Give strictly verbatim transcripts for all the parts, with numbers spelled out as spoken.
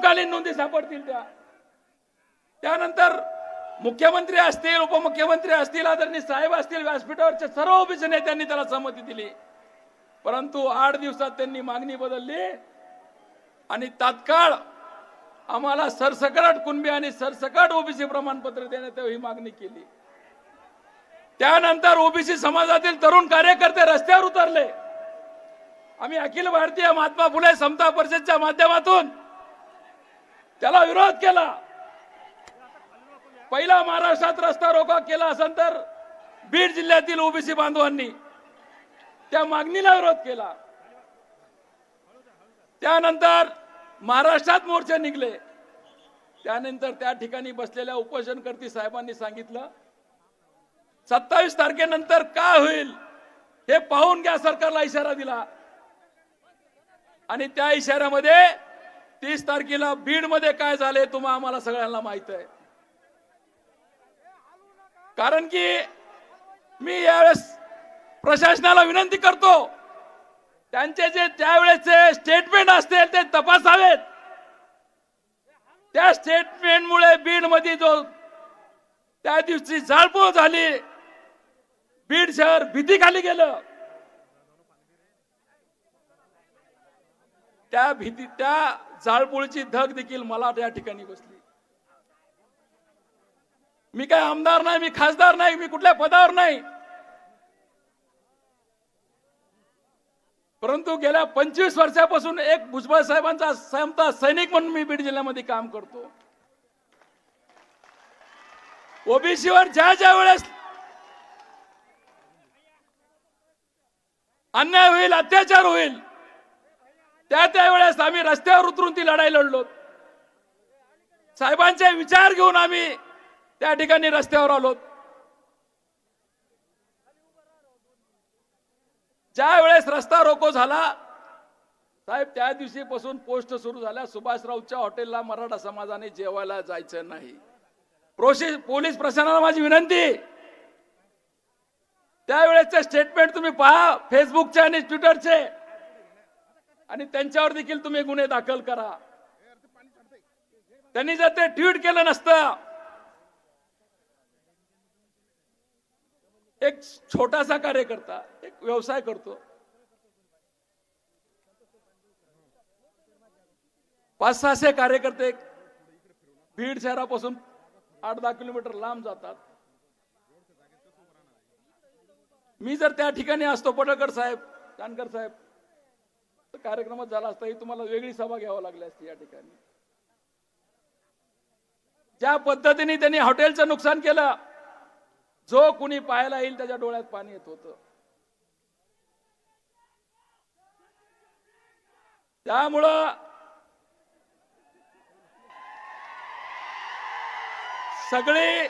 समकालीन नोंदी सापडतील त्या त्यानंतर मुख्यमंत्री असतील उपमुख्यमंत्री असतील आदरणीय साहेब असतील व्यासपीठावरच्या सर्व ओबीसी नेत्यांनी त्याला संमती दिली परंतु आठ दिवसात त्यांनी मागणी बदलली आणि तात्काळ आम्हाला सरसकट कुणबी आणि सरसकट ओबीसी प्रमाणपत्र देण्यात ही मागणी केली। त्यानंतर ओबीसी समाजातील तरुण कार्यकर्ते रस्त्यावर उतरले। आम्ही अखिल भारतीय महात्मा फुले समता परिषदेच्या माध्यमातून त्याला विरोध केला। पहिला महाराष्ट्रात रस्ता रोको केला असेल तर बीड जिल्ह्यातील ओबीसी बांधवांनी त्या मागणीला विरोध केला। त्यानंतर महाराष्ट्रात मोर्चे निघले। त्यानंतर त्या ठिकाणी बसलेल्या उपोषणकर्ती साहेबांनी सांगितलं सत्तावीस तारखेनंतर काय होईल हे पाहून घ्या, सरकारला इशारा दिला आणि त्या इशाऱ्यामध्ये तीस तारखेला बीड मध्ये काय झाले तुम्हा आम्हाला सगळ्यांना माहित आहे। कारण की मी यावेळेस प्रशासनाला विनंती करतो त्यांचे जे त्यावेळेचे स्टेटमेंट असतील ते तपासावेत। त्या स्टेटमेंट मुळे बीड मध्ये जो त्या दिवशी जाळपोळ झाली बीड शहर भीतीखाली गेलं। त्या भीती त्या जाळपोळीची धग देखील मला त्या ठिकाणी बसली। मी काय आमदार नाही, मी खासदार नाही, मी कुठल्या पदावर नाही, परंतु गेल्या पंचवीस वर्षापासून एक भुजबळ साहेबांचा समता सैनिक म्हणून मी बीड जिल्ह्यामध्ये काम करतो। ओबीसीवर ज्या ज्या वेळेस अन्याय होईल अत्याचार होईल त्या त्यावेळेस आम्ही रस्त्यावर उतरून ती लढाई लढलो। साहेबांचे विचार घेऊन आम्ही त्या ठिकाणी रस्त्यावर आलो। ज्या वेळेस रस्ता रोको झाला साहेब त्या दिवशीपासून पोस्ट सुरू झाल्या सुभाषरावच्या हॉटेलला मराठा समाजाने जेवायला जायचं नाही। पोलीस प्रशासनाला माझी विनंती त्यावेळेसचे स्टेटमेंट तुम्ही पहा फेसबुकचे आणि ट्विटरचे आणि त्यांच्यावर देखील तुम्ही गुन्हे दाखल करा। त्यांनी जर ते ट्विट केलं नसतं एक छोटासा कार्यकर्ता एक व्यवसाय करतो पाच सहाशे कार्यकर्ते बीड शहरापासून आठ दहा किलोमीटर लांब जातात। मी जर त्या ठिकाणी असतो पडळकर साहेब जानकर साहेब तर कार्यक्रमात झाला असता ही तुम्हाला वेगळी सभा घ्यावी लागली असती। या ठिकाणी ज्या पद्धतीने त्यांनी हॉटेलचं नुकसान केलं जो कुणी पाहायला येईल त्याच्या डोळ्यात पाणी येत होतं। त्यामुळं सगळी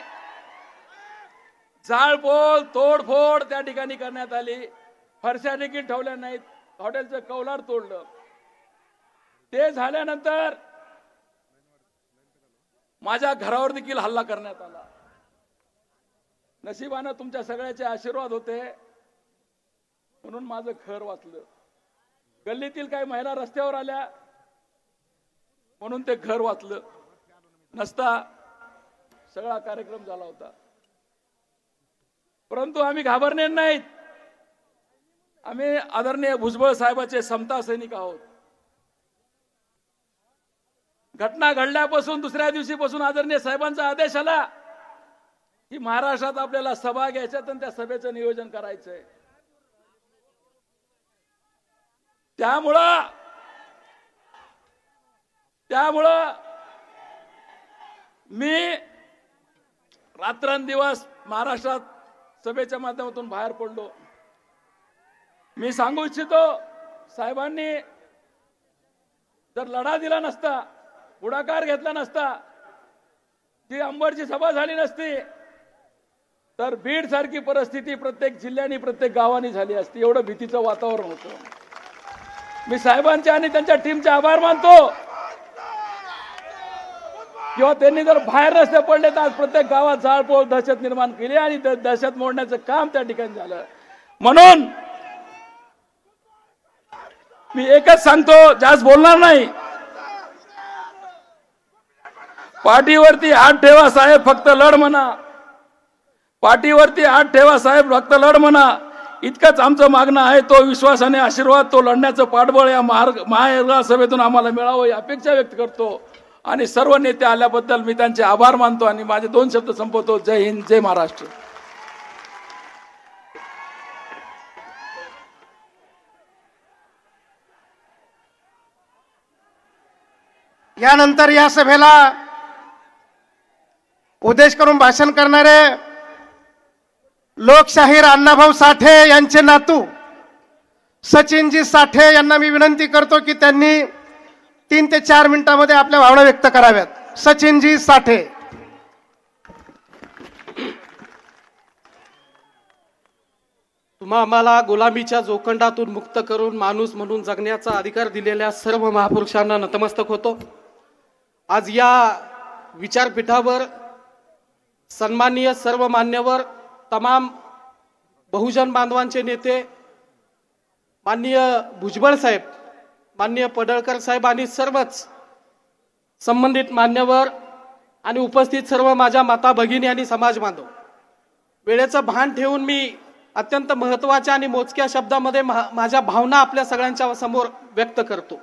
जाळपोळ तोडफोड त्या ठिकाणी करण्यात आली। फरशा देखील ठेवल्या नाहीत, हॉटेलचं कौलार तोडलं। ते झाल्यानंतर माझ्या घरावर देखील हल्ला करण्यात आला। नशिबानं तुमच्या सगळ्याचे आशीर्वाद होते म्हणून माझं घर वाचलं। गल्लीतील काही महिला रस्त्यावर आल्या म्हणून ते घर वाचलं, नसता सगळा कार्यक्रम झाला होता। परंतु आम्ही घाबरणे नाहीत, आम्ही आदरणीय भुजबळ साहेबांचे समता सैनिक आहोत। घटना घडल्यापासून दुसऱ्या दिवशीपासून आदरणीय साहेबांचा आदेश आला की महाराष्ट्रात आपल्याला सभा घ्यायच्यात आणि त्या सभेचं नियोजन करायचंय। त्यामुळं त्यामुळं मी रात्रंदिवस महाराष्ट्रात सभेच्या माध्यमातून बाहेर पडलो। मी सांगू इच्छितो साहेबांनी जर लढा दिला नसता, पुढाकार घेतला नसता, ती अंबरची सभा झाली नसती तर बीड सारखी परिस्थिती प्रत्येक जिल्ह्याने प्रत्येक गावाने झाली असती। एवढं भीतीचं वातावरण होतं। मी साहेबांचे आणि त्यांच्या टीमचे आभार मानतो किंवा त्यांनी जर बाहेर रस्ते पडले तर आज प्रत्येक गावात जाळपोळ दहशत निर्माण केली आणि दहशत मोडण्याचं काम त्या ठिकाणी झालं। म्हणून मी एकच सांगतो, जास्त बोलणार नाही, पाठीवरती हात ठेवा साहेब, फक्त लढ म्हणा. पाठीवरती हात ठेवा साहेब, फक्त लढ म्हणा. इतकंच आमचं मागणं आहे. तो विश्वास आणि आशीर्वाद, तो लढण्याचं पाठबळ या महासभेतून आम्हाला मिळावं ही अपेक्षा व्यक्त करतो. आणि सर्व नेते आल्याबद्दल मी त्यांचे आभार मानतो आणि माझे दोन शब्द संपवतो. जय हिंद, जय महाराष्ट्र. यानंतर या सभेला उद्देश करून भाषण करणारे लोकशाहीर अण्णाभाऊ साठे यांचे नातू सचिनजी साठे यांना मी विनंती करतो की त्यांनी तीन ते चार मिनिटांमध्ये आपल्या भावना व्यक्त कराव्यात. सचिनजी साठे. तुम्हा आम्हाला गुलामीच्या जोखंडातून मुक्त करून माणूस म्हणून जगण्याचा अधिकार दिलेल्या सर्व महापुरुषांना नतमस्तक होतो. आज या विचारपीठावर सन्माननीय सर्व मान्यवर तमाम बहुजन बांधवांचे नेते माननीय भुजबळ साहेब, माननीय पडळकर साहेब आणि सर्वच संबंधित मान्यवर आणि उपस्थित सर्व माझ्या माता भगिनी आणि समाज बांधव, वेळेचं भान ठेवून मी अत्यंत महत्त्वाच्या आणि मोजक्या शब्दामध्ये माझ्या भावना आपल्या सगळ्यांच्या समोर व्यक्त करतो.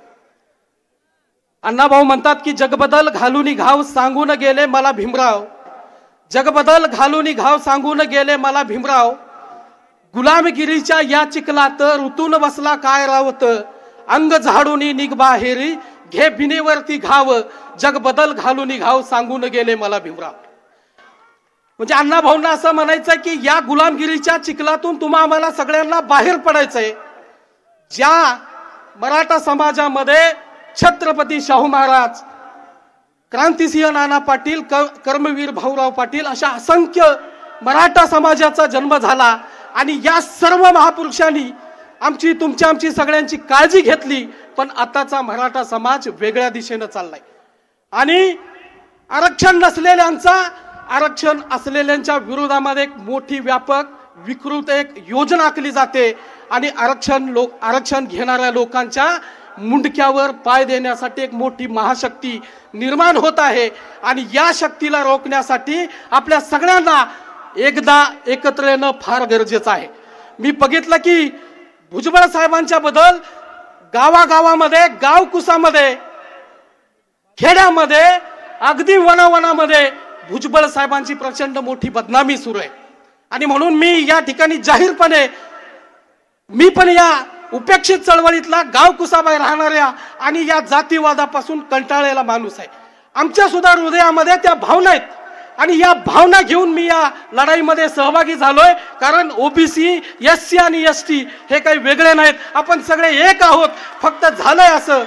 अण्णाभाऊ म्हणतात की जगबदल घालून घाव सांगून गेले मला भीमराव, जगबदल घालून घाव सांगून गेले मला भीमराव, गुलामगिरीच्या या चिखलात ऋतून बसला काय रावत, अंग झाडून निघ बाहेरी घे बिनेवरती घाव, जगबदल घालून घाव सांगून गेले मला भीमराव. म्हणजे अण्णाभाऊंना असं म्हणायचंय की या गुलामगिरीच्या चिखलातून तुम्हा आम्हाला सगळ्यांना बाहेर पडायचंय. ज्या मराठा समाजामध्ये छत्रपती शाहू महाराज, क्रांतिसिंह नाना पाटील, कर्मवीर भाऊराव पाटील अशा असंख्य मराठा समाजाचा जन्म झाला आणि या सर्व महापुरुषांनी आमची तुमची आमची सगळ्यांची काळजी घेतली. पण आताचा मराठा समाज वेगळ्या दिशेने चाललाय आणि आरक्षण नसलेल्यांचा आरक्षण असलेल्यांच्या विरोधामध्ये एक मोठी व्यापक विकृत एक योजना आखली जाते आणि आरक्षण लोक आरक्षण घेणाऱ्या लोकांच्या मुंडक्यावर पाय देण्यासाठी एक मोठी महाशक्ती निर्माण होत आहे. आणि या शक्तीला रोखण्यासाठी आपल्या सगळ्यांना एकदा एकत्र येणं फार गरजेचं आहे. मी बघितलं की भुजबळ साहेबांच्या बद्दल गावागावामध्ये, गावकुसामध्ये, खेड्यामध्ये, अगदी वनावनामध्ये भुजबळ साहेबांची प्रचंड मोठी बदनामी सुरू आहे. आणि म्हणून मी या ठिकाणी जाहीरपणे मी पण या उपेक्षित चळवळीतला गावकुसाबाहेर राहणाऱ्या आणि या जातीवादापासून कंटाळलेला माणूस आहे. आमच्या सुद्धा हृदयामध्ये त्या भावना आहेत आणि या भावना घेऊन मी या लढाईमध्ये सहभागी झालोय. कारण ओबीसी, एससी आणि एसटी हे काही वेगळे नाहीत, आपण सगळे एक आहोत. फक्त झालंय असं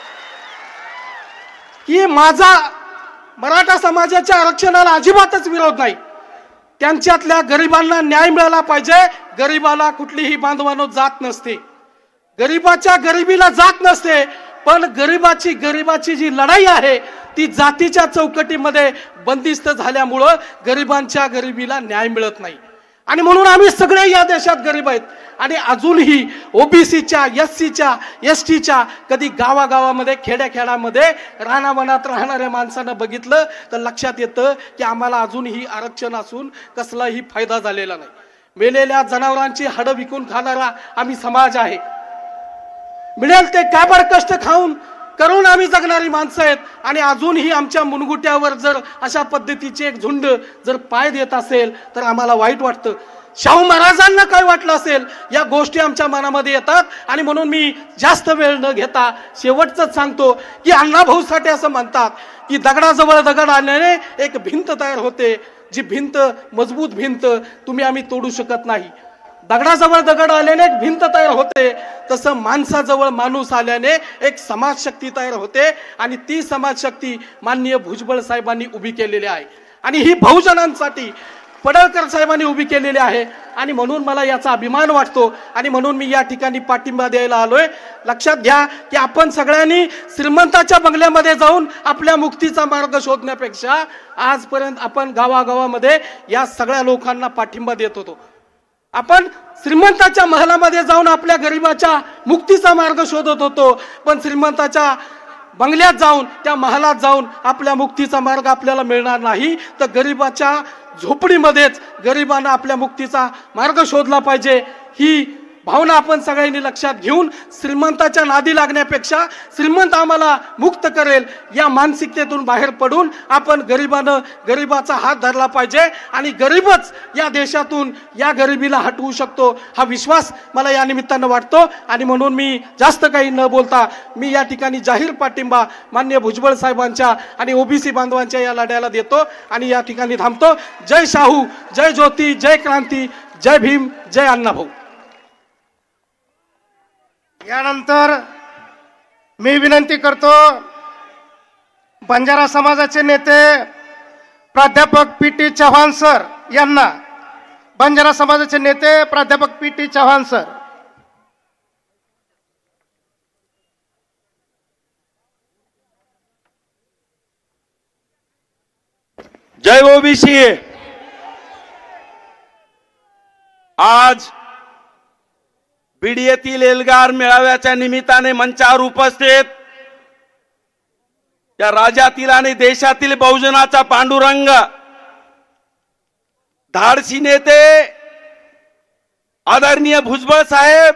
की माझा मराठा समाजाच्या आरक्षणाला अजिबातच विरोध नाही. त्यांच्यातल्या गरिबांना न्याय मिळाला पाहिजे. गरिबाला कुठलीही बांधवानो जात नसते, गरिबाच्या गरिबीला जात नसते. पण गरिबाची गरिबाची जी लढाई आहे ती जातीच्या चौकटीमध्ये बंदिस्त झाल्यामुळं गरिबांच्या गरिबीला न्याय मिळत नाही. आणि म्हणून आम्ही सगळे या देशात गरीब आहेत आणि अजूनही ओबीसीच्या, एससीच्या, एसटीच्या कधी गावागावामध्ये, खेड्याखेड्यामध्ये, रानावनात राहणाऱ्या माणसांना बघितलं तर लक्षात येतं की आम्हाला अजूनही आरक्षण असून कसलाही फायदा झालेला नाही. मेलेल्या जनावरांची हाडं विकून खाणारा आम्ही समाज आहे. मिळेल ते काबड कष्ट खाऊन करून आम्ही जगणारी माणसं आहेत आणि अजूनही आमच्या मुनगुट्यावर जर अशा पद्धतीचे एक झुंड जर पाय देत असेल तर आम्हाला वाईट वाटतं. शाहू महाराजांना काय वाटलं असेल या गोष्टी आमच्या मनामध्ये येतात. आणि म्हणून मी जास्त वेळ न घेता शेवटच सांगतो की अण्णाभाऊ साठे असं म्हणतात की दगडाजवळ दगड आल्याने एक भिंत तयार होते, जी भिंत मजबूत भिंत तुम्ही आम्ही तोडू शकत नाही. दगडाजवळ दगड आल्याने एक भिंत तयार होते, तसं माणसाजवळ माणूस आल्याने एक समाजशक्ती तयार होते आणि ती समाजशक्ती माननीय भुजबळ साहेबांनी उभी केलेली आहे आणि ही बहुजनांसाठी पडळकर साहेबांनी उभी केलेली आहे. आणि म्हणून मला याचा अभिमान वाटतो आणि म्हणून मी या ठिकाणी पाठिंबा द्यायला आलोय. लक्षात घ्या की आपण सगळ्यांनी श्रीमंताच्या बंगल्यामध्ये जाऊन आपल्या मुक्तीचा मार्ग शोधण्यापेक्षा आजपर्यंत आपण गावागावामध्ये या सगळ्या लोकांना पाठिंबा देत होतो. आपण श्रीमंताच्या महलामध्ये जाऊन आपल्या गरिबाच्या मुक्तीचा मार्ग शोधत होतो. पण श्रीमंताच्या बंगल्यात जाऊन त्या महालात जाऊन आपल्या मुक्तीचा मार्ग आपल्याला मिळणार नाही, तर गरिबाच्या झोपडीमध्येच गरिबांना आपल्या मुक्तीचा मार्ग शोधला पाहिजे. ही भावना आपण सगळ्यांनी लक्षात घेऊन श्रीमंताच्या नादी लागण्यापेक्षा श्रीमंत आम्हाला मुक्त करेल या मानसिकतेतून बाहेर पडून आपण गरिबानं गरिबाचा हात धरला पाहिजे आणि गरीबच या देशातून या गरिबीला हटवू शकतो हा विश्वास मला या निमित्तानं वाटतो. आणि म्हणून मी जास्त काही न बोलता मी या ठिकाणी जाहीर पाठिंबा माननीय भुजबळ साहेबांच्या आणि ओबीसी बांधवांच्या या लढ्याला देतो आणि या ठिकाणी थांबतो. जय शाहू, जय ज्योती, जय क्रांती, जय भीम, जय अण्णाभाऊ. यानंतर मी विनंती करतो बंजारा समाजाचे नेते प्राध्यापक पी टी चव्हाण सर यांना. बंजारा समाजाचे नेते प्राध्यापक पी टी चव्हाण सर. जय ओबीसी. आज बीड येथील एल्गार मेळाव्याच्या निमित्ताने मंचावर उपस्थित या राज्यातील आणि देशातील बहुजनाचा पांडुरंग धाडसी नेते आदरणीय भुजबळ साहेब,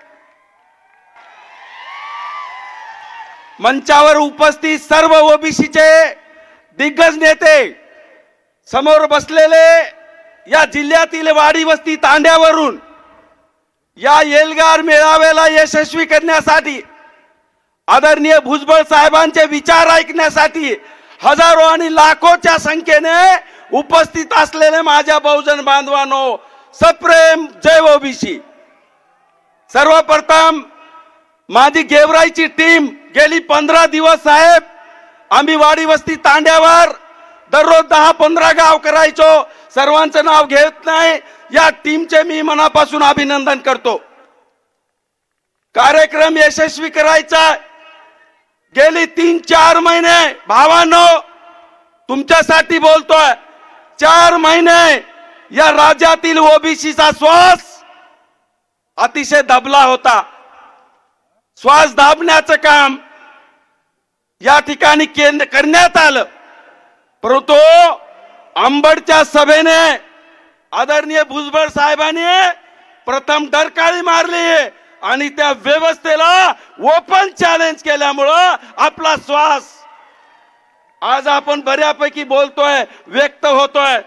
मंचावर उपस्थित सर्व ओबीसीचे दिग्गज नेते, समोर बसलेले या जिल्ह्यातील वाडी वस्ती तांड्यावरून या एल्गार मेळाव्याला यशस्वी करण्यासाठी आदरणीय भुजबळ साहेबांचे विचार ऐकण्यासाठी हजारो आणि लाखोच्या संख्येने उपस्थित असलेले माझ्या बहुजन बांधवांनो, सप्रेम जय ओबीसी. सर्वप्रथम माझी गेवराईची टीम गेली पंधरा दिवस साहेब आम्ही वाडी वस्ती तांड्यावर दररोज दहा पंधरा गाव करायचो. सर्वांचं नाव घेत नाही. या टीमचे मी मनापासून अभिनंदन करतो. कार्यक्रम यशस्वी करायचा गेली तीन चार महिने भावांनो तुमच्यासाठी बोलतोय. चार महिने या राज्यातील ओबीसीचा श्वास अतिशय दबला होता. श्वास दाबण्याचं काम या ठिकाणी करण्यात आलं, परंतु अंबडच्या सभेने आदरणीय भुजबळ साहेबांनी प्रथम डरकाळी मारली आणि त्या व्यवस्थेला ओपन चॅलेंज केल्यामुळं आपला श्वास आज आपण बऱ्यापैकी बोलतोय, व्यक्त होतोय.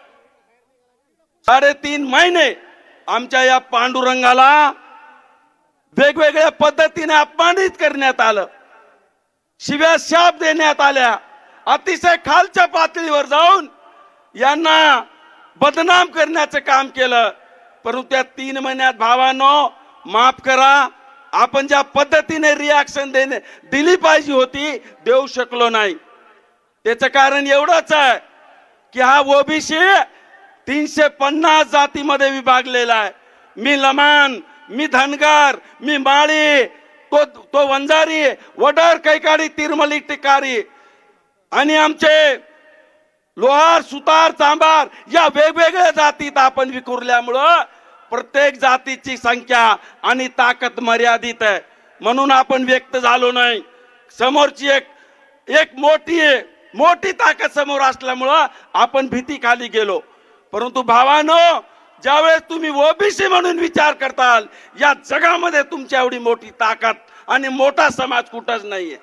साडेतीन महिने आमच्या या पांडुरंगाला वेगवेगळ्या पद्धतीने अपमानित करण्यात आलं, शिव्या शाप देण्यात आल्या, अतिशय खालच्या पातळीवर जाऊन यांना बदनाम करण्याचं काम केलं. परंतु त्या तीन महिन्यात भावांनो माफ करा, आपण ज्या पद्धतीने रिॲक्शन देणे दिली पाहिजे होती देऊ शकलो नाही. त्याचं कारण एवढंच आहे की हा ओबीसी तीनशे पन्नास जातीमध्ये विभागलेला आहे. मी लमाण, मी धनगर, मी माळी, तो तो वंजारी, वडर, कैकाडी, तिरमली, टिकारी आणि आमचे लोहार, सुतार, चांबार या वेगवेगळ्या जातीत आपण विखुरल्यामुळं प्रत्येक जातीची संख्या आणि ताकद मर्यादित आहे. म्हणून आपण व्यक्त झालो नाही. समोरची एक एक मोठी मोठी ताकद समोर असल्यामुळं आपण भीती खाली गेलो. परंतु भावानो ज्यावेळेस तुम्ही ओबीसी म्हणून विचार करताल या जगामध्ये तुमच्या एवढी मोठी ताकद आणि मोठा समाज कुठंच नाहीये.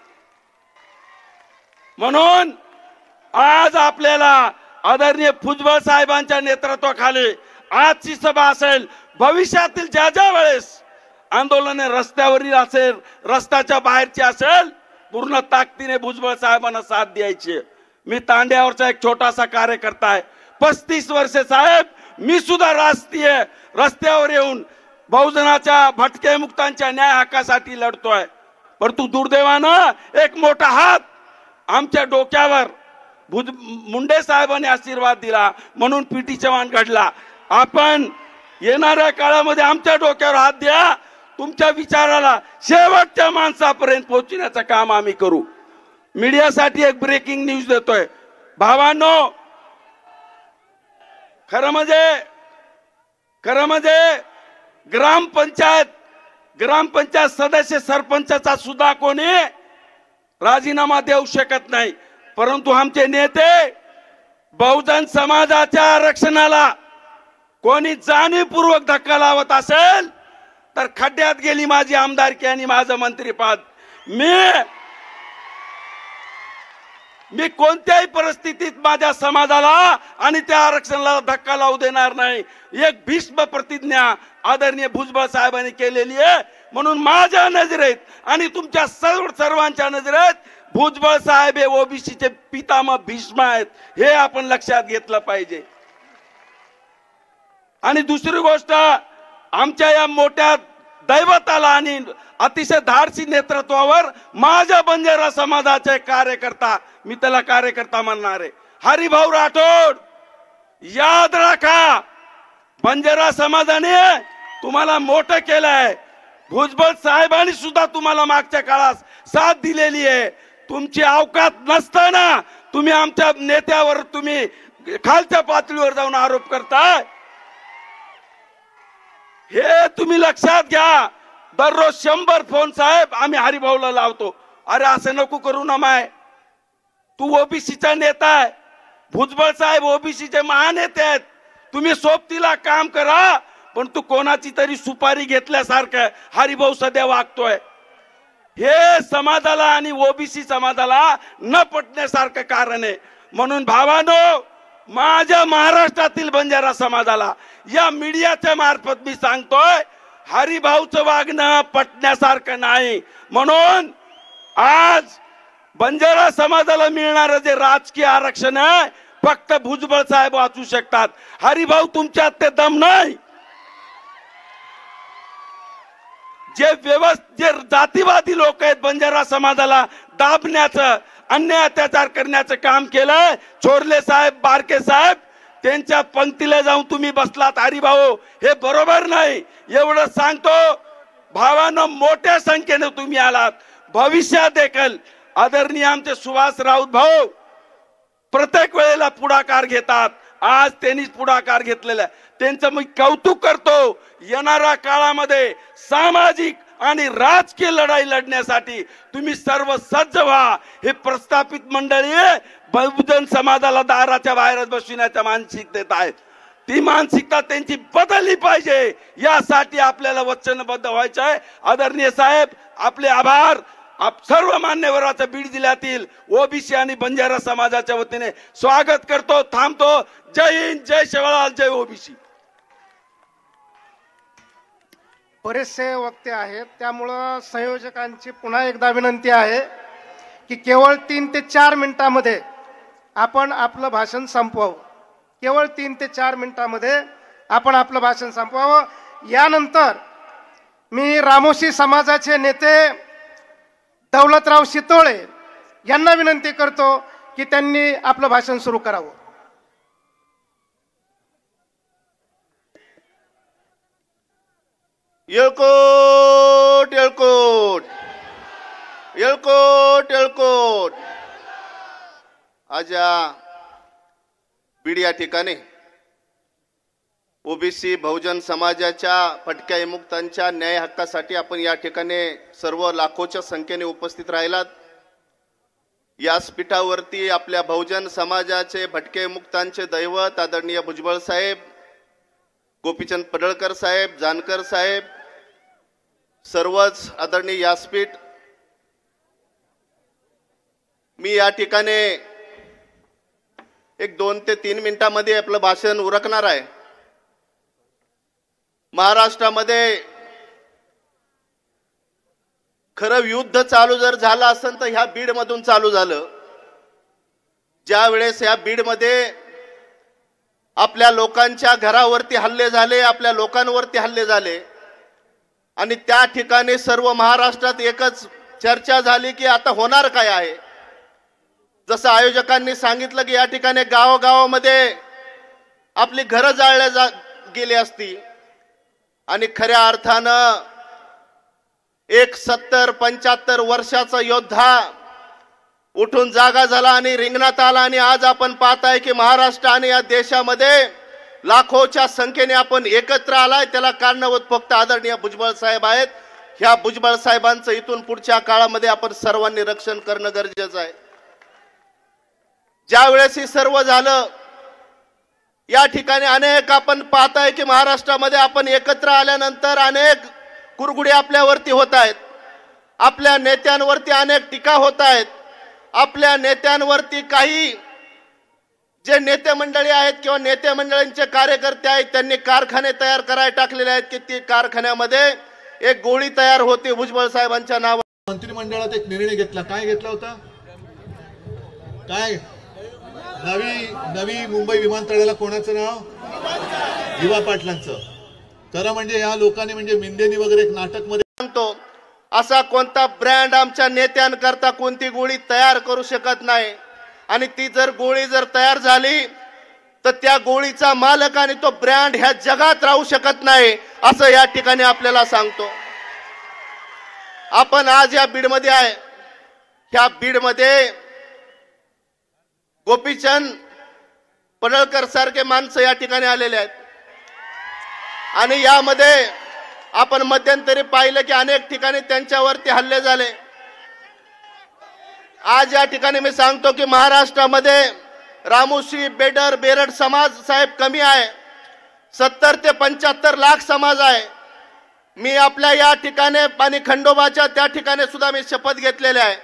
म्हणून आज आपल्याला आदरणीय भुजबळ साहेबांच्या नेतृत्वाखाली आजची सभा असेल, भविष्यातील ज्या ज्या वेळेस आंदोलने रस्त्यावरील असेल, रस्त्याच्या बाहेरची असेल, पूर्ण ताकदीने भुजबळ साहेबांना साथ द्यायची. मी तांड्यावरचा एक छोटासा कार्यकर्ता आहे. पस्तीस वर्षे साहेब मी सुद्धा राष्ट्रीय रस्त्यावर येऊन बहुजनाच्या भटके मुक्तांच्या न्याय हक्कासाठी लढतोय. परंतु दुर्दैवानं एक मोठा हात आमच्या डोक्यावर भुज मुंडे साहेबांनी आशीर्वाद दिला म्हणून पीटी चव्हाण घडला. आपण येणाऱ्या काळामध्ये आमच्या डोक्यावर हात द्या, तुमच्या विचाराला शेवटच्या माणसापर्यंत पोहोचण्याचं काम आम्ही करू. मीडियासाठी एक ब्रेकिंग न्यूज देतोय भावांनो. खरं म्हणजे खरं म्हणजे ग्रामपंचायत ग्रामपंचायत सदस्य सरपंचाचा सुद्धा कोणी राजीनामा देऊ शकत नाही, परंतु आमचे नेते बहुजन समाजाच्या आरक्षणाला कोणी जाणीवपूर्वक धक्का लावत असेल तर खड्ड्यात गेली माझी आमदारकी आणि माझं मंत्रिपद. मी मी कोणत्याही परिस्थितीत माझ्या समाजाला आणि त्या आरक्षणाला धक्का लावू देणार नाही. एक भीष्म प्रतिज्ञा आदरणीय भुजबळ साहेबांनी केलेली आहे. म्हणून माझ्या नजरेत आणि तुमच्या सर्व सर्वांच्या नजरेत भुजबळ साहेब हे ओबीसीचे पितामह भीष्म आहेत, हे आपण लक्षात घेतलं पाहिजे. आणि दुसरी गोष्ट, आमच्या या मोठ्या दैवताला आणि अतिशय धाडसी नेतृत्वावर माझ्या बंजारा समाजाचे कार्यकर्ता, मी त्याला कार्यकर्ता म्हणणार आहे, हरिभाऊ राठोड, याद राखा बंजारा समाजाने तुम्हाला मोठं केलंय. भुजबळ साहेबांनी सुद्धा तुम्हाला मागच्या काळात साथ दिलेली आहे. तुमची अवकात नसताना तुम्ही आमच्या नेत्यावर तुम्ही खालच्या पातळीवर जाऊन आरोप करताय, हे तुम्ही लक्षात घ्या. दररोज शंभर फोन साहेब आम्ही हरिभाऊला लावतो. अरे असं नको करू ना माय, तू ओबीसीचा नेता आहे, भुजबळ साहेब ओबीसीचे महानेते आहेत, तुम्ही सोबतीला काम करा. पण तू कोणाची तरी सुपारी घेतल्यासारखं हरिभाऊ सध्या वागतोय, हे समाजाला आणि ओबीसी समाजाला न पटण्यासारखं कारण आहे. म्हणून भावानो, माझ्या महाराष्ट्रातील बंजारा समाजाला या मीडियाच्या मार्फत मी सांगतोय, हरिभाऊचं वागणं पटण्यासारखं नाही. म्हणून आज बंजारा समाजाला मिळणारं जे राजकीय आरक्षण आहे फक्त भुजबळ साहेब वाचू शकतात. हरिभाऊ तुमच्यात ते दम नाही. जे व्यवस्थित जे जातीवादी लोक आहेत बंजारा समाजाला दाबण्याचं, अन्याय अत्याचार करण्याचं काम केलंय, छोरले साहेब, बारके साहेब, त्यांच्या पंक्तीला जाऊन तुम्ही बसलात. हरिभाऊ हे बरोबर नाही, एवढं सांगतो. भावानं मोठ्या संख्येने तुम्ही आलात. भविष्यात देखील आदरणीय आमचे सुभाष राऊत भाऊ प्रत्येक वेळेला पुढाकार घेतात. आज त्यांनीच पुढाकार घेतलेला आहे, त्यांचं मी कौतुक करतो. येणाऱ्या काळामध्ये सामाजिक आणि राजकीय लढाई लढण्यासाठी तुम्ही सर्व सज्ज व्हा. हे प्रस्थापित मंडळी बहुजन समाजाला दाराच्या बाहेरच बसविण्याच्या मानसिकतेत आहेत. ती मानसिकता त्यांची बदलली पाहिजे, यासाठी आपल्याला वचनबद्ध व्हायचं आहे. आदरणीय साहेब, आपले आभार. आप सर्व मान्यवरांचं बीड जिल्ह्यातील ओबीसी आणि बंजारा समाजाच्या वतीने स्वागत करतो. थांबतो. जय हिंद, जय शिवलाल, जय ओबीसी. बरेचसे वक्ते आहेत, त्यामुळं संयोजकांची पुन्हा एकदा विनंती आहे की केवळ तीन ते चार मिनिटांमध्ये आपण आपलं भाषण संपवावं. केवळ तीन ते चार मिनिटांमध्ये आपण आपलं भाषण संपवावं. यानंतर मी रामोशी समाजाचे नेते दौलतराव शितोळे यांना विनंती करतो की त्यांनी आपलं भाषण सुरू करावं. येळकोट येळकोट येळकोट येळकोट. आज या बीड या ठिकाणी ओबीसी बहुजन समाजाच्या फटक्या विमुक्तांच्या न्याय हक्कासाठी आपण या ठिकाणी सर्व लाखोच्या संख्येने उपस्थित राहिलात. यासपीठावरती आपल्या बहुजन समाजाचे भटके विमुक्तांचे दैवत आदरणीय भुजबळ साहेब, गोपीचंद पडळकर साहेब, जानकर साहेब, सर्वच आदरणीय यासपीठ. मी या ठिकाणी एक दोन ते तीन मिनिटांमध्ये आपलं भाषण उरकणार आहे. महाराष्ट्रामध्ये खरं युद्ध चालू जर झालं असेल तर ह्या बीड मधून चालू झालं. ज्या वेळेस ह्या बीड मध्ये आपल्या लोकांच्या घरावरती हल्ले झाले, आपल्या लोकांवरती हल्ले झाले आणि त्या ठिकाणी सर्व महाराष्ट्रात एकच चर्चा झाली की आता होणार काय आहे. जसं आयोजकांनी सांगितलं की या ठिकाणी गावोगावामध्ये आपली घरं जाळल्या जा गेली असती आणि खऱ्या अर्थानं एक सत्तर पंच्याहत्तर वर्षाचा योद्धा उठून जागा झाला आणि रिंगणात आला. आणि आज आपण पाहताय की महाराष्ट्र आणि या देशामध्ये लाखोच्या संख्येने आपण एकत्र आलाय. त्याला कारणीभूत फक्त आदरणीय भुजबळ साहेब आहेत. ह्या भुजबळ साहेबांचं इथून पुढच्या काळामध्ये आपण सर्वांनी रक्षण करणं गरजेचं आहे. ज्या वेळेस हे सर्व झालं, या ठिकाणी अनेक आपण पाहताय की महाराष्ट्रामध्ये आपण एकत्र आल्यानंतर अनेक कुरघुडे आपल्यावरती होत आहेत. आपल्या नेत्यांवरती अनेक टीका होत आहेत. आपल्या नेत्यांवरती काही जे नेते मंडळी आहेत किंवा नेते मंडळींचे कार्यकर्ते आहेत, त्यांनी कारखाने तयार करायला टाकलेले आहेत की ती कारखान्यामध्ये एक गोळी तयार होते भुजबळ साहेबांच्या नावावर. मंत्रिमंडळात एक निर्णय घेतला. काय घेतला होता? काय? नवी नवी मुंबई विमानतळाला कोणाचं नाव? दिवा पाटलांचं. खरं म्हणजे या लोकांनी म्हणजे मिंदेनी वगैरे एक नाटक मध्ये सांगतो, असा कोणता ब्रँड आमच्या नेत्यांकरता कोणती गोळी तयार करू शकत नाही. आणि ती जर गोळी जर तयार झाली तर त्या गोळीचा मालक आणि तो ब्रँड ह्या जगात राहू शकत नाही, असं या ठिकाणी आपल्याला सांगतो. आपण आज या बीडमध्ये आहे. ह्या बीडमध्ये गोपीचंद पडळकर सारखे माणसं या ठिकाणी आलेले आहेत. आणि यामध्ये आपण मध्यंतरी पाहिलं की अनेक ठिकाणी त्यांच्यावरती हल्ले झाले. आज या ठिकाणी मी सांगतो की महाराष्ट्रामध्ये रामोशी बेडर बेरड समाज साहेब कमी आहे. सत्तर ते पंच्याहत्तर लाख समाज आहे. मी आपल्या या ठिकाणी आणि खंडोबाच्या त्या ठिकाणी सुद्धा मी शपथ घेतलेले आहे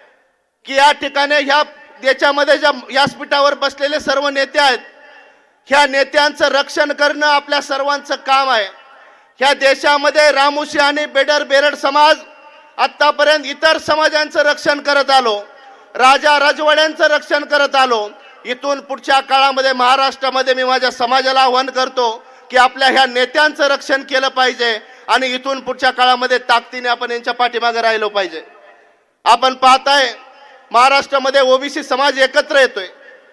की या ठिकाणी ह्या देशामध्ये ज्या व्यासपीठावर बसलेले सर्व नेते आहेत, ह्या नेत्यांचं रक्षण करणं आपल्या सर्वांचं काम आहे. ह्या देशामध्ये रामोशी आणि बेडर बेरड समाज आतापर्यंत इतर समाजांचं रक्षण करत आलो, राजा राजवाड्यांचं रक्षण करत आलो. इथून पुढच्या काळामध्ये महाराष्ट्रामध्ये मी माझ्या समाजाला आवाहन करतो की आपल्या ह्या नेत्यांचं रक्षण केलं पाहिजे आणि इथून पुढच्या काळामध्ये ताकदीने आपण यांच्या पाठीमागे राहिलो पाहिजे. आपण पाहताय महाराष्ट्रामध्ये ओबीसी समाज एकत्र येतोय.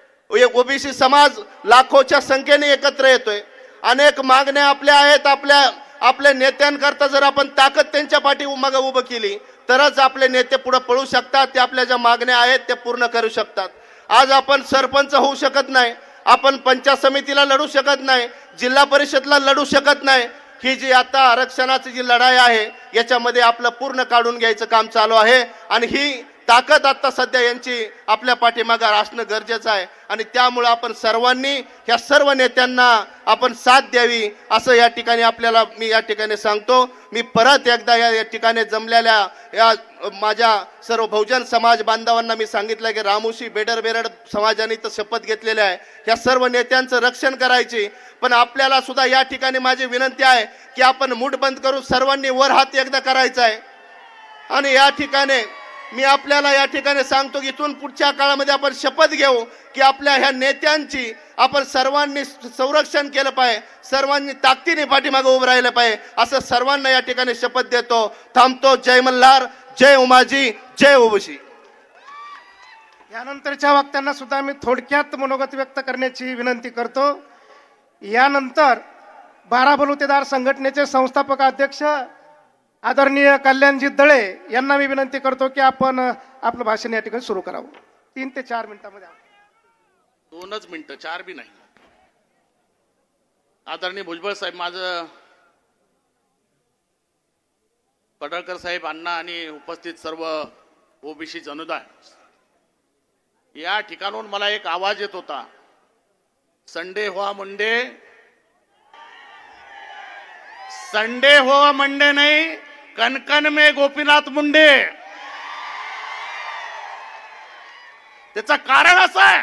ओबीसी समाज लाखोच्या संख्येने एकत्र येतोय. अनेक मागण्या आपल्या आहेत. आपल्या आपल्या नेत्यांकरता जर आपण ताकद त्यांच्या पाठीमागे उभं केली तरच आपले नेते पुढे पळू शकतात. ते आपल्या ज्या मागण्या आहेत ते पूर्ण करू शकतात. आज आपण सरपंच होऊ शकत नाही, आपण पंचायत समितीला लढू शकत नाही, जिल्हा परिषदला लढू शकत नाही. ही जी आता आरक्षणाची जी लढाई आहे याच्यामध्ये आपलं पूर्ण काढून घ्यायचं काम चालू आहे. आणि ही ताकद आता सध्या यांची आपल्या पाठीमागे असणं गरजेचं आहे. आणि त्यामुळे आपण सर्वांनी ह्या सर्व नेत्यांना आपण साथ द्यावी असं या ठिकाणी आपल्याला मी या ठिकाणी सांगतो. मी परत एकदा या ठिकाणी जमलेल्या या माझ्या सर्व बहुजन समाज बांधवांना मी सांगितलं की रामोशी बेडर बेरड समाजाने तर शपथ घेतलेली आहे ह्या सर्व नेत्यांचं रक्षण करायची. पण आपल्याला सुद्धा या ठिकाणी माझी विनंती आहे की आपण मूठ बंद करून सर्वांनी वर हात एकदा करायचा आहे. आणि या ठिकाणी मी आपल्याला या ठिकाणी सांगतो की इथून पुढच्या काळामध्ये आपण शपथ घेऊ की आपल्या ह्या नेत्यांची आपण सर्वांनी संरक्षण केलं पाहिजे, सर्वांनी ताकदीने पाठीमागे उभं राहिलं पाहिजे असं सर्वांना या ठिकाणी शपथ देतो. थांबतो. जय मल्हार, जय उमाजी, जय ओबीसी. यानंतरच्या वक्त्यांना सुद्धा मी थोडक्यात मनोगत व्यक्त करण्याची विनंती करतो. यानंतर बारा बलुतेदार संघटनेचे संस्थापक अध्यक्ष आदरणीय कल्याणजी दळे यांना मी विनंती करतो की आपण आपलं भाषण या ठिकाणी सुरू करावं. तीन ते चार मिनिटांमध्ये. दोनच मिनिटं, चार बी नाही. आदरणीय भुजबळ साहेब, माझं पडळकर साहेब, अण्णा आणि उपस्थित सर्व ओबीसी जनता, या ठिकाणून मला एक आवाज येत होता, संडे हुआ मंडे, संडे हुआ मंडे नहीं, कनकन में गोपीनाथ मुंडे. त्याचं कारण असं आहे,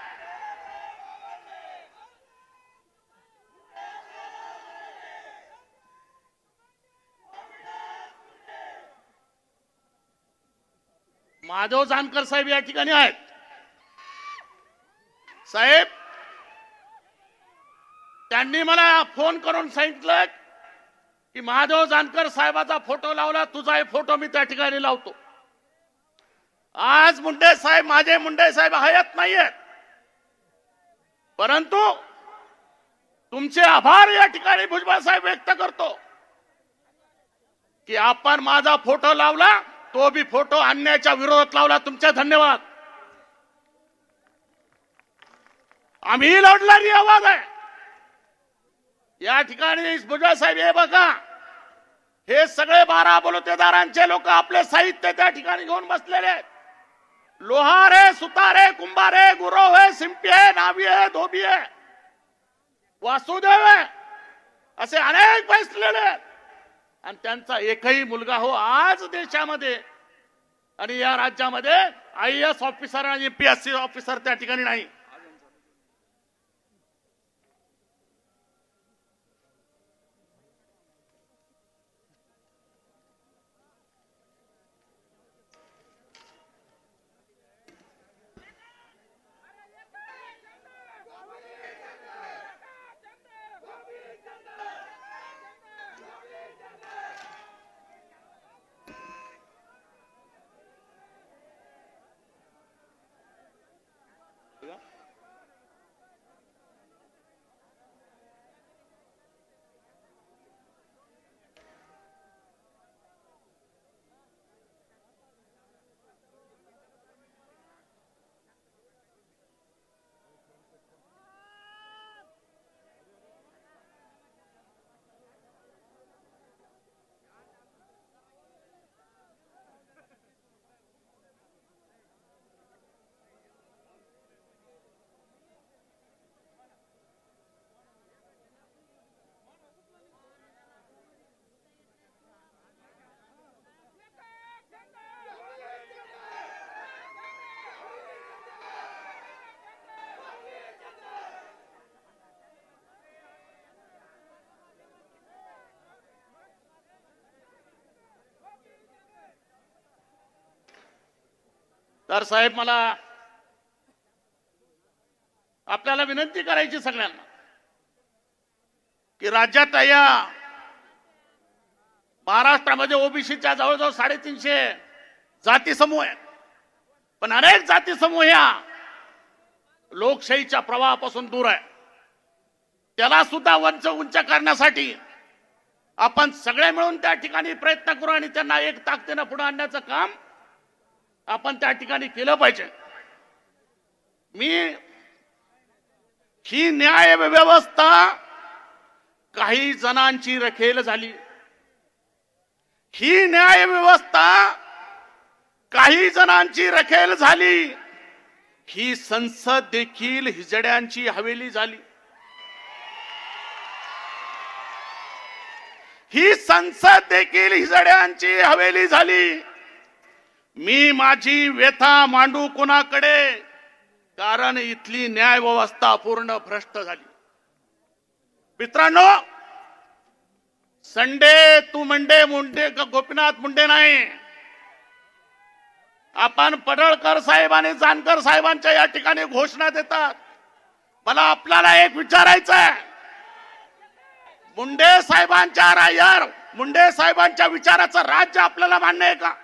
माधव जानकर साहेब या ठिकाणी आहेत. साहेब, त्यांनी मला फोन करून सांगितलं की माधव जानकर साहेबाचा फोटो लावला, तुझा फोटो मी त्या ठिकाणी लावतो. आज मुंडे साहेब, माझे मुंडे साहेब हयात नाहीयेत, परंतु तुमचे आभार या ठिकाणी भुजबळ साहेब व्यक्त करतो की आपण माझा फोटो लावला, तो बी फोटो अन्यायाच्या विरोधात लावला. तुमचे धन्यवाद. आम्ही लढणारी आवाज आहे या ठिकाणी. भुजबळ साहेब, हे बघा, हे सगळे बारा बलुतेदारांचे लोक आपले साहित्य त्या ठिकाणी घेऊन बसलेले आहेत. लोहार आहे, सुतार आहे, कुंभार आहे, गुरव आहे, शिंपी आहे, नावी आहे, धोबी आहे, वासुदेव आहे, असे अनेक बसलेले आहेत. आणि त्यांचा एकही मुलगा हो आज देशामध्ये आणि या राज्यामध्ये आय ए एस ऑफिसर आणि पी एस सी ऑफिसर त्या ठिकाणी नाही. तर साहेब मला आपल्याला विनंती करायची सगळ्यांना की राज्यात या महाराष्ट्रामध्ये ओबीसीच्या जवळजवळ साडेतीनशे जाती समूह आहेत. पण अनेक जाती समूह या लोकशाहीच्या प्रवाहापासून दूर आहे. त्याला सुद्धा वंच उंच करण्यासाठी आपण सगळे मिळून त्या ठिकाणी प्रयत्न करू आणि त्यांना एक ताकदीनं पुढे आणण्याचं काम आपण त्या ठिकाणी केलं पाहिजे. मी ही न्याय व्यवस्था काही जणांची रखेल झाली, ही न्याय व्यवस्था काही जणांची रखेल झाली, ही संसद देखील हिजड्यांची हवेली झाली. ही संसद देखील हिजड्यांची हवेली झाली. मी माझी व्यथा मांडू कोणाकडे, कारण इथली न्याय व्यवस्था पूर्ण भ्रष्ट झाली. मित्रांनो, संडे तू मंडे मुंडे गोपीनाथ मुंडे नाही, आपण पडळकर साहेब आणि जानकर साहेबांच्या या ठिकाणी घोषणा देतात. मला आपल्याला एक विचारायचं आहे, मुंडे साहेबांच्या रायर मुंडे साहेबांच्या विचाराचं राज्य आपल्याला मान्य आहे का?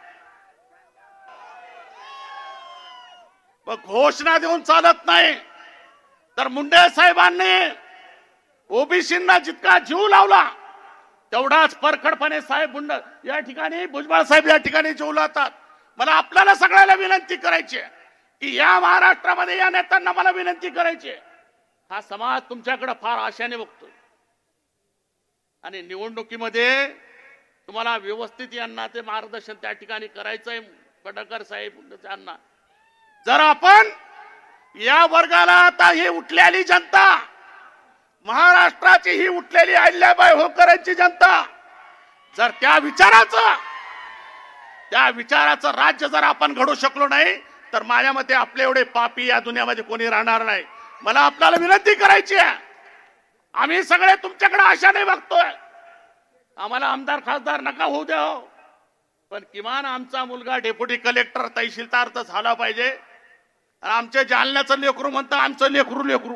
मग घोषणा देऊन चालत नाही. तर मुंडे साहेबांनी ओबीसींना जितका जीव लावला तेवढाच परखडपणे साहेब मुंडे या ठिकाणी भुजबळ साहेब या ठिकाणी जीव लावतात. मला आपल्याला सगळ्याला विनंती करायची आहे की या महाराष्ट्रामध्ये या नेत्यांना मला विनंती करायची आहे, हा समाज तुमच्याकडे फार आशाने बघतोय आणि निवडणुकीमध्ये तुम्हाला व्यवस्थित यांना ते मार्गदर्शन त्या ठिकाणी करायचंय. पडळकर साहेब यांना जर आपण या वर्गाला आता ही उठलेली जनता, महाराष्ट्राची ही उठलेली अहिल्याबाई होळकरांची जनता, जर त्या विचाराचं त्या विचाराचं राज्य जर आपण घडू शकलो नाही तर माझ्या मते आपले एवढे पापी या दुनियामध्ये कोणी राहणार नाही. मला आपल्याला विनंती करायची आहे, आम्ही सगळे तुमच्याकडे आशाने बघतोय. आम्हाला आमदार खासदार नका होऊ द्या, पण किमान आमचा मुलगा डेप्युटी कलेक्टर तहसीलदार तर झाला पाहिजे. आणि आमच्या जालन्याचं लेकरू म्हणतं आमचं लेकरू लेकरू.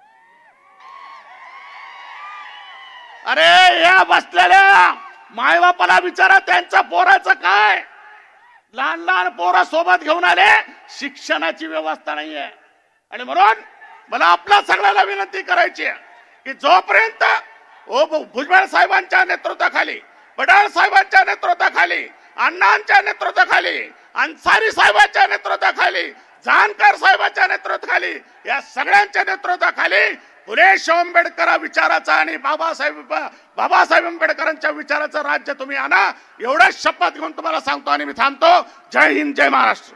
अरे या बसलेल्या मायबापाला विचारा त्यांच्या पोराचं काय. लहान लहान पोरं सोबत घेऊन आले, शिक्षणाची व्यवस्था नाहीये. आणि म्हणून मला आपल्या सगळ्याला विनंती करायची आहे की जोपर्यंत ओ भुजबळ साहेबांच्या नेतृत्वाखाली, पडाळ साहेबांच्या नेतृत्वाखाली, अण्णांच्या नेतृत्वाखाली, अन्सारी साहेबांच्या नेतृत्वाखाली, जानकर साहेबांच्या नेतृत्वाखाली, या सगळ्यांच्या नेतृत्वाखाली फुले शाहू आंबेडकर विचाराचा आणि बाबासाहेब बाबासाहेब आंबेडकरांच्या विचाराचं राज्य तुम्ही आणा, एवढंच शपथ घेऊन तुम्हाला सांगतो आणि मी थांबतो. जय हिंद, जय महाराष्ट्र.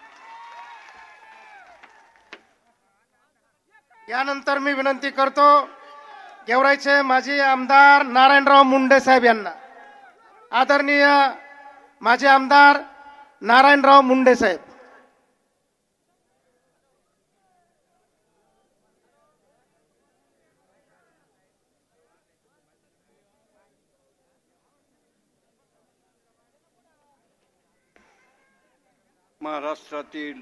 यानंतर मी विनंती करतो गेवराईचे माजी आमदार नारायणराव मुंडे साहेब यांना. आदरणीय माजी आमदार नारायणराव मुंडे साहेब. महाराष्ट्रातील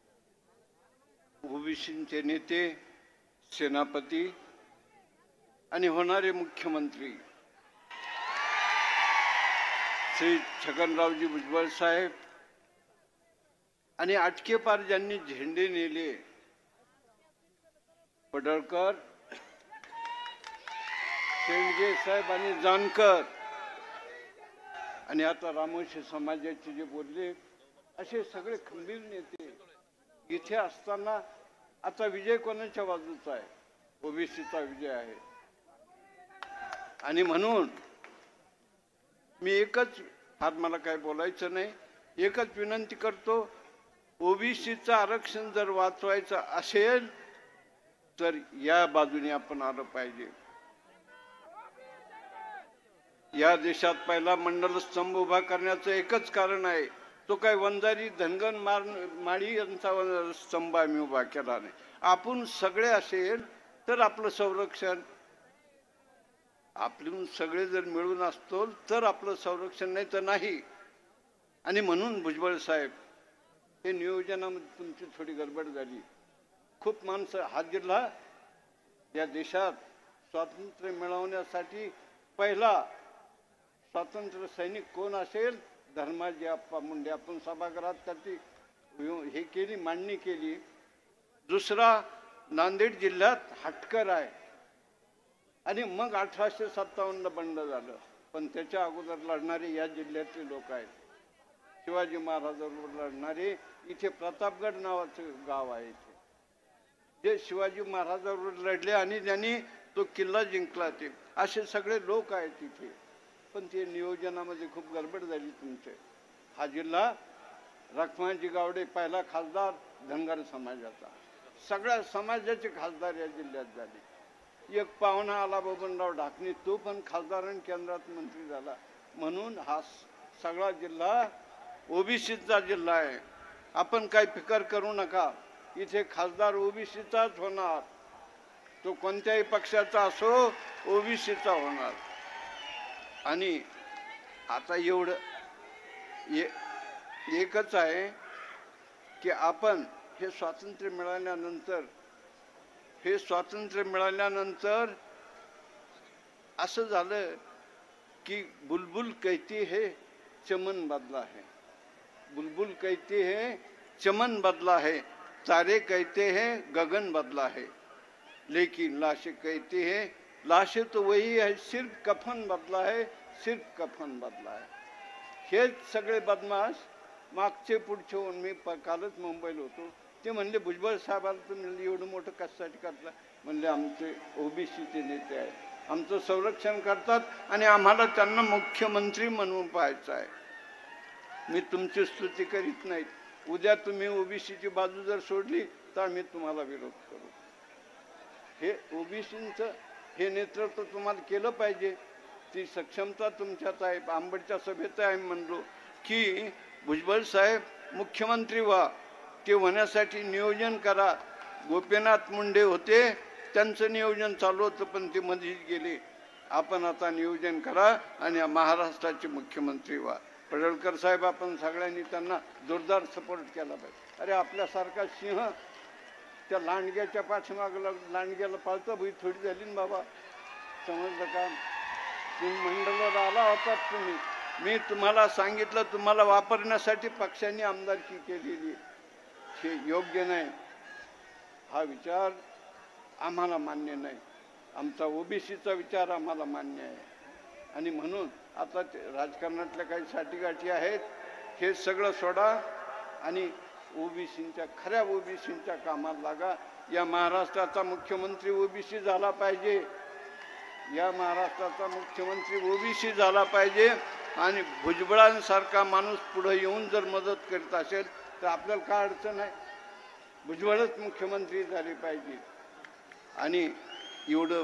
ओबीसीचे नेते, सेनापती आणि होणारे मुख्यमंत्री श्री छगनरावजी भुजबळ साहेब आणि आटके पार ज्यांनी झेंडे नेले, पडळकर, शेंडगे साहेब आणि जानकर, आणि आता रामोशी समाजाचे जे बोलले, असे सगळे खंबीर नेते इथे असताना आता विजय कोणाच्या बाजूचा आहे? ओबीसीचा विजय आहे. आणि म्हणून मी एकच, फार मला काय बोलायचं नाही, एकच विनंती करतो, ओबीसीचं आरक्षण जर वाचवायचं असेल तर या बाजूने आपण आलं पाहिजे. या देशात पहिला मंडल स्तंभ उभा करण्याचं एकच कारण आहे, तो काय वंजारी धनगन मार माळी यांचा स्तंभ आम्ही उभा केला नाही. आपण सगळे असेल तर आपलं संरक्षण, आपलं सगळे जर मिळून असतो तर आपलं संरक्षण, नाही तर नाही. आणि म्हणून भुजबळ साहेब, हे नियोजनामध्ये तुमची थोडी गडबड झाली. खूप माणसं, हा जिल्हा या देशात स्वातंत्र्य मिळवण्यासाठी पहिला स्वातंत्र्य सैनिक कोण असेल? धर्माजी आप्पा मुंडे. आपण सभागृहात त्याची हे केली, मांडणी केली. दुसरा नांदेड जिल्ह्यात हटकर आहे, आणि मग अठराशे सत्तावन्न बंड झालं. पण त्याच्या अगोदर लढणारे या जिल्ह्यातले लोक आहेत. शिवाजी महाराजांवर लढणारे, इथे प्रतापगड नावाचं गाव आहे, इथे जे शिवाजी महाराजांवर लढले आणि त्यांनी तो किल्ला जिंकला, ते असे सगळे लोक आहेत तिथे. पण ते नियोजनामध्ये खूप गडबड झाली तुमचे. हा जिल्हा रखमाजी गावडे पहिला खासदार धनगर समाजाचा, सगळ्या समाजाचे खासदार या जिल्ह्यात झाले. एक पाहुणा आला बबनराव ढाकणे, तो पण खासदार आणि केंद्रात मंत्री झाला. म्हणून हा सगळा जिल्हा ओबीसीचा जिल्हा आहे. आपण काही फिकर करू नका, इथे खासदार ओबीसीचाच होणार, तो कोणत्याही पक्षाचा असो, ओबीसीचा होणार. आणि आता एवढं एकच आहे की आपण हे स्वातंत्र्य मिळाल्यानंतर हे स्वातंत्र्य मिळाल्यानंतर असं झालं की बुलबुल कहती है चमन बदला है, बुलबुल कहती है चमन बदला है, तारे कहते हैं गगन बदला है, लेकिन लाशें कहती है लाशें तो वही है, सिर्फ कफन बदला है, सिर्फ कफन बदला है. हेच सगळे बदमाश मागचे पुढचे होऊन, मी कालच मुंबईला होतो, ते म्हणले भुजबळ साहेबाला तुम्ही एवढं मोठं कशासाठी करता? म्हणले आमचे ओबीसीचे नेते आहेत, आमचं संरक्षण करतात आणि आम्हाला त्यांना मुख्यमंत्री म्हणून पाहायचं आहे. मी तुमची स्तुती करीत नाही. उद्या तुम्ही ओबीसीची बाजू जर सोडली तर आम्ही तुम्हाला विरोध करू. हे ओबीसींचं हे नेतृत्व तुम्हाला केलं पाहिजे, ती सक्षमता तुमच्यात आहे. आंबेडच्या सभेत आम्ही म्हणलो की भुजबळ साहेब मुख्यमंत्री व्हा, ते होण्यासाठी नियोजन करा. गोपीनाथ मुंडे होते, त्यांचं नियोजन चालू होतं, पण ते मध्येच गेले. आपण आता नियोजन करा आणि महाराष्ट्राचे मुख्यमंत्री व्हा. पडळकर साहेब, आपण सगळ्यांनी त्यांना जोरदार सपोर्ट केला पाहिजे. अरे आपल्यासारखा सिंह त्या लांडग्याच्या पाठीमागला, लांडग्याला पाळता भुई थोडी झाली ना बाबा, समजलं का? तुम्ही मंडळाला आला होतात तुम्ही, मी तुम्हाला सांगितलं, तुम्हाला वापरण्यासाठी पक्षांनी आमदारकी केलेली, हे योग्य नाही. हा विचार आम्हाला मान्य नाही. आमचा ओबीसीचा विचार आम्हाला मान्य आहे. आणि म्हणून आता राजकारणातल्या काही साठीगाठी आहेत, हे सगळं सोडा आणि ओबीसींच्या, खऱ्या ओबीसींच्या कामाला लागा. या महाराष्ट्राचा मुख्यमंत्री ओबीसी झाला पाहिजे, या महाराष्ट्राचा मुख्यमंत्री ओबीसी झाला पाहिजे. आणि भुजबळांसारखा माणूस पुढे येऊन जर मदत करत असेल तर आपल्याला काय अडचण आहे. भुजबळच मुख्यमंत्री झाले पाहिजे. आणि एवढं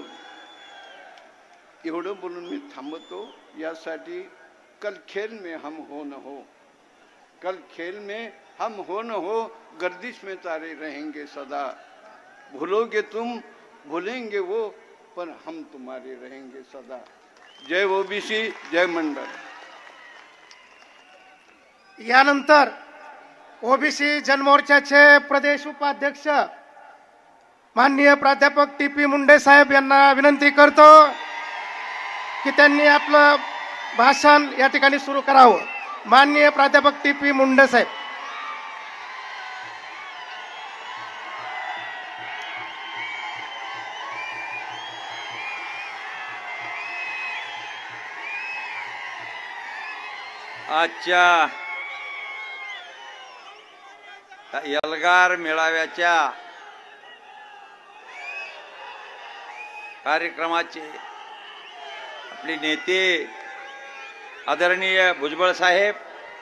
एवढं बोलून मी थांबतो. यासाठी कल खेल में हम हो न हो, कल खेल में हम हो न हो, गर्दिश में तारे रहेंगे सदा. भूलोगे तुम भूलेंगे वो, पर हम तुम्हारे रहेंगे सदा. जय ओबीसी, जय मंडळ. यानंतर ओबीसी जनमोर्चाचे प्रदेश उपाध्यक्ष माननीय प्राध्यापक टी पी मुंडे साहेब यांना विनंती करतो की त्यांनी आपलं भाषण या ठिकाणी सुरू करावं. माननीय प्राध्यापक टी पी मुंडे साहेब. आजच्या एल्गार मेळाव्याच्या कार्यक्रमाचे आपले नेते आदरणीय भुजबळ साहेब,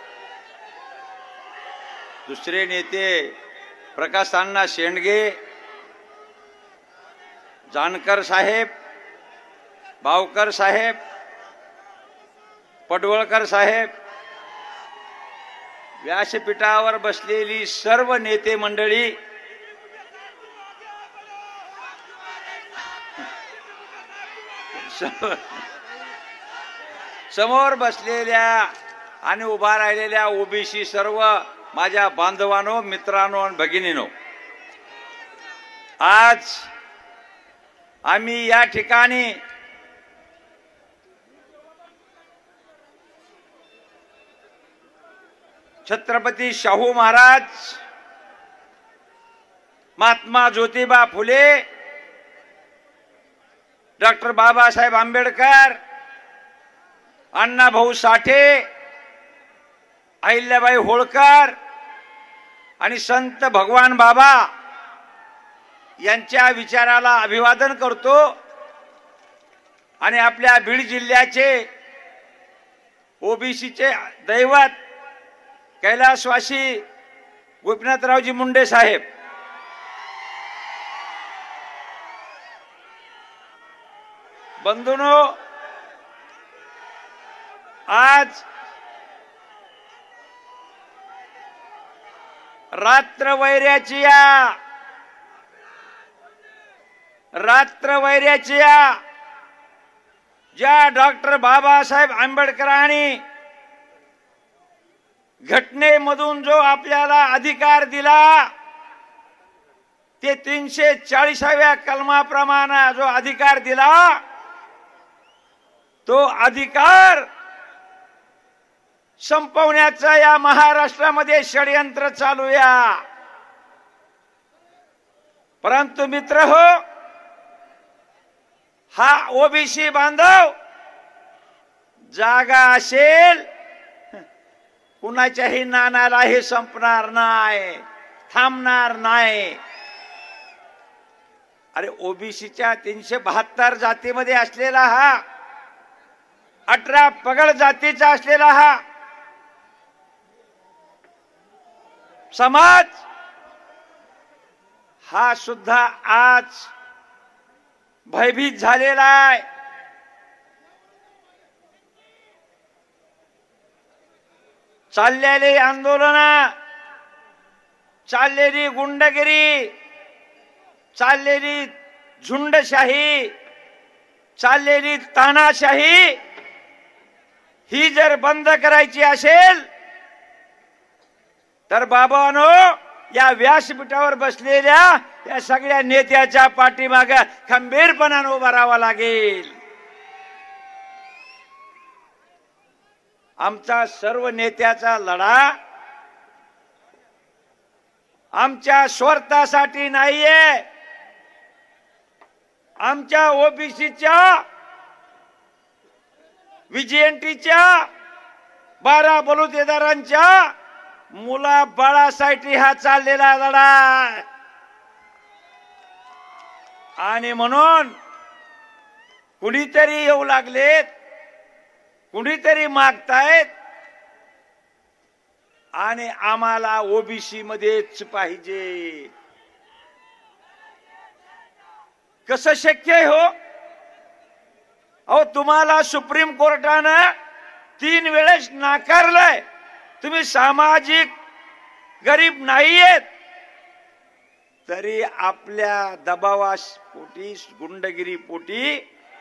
दुसरे नेते प्रकाश अण्णा शेंडगे, जानकर साहेब, बावकर साहेब, पडवळकर साहेब, व्यासपीठावर बसलेली सर्व नेते मंडळी, समोर बसलेल्या आणि उभा राहिलेल्या ओबीसी सर्व माझ्या बांधवांनो, मित्रांनो आणि भगिनींनो, आज आम्ही या ठिकाणी छत्रपती शाहू महाराज, महात्मा ज्योतिबा फुले, डॉक्टर बाबासाहेब आंबेडकर, अण्णाभाऊ साठे, अहिल्याबाई होळकर आणि संत भगवान बाबा यांच्या विचाराला अभिवादन करतो. आणि आपल्या बीड जिल्ह्याचे ओबीसीचे दैवत कैलासवासी गोपीनाथरावजी मुंडे साहेब, बंधूंनो, आज रात्रवैर्याची या रात्रवैर्याची या ज्या डॉक्टर बाबासाहेब आंबेडकरांनी घटनेमधून जो आपल्याला अधिकार दिला, ते तीनशे चाळीसाव्या कलमाप्रमाणे जो अधिकार दिला, तो अधिकार संपवण्याचं या महाराष्ट्रामध्ये षडयंत्र चालू या. परंतु मित्र हो, हा ओबीसी बांधव जागा असेल, कुणाच्याही नानाला हे संपणार नाही, थांबणार नाही. अरे ओबीसीच्या तीनशे बहात्तर जातीमध्ये असलेला हा, अठरा पगड जातीचा असलेला हा समाज, हा सुद्धा आज भयभीत झालेला आहे. चाललेली आंदोलन, चाललेली गुंडगिरी, चाललेली झुंडशाही, चाललेली तानाशाही ही जर बंद करायची असेल तर बाबांनो, या व्यासपीठावर बसलेल्या या सगळ्या नेत्याच्या पाठीमागे खंबीरपणाने उभा राहावं लागेल. आमचा सर्व नेत्याचा लढा आमच्या स्वार्थासाठी नाहीये, आमच्या ओबीसीच्या व्हीजीएनटीच्या बारा बलुतेदारांच्या मुला बाळासाठी हा चाललेला लढा. आणि म्हणून कुणीतरी येऊ लागलेत, कुणीतरी मागतायत आणि आम्हाला ओबीसी मध्येच पाहिजे. कसं शक्य आहे हो? अहो तुम्हाला सुप्रीम कोर्टानं तीन वेळेस नाकारलंय. तुम्ही सामाजिक गरीब नाहीयेत, तरी आपल्या दबावापोटी, गुंडगिरी पोटी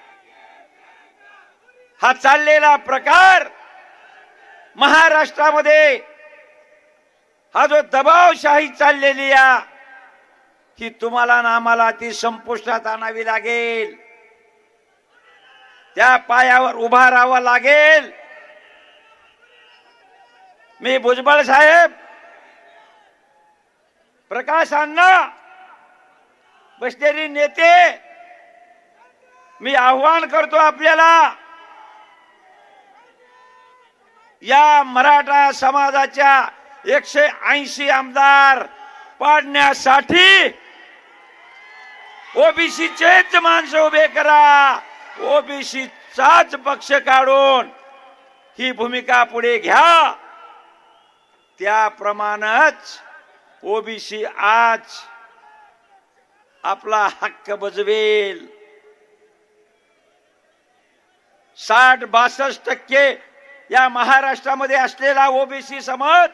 हा चाललेला प्रकार महाराष्ट्रामध्ये, हा जो दबावशाही चाललेली आहे, ही तुम्हाला ना आम्हाला ती संपुष्टात आणावी लागेल. त्या पायावर उभा राहावं लागेल. मी भुजबळ साहेब, प्रकाश अण्णा, बसलेले नेते, मी आव्हान करतो आपल्याला, या मराठा समाजाच्या एकशे ऐंशी आमदार पाडण्यासाठी ओबीसीचेच माणसं उभे करा. ओबीसीचाच पक्ष काढून ही भूमिका पुढे घ्या. त्याप्रमाणेच ओबीसी आज आपला हक्क बजवेल. साठ बासष्ट टक्के या महाराष्ट्रामध्ये असलेला ओबीसी समाज,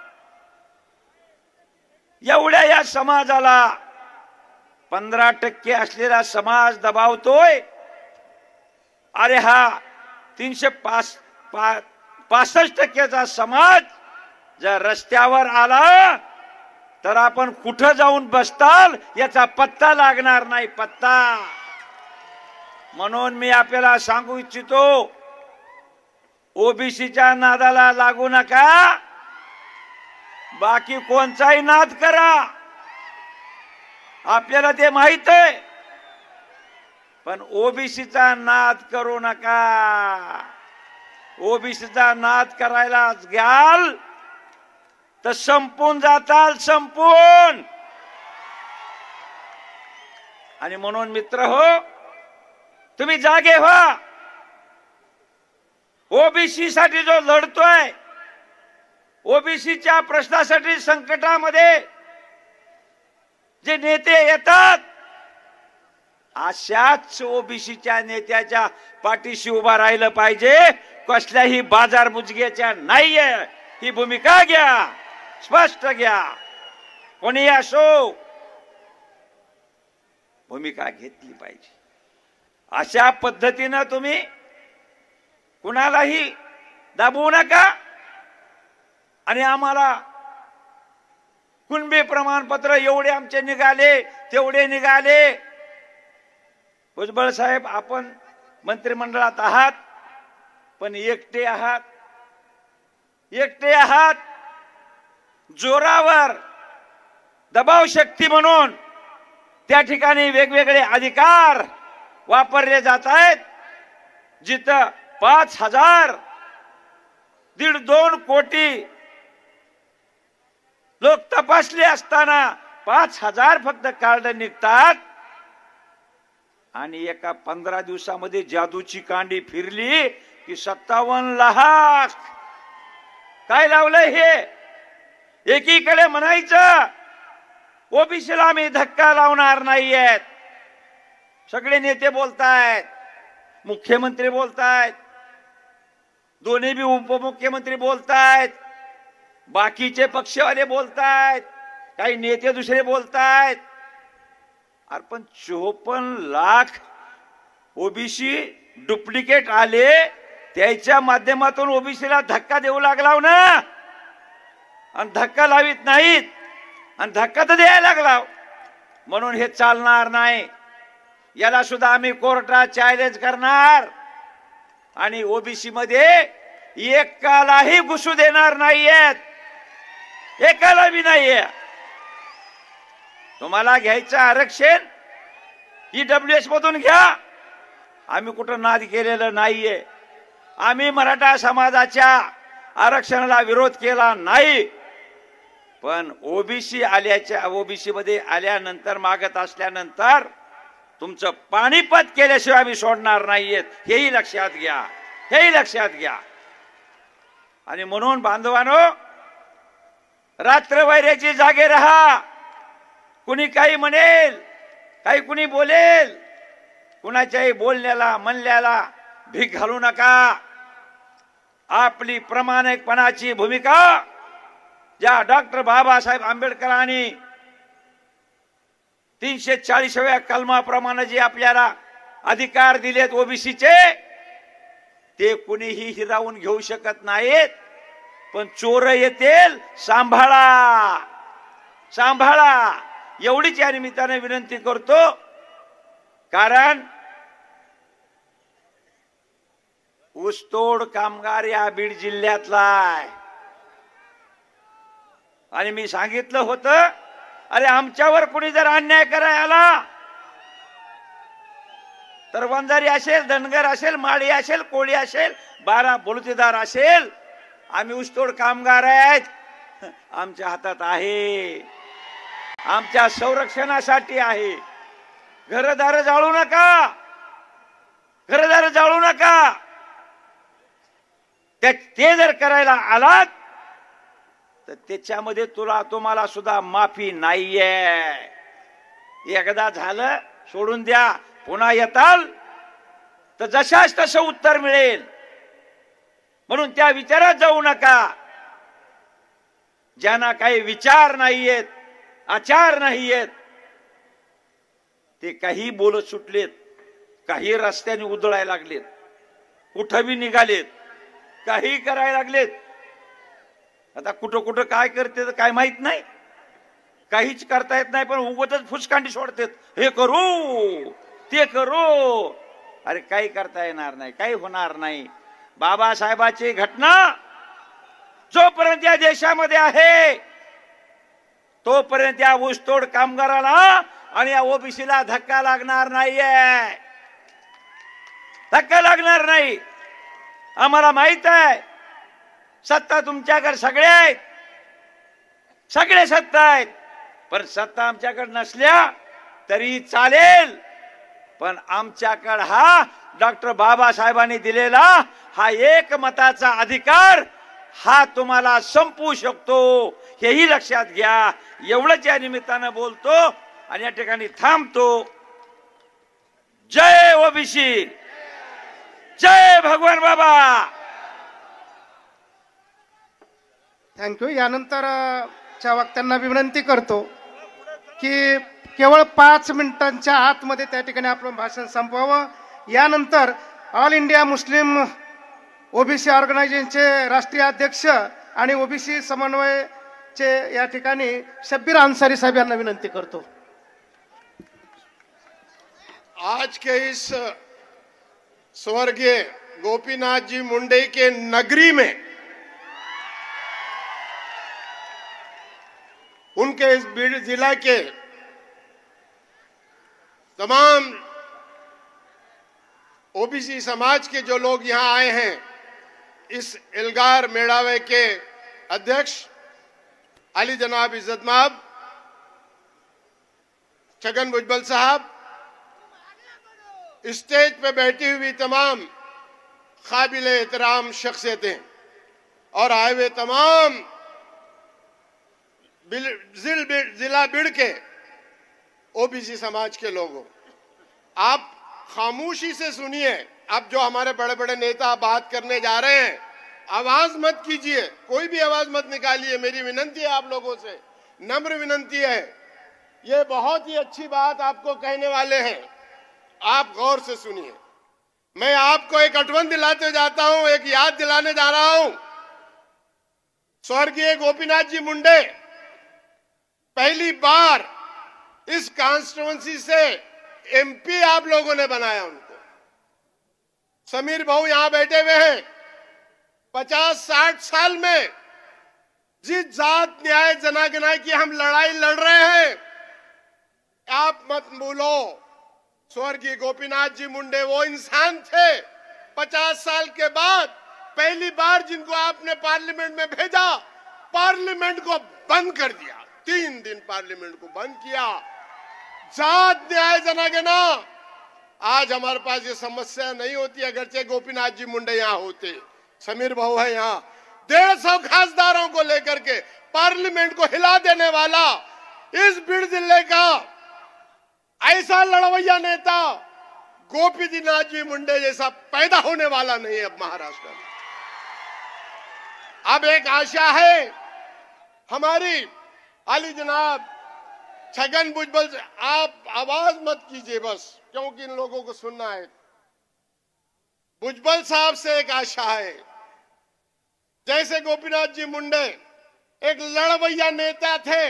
एवढ्या या समाजाला पंधरा टक्के असलेला समाज दबावतोय. अरे हा तीनशे पाच पासष्ट टक्क्याचा समाज जर रस्त्यावर आला तर आपण कुठं जाऊन बसताल याचा पत्ता लागणार नाही, पत्ता. म्हणून मी आपल्याला सांगू इच्छितो, ओबीसीच्या नादाला लागू नका. बाकी कोणचाही नाद करा, आपल्याला ते माहित आहे, पण ओबीसीचा नाद करू नका. ओबीसीचा नाद करायला घ्याल तर संपून जाताल, संपून. आणि म्हणून मित्र हो, तुम्ही जागे व्हा. ओबीसी साठी जो लढतोय, ओबीसीच्या प्रश्नासाठी संकटामध्ये जे नेते येतात, अशाच ओबीसीच्या नेत्याच्या पाठीशी उभा राहिलं पाहिजे. कसल्याही बाजार बुजग्याच्या नाहीये. ही भूमिका घ्या, स्पष्ट घ्या. कोणी असो, भूमिका घेतली पाहिजे. अशा पद्धतीनं तुम्ही कुणालाही दाबवू नका. आणि आम्हाला कुणबी प्रमाणपत्र एवढे आमचे निघाले, तेवढे निघाले. भुजबळ साहेब, आपण मंत्रिमंडळात आहात, पण एकटे आहात, एकटे आहात. जोरावर दबाव शक्ती म्हणून त्या ठिकाणी वेगवेगळे अधिकार वापरले जात आहेत. जिथं पाच हजार दीड दोन कोटी लोक तपासले असताना पाच हजार फक्त कार्ड निघतात. आणि एका पंधरा दिवसामध्ये जादूची कांडी फिरली की सत्तावन्न लाख. काय लावलंय हे? एकीकडे म्हणायचं ओबीसीला आम्ही धक्का लावणार नाहीयेत, सगळे नेते बोलतायत, मुख्यमंत्री बोलतायत, दोन्ही बी उपमुख्यमंत्री बोलतायत, बाकीचे पक्षवाले बोलतायत, काही नेते दुसरे बोलतायत. अरे पण चोपन्न लाख ओबीसी डुप्लिकेट आले, त्याच्या माध्यमातून ओबीसीला धक्का देऊ लागला ना. आणि धक्का लावित नाहीत, आणि धक्का तर द्यायला लागला. म्हणून हे चालणार नाही. याला सुद्धा आम्ही कोर्टात चॅलेंज करणार. आणि ओबीसी मध्ये एकालाही घुसू देणार नाहीयेत, एकाला बी नाहीये. तुम्हाला घ्यायचं आरक्षण ईडब्ल्यूएस मधून घ्या. आम्ही कुठं नाद केलेलं नाहीये. आम्ही मराठा समाजाच्या आरक्षणाला विरोध केला नाही. पण ओबीसी आल्याच्या ओबीसी मध्ये आल्यानंतर, मागत असल्यानंतर तुमचं पाणीपत केल्याशिवाय आम्ही सोडणार नाहीयेत, हेही लक्षात घ्या, हेही लक्षात घ्या. आणि म्हणून बांधवानो, रात्रवैऱ्याची जागे रहा. कुणी काही म्हणेल, काही कुणी बोलेल, कुणाच्याही बोलण्याला म्हणल्याला भीक घालू नका. आपली प्रामाणिकपणाची भूमिका ज्या डॉक्टर बाबासाहेब आंबेडकरांनी तीनशे चाळीसाव्या कलमाप्रमाणे जे आपल्याला अधिकार दिलेत ओबीसीचे, ते कुणीही हिरावून घेऊ शकत नाहीत. पण चोर येतील, सांभाळा, सांभाळा, एवढीच या निमित्ताने विनंती करतो. कारण ऊसतोड कामगार या बीड जिल्ह्यातला आहे. आणि मी सांगितलं होतं, अरे आमच्यावर कुणी जर अन्याय करायला आला तर वंजारी असेल, धनगर असेल, माळी असेल, कोळी असेल, बारा बलुतेदार असेल, आम्ही ऊसतोड कामगार आहेत, आमच्या हातात आहे, आमच्या संरक्षणासाठी आहे. घरदार जाळू नका, घरदार जाळू नका. ते जर करायला आलात तर त्याच्यामध्ये तुला तुम्हाला सुद्धा माफी नाहीये. एकदा झालं, सोडून द्या. पुन्हा येताल तर जशाच तसं उत्तर मिळेल. म्हणून त्या विचारात जाऊ नका. ज्यांना काही विचार नाहीयेत, आचार नाहीयेत, ते काही बोलत सुटलेत, काही रस्त्याने उधळायला लागलेत, कुठं बी निघालेत, काही करायला लागलेत. आता कुठं कुठं काय करते तर काय माहित नाही, काहीच करता येत नाही, पण उगतच फुसकांडी सोडतात, हे करू ते करू. अरे काही करता येणार नाही, काही होणार नाही. बाबासाहेबांची घटना जोपर्यंत या देशामध्ये आहे तोपर्यंत या ऊसतोड कामगाराला आणि या ओबीसीला धक्का लागणार नाहीये, धक्का लागणार नाही. आम्हाला माहित आहे सत्ता तुमच्याकडे सगळे आहेत, सगळे सत्ता आहेत, पण सत्ता आमच्याकडे नसल्या तरी चालेल. पण आमच्याकडे हा डॉक्टर बाबासाहेबांनी दिलेला हा एक मताचा अधिकार हा तुम्हाला संपवू शकतो, हेही लक्षात घ्या. एवढंच या निमित्तानं बोलतो आणि या ठिकाणी थांबतो. जय ओबीसी, जय भगवान बाबा. थँक्यू. यानंतर अ, च्या वक्त्यांना विनंती करतो की केवळ पाच मिनिटांच्या आतमध्ये त्या ठिकाणी आपलं भाषण संपवावं. यानंतर ऑल इंडिया मुस्लिम ओबीसी ऑर्गनायझेशनचे राष्ट्रीय अध्यक्ष आणि ओबीसी समन्वयचे या ठिकाणी शब्बीर अन्सारी साहेब यांना विनंती करतो. आज के इस स्वर्गीय गोपीनाथ जी मुंडे के नगरी में उनके इस बीड़ जिला के तमाम ओबीसी समाज के जो लोग यहां आए हैं, इस एल्गार मेड़ावे के अध्यक्ष अली जनाब इज्जत माब, छगन भुजबल साहब, स्टेज पे बैठी हुई तमाम काबिल एहतराम शख्सियतें और आए हुए तमाम जिला बीड़ के ओबीसी समाज के लोगों, आप खामोशी से सुनिए. अब जो हमारे बड़े बड़े नेता बात करने जा रहे हैं, आवाज मत कीजिए, कोई भी आवाज मत निकालिए. मेरी विनंती है आप लोगों से, नम्र विनंती है. ये बहुत ही अच्छी बात आपको कहने वाले हैं, आप गौर से सुनिए. मैं आपको एक अटवन दिलाते जाता हूं, एक याद दिलाने जा रहा हूं. स्वर्गीय गोपीनाथ जी मुंडे पहली बार इस कॉन्स्टिट्यूएंसी से एमपी आप लोगों ने बनाया उनको. समीर भाऊ यहां बैठे हुए हैं. पचास साठ साल में जिस जात न्याय जनागनाय की हम लड़ाई लड़ रहे हैं, आप मत भूलो स्वर्गीय गोपीनाथ जी मुंडे वो इंसान थे पचास साल के बाद पहली बार जिनको आपने पार्लियामेंट में भेजा, पार्लियामेंट को बंद कर दिया. तीन दिन पार्लियामेंट को बंद किया. जात न्याय जनगणना, आज हमारे पास ये समस्या नहीं होती अगरचे गोपीनाथ जी मुंडे यहाँ होते, समीर भाऊ है यहाँ। डेढ़ सौ खासदारों को लेकर के पार्लियामेंट को हिला देने वाला इस बीड़ जिले का ऐसा लड़वैया नेता गोपीनाथ जी मुंडे जैसा पैदा होने वाला नहीं है अब महाराष्ट्र में। अब एक आशा है हमारी, आली जनाब छगन भुजबल से आप आवाज मत कीजिए बस, क्योंकि इन लोगों को सुनना है। भुजबल साहब से एक आशा है, जैसे गोपीनाथ जी मुंडे एक लड़वैया नेता थे,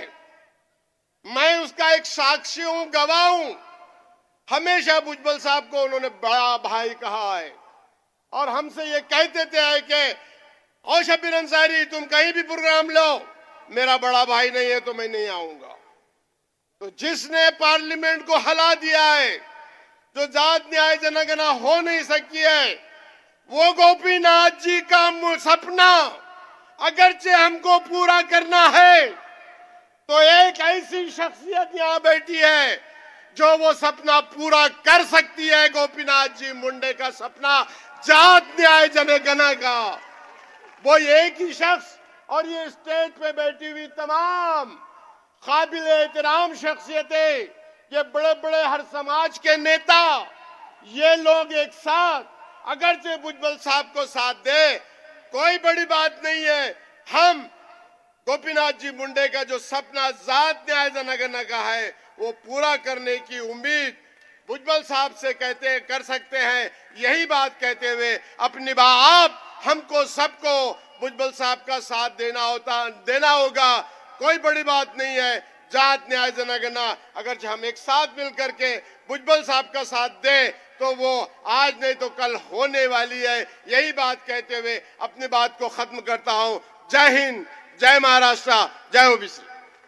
मैं उसका एक साक्षी हूं, गवाह हूं। हमेशा भुजबल साहब को उन्होंने बड़ा भाई कहा है और हमसे ये कहते थे कि ओ शब्बीर अंसारी तुम कहीं भी प्रोग्राम लो, मेरा बड़ा भाई नहीं है तो मैं नहीं आऊंगा। तो जिसने पार्लियामेंट को हला दिया है, जो जात न्याय जनगणना हो नहीं सकी है, वो गोपीनाथ जी का सपना अगरचे हमको पूरा करना है तो एक ऐसी शख्सियत यहां बैठी है जो वो सपना पूरा कर सकती है। गोपीनाथ जी मुंडे का सपना जात न्याय जनगणना का, वो एक ही शख्स और ये स्टेज पे बैठी हुई तमाम काबिल एहतराम शख्सियतें, ये बड़े बड़े हर समाज के नेता, ये लोग एक साथ अगरचे भुजबल साहब को साथ दे, कोई बड़ी बात नहीं है। हम गोपीनाथ जी मुंडे का जो सपना जात न्याय जनगणना का है वो पूरा करने की उम्मीद भुजबल साहब से कहते कर सकते हैं। यही बात कहते हुए अपनी बात आप हमको सबको भुजबल साहब का साथ देना होता देना होगा, कोई बड़ी बात नहीं है। जात न्याय जनगणना अगर हम एक साथ मिलकर के भुजबल साहब का साथ दें तो वो आज नहीं तो कल होने वाली है। यही बात कहते हुए अपनी बात को खत्म करता हूं। जय हिंद, जय महाराष्ट्र, जय ओबीसी।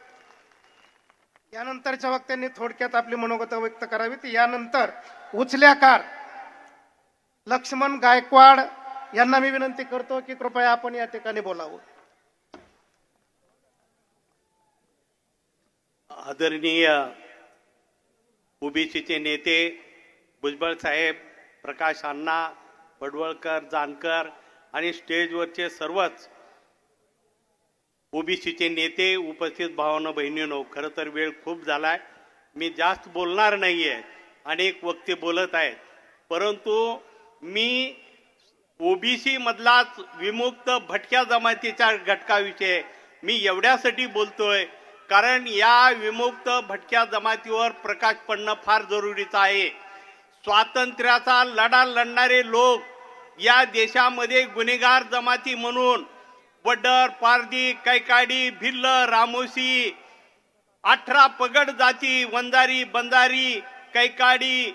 यानंतरच्या वक्त्यांनी थोडक्यात आपली मनोगत व्यक्त करावीत। यानंतर उचल्याकार लक्ष्मण गायकवाड यांना मी विनंती करतो की कृपया आपण या ठिकाणी बोलावं। आदरणीय ओबीसीचे नेते भुजबळ साहेब, प्रकाश अण्णा, पडवळकर, जानकर आणि स्टेजवरचे सर्वच ओबीसीचे नेते, उपस्थित भावांनो बहिणींनो, खरं तर वेळ खूप झालाय, मी जास्त बोलणार नाहीये, अनेक वक्ते बोलत आहेत, परंतु मी ओबीसी मधलाच विमुक्त भटक्या जमातीच्या घटकाविषयी मी एवढ्यासाठी बोलतोय कारण या विमुक्त भटक्या जमातीवर प्रकाश पडणं फार जरुरीचं आहे। स्वातंत्र्याचा लढा लढणारे लोक या देशामध्ये गुन्हेगार जमाती म्हणून वडर, पारधी, कैकाडी, भिल्ल, रामोशी, अठरा पगड जाती, वंजारी, बंजारी, कैकाडी,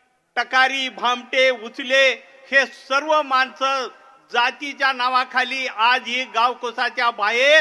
टकारी, भामटे, उचले हे सर्व माणसं जातीच्या नावाखाली आज ही गावकोसाच्या बाहेर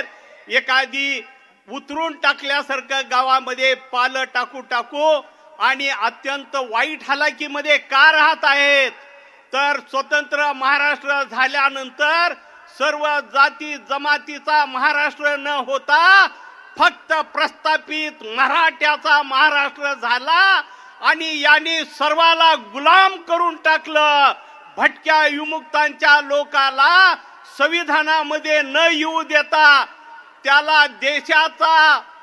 एखादी उतरून टाकल्यासारखं गावामध्ये पालं टाकू टाकू आणि अत्यंत वाईट हालाकीमध्ये का राहत आहेत। तर स्वतंत्र महाराष्ट्र झाल्यानंतर सर्व जाती जमातीचा महाराष्ट्र न होता फक्त प्रस्थापित मराठ्याचा महाराष्ट्र झाला आणि यांनी सर्वाला गुलाम करून टाकलं। भटक्या विमुक्तांच्या लोकाला संविधानामध्ये न येऊ देता, त्याला देशाचा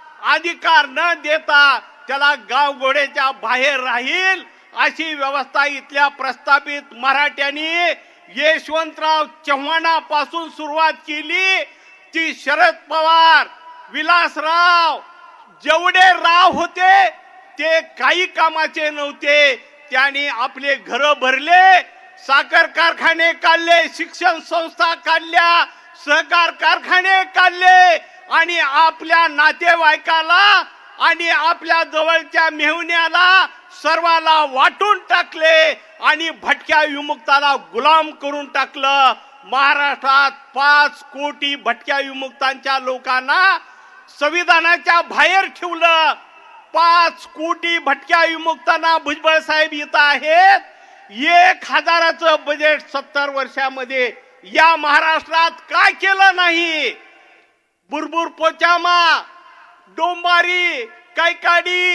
अधिकार न देता त्याला गावगोड्याच्या बाहेर राहील अशी व्यवस्था इथल्या प्रस्थापित मराठ्यांनी यशवंतराव चव्हाणापासून सुरुवात केली। ती शरद पवार, विलासराव, जेवढे राव होते ते काही कामाचे नव्हते, त्यांनी आपले घर भरले, साखर कारखाने काढले, शिक्षण संस्था काढल्या, सहकार कारखाने काढले आणि आपल्या नातेवाईकाला आणि आपल्या जवळच्या मेहुण्याला सर्वाला वाटून टाकले आणि भटक्या विमुक्ताला गुलाम करून टाकलं। महाराष्ट्रात पाच कोटी भटक्या विमुक्तांच्या लोकांना संविधानाच्या बाहेर ठेवलं। पाच कोटी भटक्या विमुक्तांना भुजबळ साहेब इथं आहेत। एक हजाराचं बजेट सत्तर वर्षामध्ये या महाराष्ट्रात का केलं नाही? बुरबुर, पोचामा, डोंबारी, कैकाडी,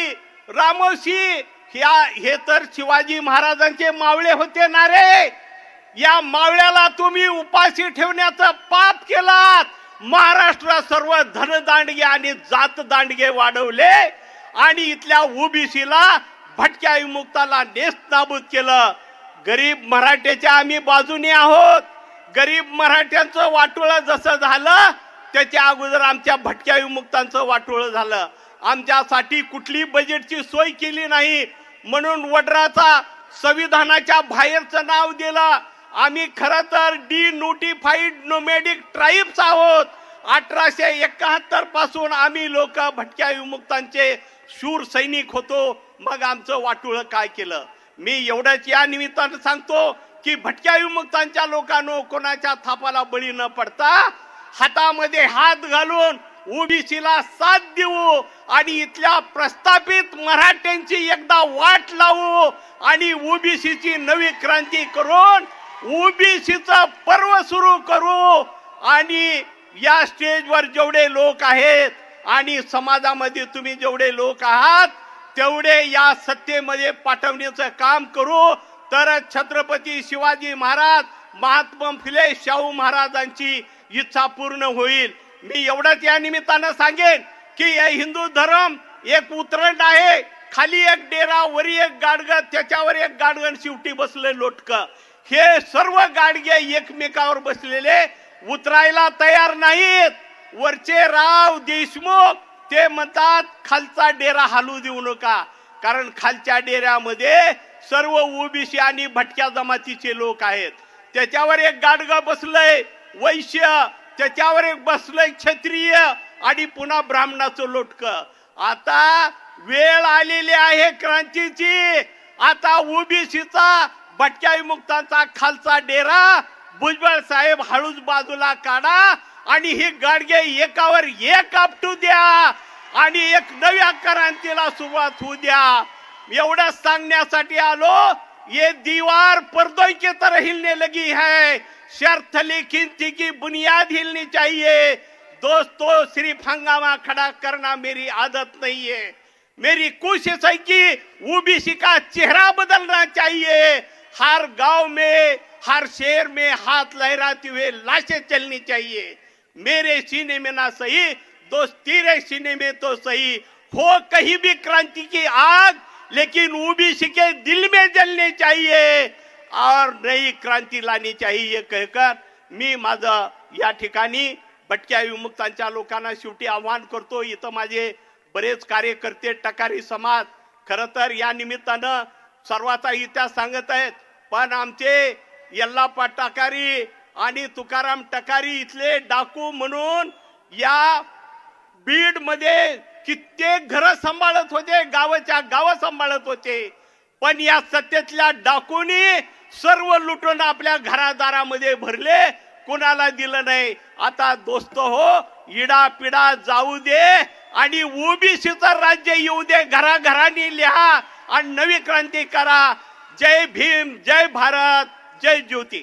रामोशी ह्या हे तर शिवाजी महाराजांचे मावळे होते ना रे. या मावळ्याला तुम्ही उपाशी ठेवण्याचं पाप केलात. महाराष्ट्रात सर्व धनदांडगे आणि जात दांडगे वाढवले आणि इथल्या ओबीसीला भटक्या विमुक्ताला नेस्तनाबूत केलं. गरीब मराठ्याच्या आम्ही बाजूने आहोत. गरीब मराठ्यांचं वाटोळं जसं झालं त्याच्या अगोदर आमच्या भटक्या विमुक्तांचं वाटोळं झालं. आमच्यासाठी कुठली बजेटची सोय केली नाही म्हणून वड्राचा संविधानाच्या बाहेरचं नाव दिलं. आम्ही खरं तर डी नोटिफाईड नोमॅडिक ट्राईब्स आहोत. अठराशे एकाहत्तर पासून आम्ही लोक भटक्या विमुक्तांचे शूर सैनिक होतो. मग आमचं वाटोळं काय केलं. मी एवढंच या निमित्तानं सांगतो की भटक्या विमुक्तांच्या लोकांनो कोणाच्या थापाला बळी न पडता हातामध्ये हात घालून ओबीसीला साथ देऊ आणि इथल्या प्रस्थापित मराठ्यांची एकदा वाट लावू आणि ओबीसीची नवी क्रांती करून ओबीसीचं पर्व सुरू करू. आणि या स्टेजवर जेवढे लोक आहेत आणि समाजामध्ये तुम्ही जेवढे लोक आहात तेवढे या सत्तेमध्ये पाठवण्याचं काम करू. तर छत्रपती शिवाजी महाराज महात्मा फुले शाहू महाराजांची इच्छा पूर्ण होईल. मी एवढंच या निमित्तानं सांगेन की हिंदू धर्म एक उतरंड आहे. खाली एक डेरा वरी एक गाडगं त्याच्यावर एक गाडगण शिवटी बसले लोटक. हे सर्व गाडगे एकमेकावर बसलेले उतरायला तयार नाहीत. वरचे राव देशमुख ते म्हणतात खालचा डेरा हलू देऊ नका. कारण खालच्या डेऱ्यामध्ये सर्व ओबीसी आणि भटक्या जमातीचे लोक आहेत. त्याच्यावर एक गाडगं बसलंय वैश्य, त्याच्यावर एक बसलंय क्षत्रिय आणि पुन्हा ब्राह्मणाचं लोटक. आता वेळ आलेली आहे क्रांतीची. आता ओबीसीचा भटक्या विमुक्तांचा खालचा डेरा भुजबळ साहेब हळूच बाजूला काढा आणि ही गाडगे एकावर एक आपटू द्या आणि एक नव्या क्रांतीला सुरुवात होऊ द्या. एवढं सांगण्यासाठी आलो. ये दीवार पर्दों की तरह हिलने लगी है. शर्त लेकिन थी की बुनियाद हिलनी चाहिए. दोस्तों सिर्फ हंगामा खड़ा करना मेरी आदत नहीं है. मेरी कोशिश है कि ओबीसी का चेहरा बदलना चाहिए. हर गांव में हर शहर में हाथ लहराते हुए लाशें चलनी चाहिए. मेरे सीने में ना सही दोस्त तेरे सीने में तो सही हो कहीं भी क्रांति की आग, लेकिन ओबीसी के दिल में जलने चाहिए और नई क्रांती लानी चाहिए कहकर मी माझं या ठिकाणी भटक्या विमुक्तांच्या लोकांना शेवटी आव्हान करतो. इथं माझे बरेच कार्यकर्ते टकारी समाज खरं तर या निमित्तानं सर्वाचा इतिहास सांगत आहेत. पण आमचे यल्लाप्पा टकारी आणि तुकाराम टकारी इथले डाकू म्हणून या बीड मध्ये कित्येक घर सांभाळत होते, गावाच्या गाव सांभाळत होते. पण या सत्तेतल्या डाकूनी सर्व लुटून आपल्या घरादारामध्ये भरले, कोणाला दिलं नाही. आता दोस्त हो इडा पिडा जाऊ दे आणि ओबीसीचं राज्य येऊ दे. घराघरांनी लिहा आणि नवी क्रांती करा. जय भीम, जय भारत, जय ज्योती.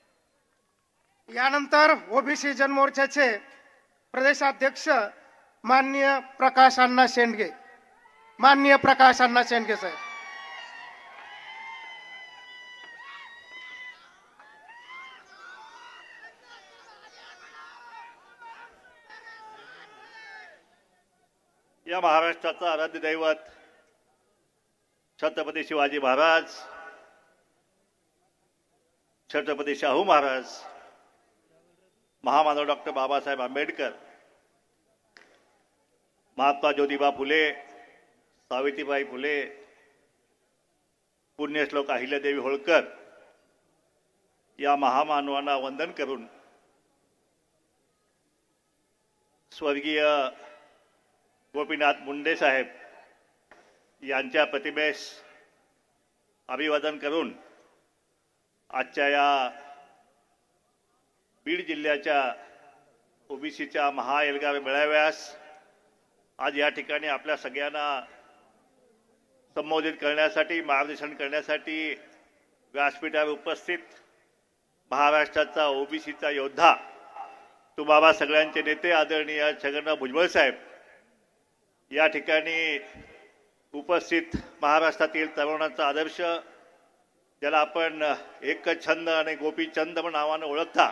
यानंतर ओबीसी जनमोर्चाचे प्रदेशाध्यक्ष माननीय प्रकाश अण्णा शेंडगे. माननीय प्रकाश अण्णा शेंडगे साहेब. या महाराष्ट्राचा आराध्य दैवत छत्रपती शिवाजी महाराज, छत्रपती शाहू महाराज, महामानव डॉक्टर बाबासाहेब आंबेडकर, महात्मा ज्योतिबा फुले, सावित्रीबाई फुले, पुण्यश्लोक अहिल्यादेवी होळकर या महामानवांना वंदन करून स्वर्गीय गोपीनाथ मुंडे साहेब यांच्या प्रतिमेस अभिवादन करून आजच्या या बीड जिल्ह्याच्या ओबीसीच्या महाएल्गार मेळाव्यास आज या ठिकाणी आपल्या सगळ्यांना संबोधित करण्यासाठी, मार्गदर्शन करण्यासाठी व्यासपीठावर उपस्थित महाराष्ट्राचा ओबीसीचा योद्धा, तुम्हाला सगळ्यांचे नेते आदरणीय छगनराव भुजबळ साहेब या ठिकाणी उपस्थित महाराष्ट्रातील तरुणांचा आदर्श, ज्याला आपण एकछंद आणि गोपीचंद नावानं ओळखता,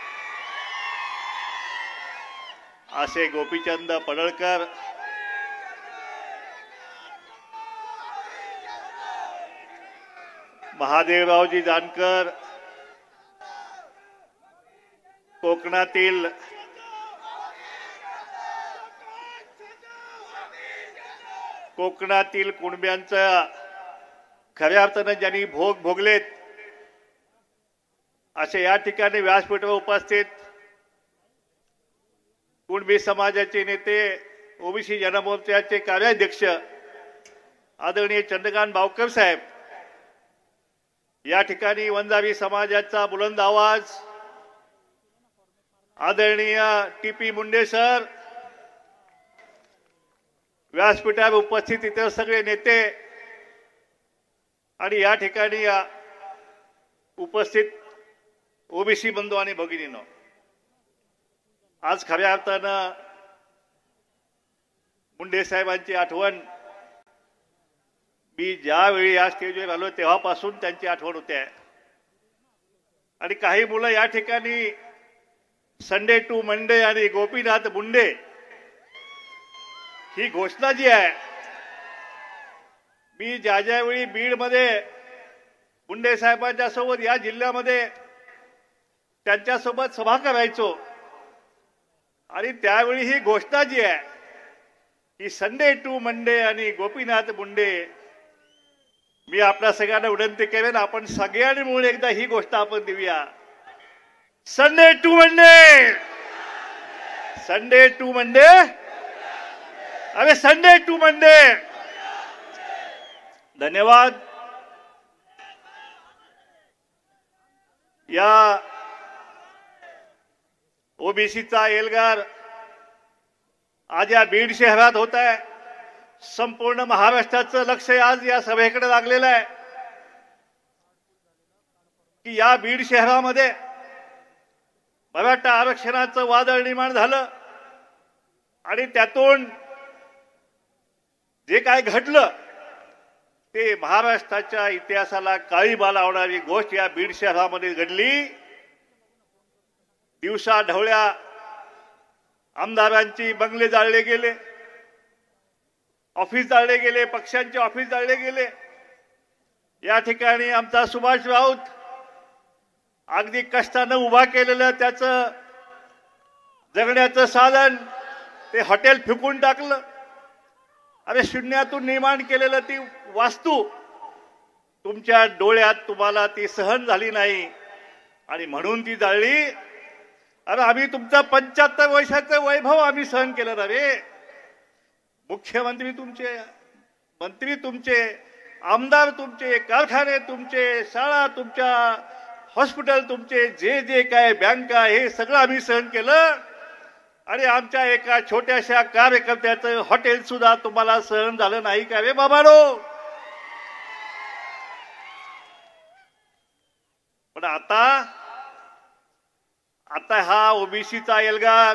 असे गोपीचंद पडळकर महादेवरावजी जानकर कोकणातील कोकणातील कुणब्यांचा खऱ्या अर्थानं ज्यांनी भोग भोगलेत असे या ठिकाणी व्यासपीठावर उपस्थित कुणबी समाजाचे नेते, ओबीसी जनमोर्चाचे कार्याध्यक्ष आदरणीय चंद्रकांत बावकर साहेब, या ठिकाणी वंजारी समाजाचा बुलंद आवाज आदरणीय टी पी मुंडे सर, व्यासपीठावर उपस्थित इतर सगळे नेते आणि या ठिकाणी उपस्थित ओबीसी बंधू आणि भगिनींनो, आज खऱ्या अर्थानं मुंडे साहेबांची आठवण मी ज्यावेळी या स्टेजवर आलो तेव्हापासून त्यांची आठवण होते. आणि काही मुलं या ठिकाणी संडे टू मंडे आणि गोपीनाथ मुंडे ही घोषणा जी आहे, मी ज्या ज्यावेळी बीडमध्ये मुंडे साहेबांच्या सोबत या जिल्ह्यामध्ये त्यांच्यासोबत सभा करायचो आणि त्यावेळी ही घोषणा जी आहे की संडे टू मंडे आणि गोपीनाथ मुंडे, मी आपल्या सगळ्यांना विनंती करेन आपण सगळ्यांनी मिळून एकदा ही गोष्ट आपण देऊया. Sunday to Monday, Sunday to Monday, अरे संडे टू मंडे. धन्यवाद. या ओबीसीचा एल्गार आज या बीड शहरात होत आहे. संपूर्ण महाराष्ट्राचं लक्ष आज या सभेकडे लागलेलं आहे की या बीड शहरामध्ये मराठा आरक्षणाचं वादळ निर्माण झालं आणि त्यातून जे काय घडलं ते महाराष्ट्राच्या इतिहासाला काळीमा लावणारी गोष्ट या बीड शहरामध्ये घडली. दिवसा ढवळ्या आमदारांची बंगले जाळले गेले, ऑफिस जाळले गेले, पक्षांचे ऑफिस जाळले गेले. या ठिकाणी आमचा सुभाष राऊत अगदी कष्टानं उभा केलेलं त्याचं जगण्याचं साधन ते हॉटेल फेकून टाकलं. अरे शून्यातून निर्माण केलेलं ती वास्तू तुमच्या डोळ्यात तुम्हाला ती सहन झाली नाही आणि म्हणून ती जाळली. अरे आम्ही तुमचा पंच्याहत्तर वर्षाचं वैभव आम्ही सहन केलं ना रे. मुख्यमंत्री तुमचे, मंत्री तुमचे, आमदार तुमचे, कारखाने तुमचे, शाळा तुमच्या, हॉस्पिटल तुमचे, जे जे काय बँका, हे सगळं आम्ही सहन केलं आणि आमच्या एका छोट्याशा कार्यकर्त्याचं हॉटेल सुद्धा तुम्हाला सहन झालं नाही का रे बाबानो. पण आता आता हा ओबीसीचा एल्गार,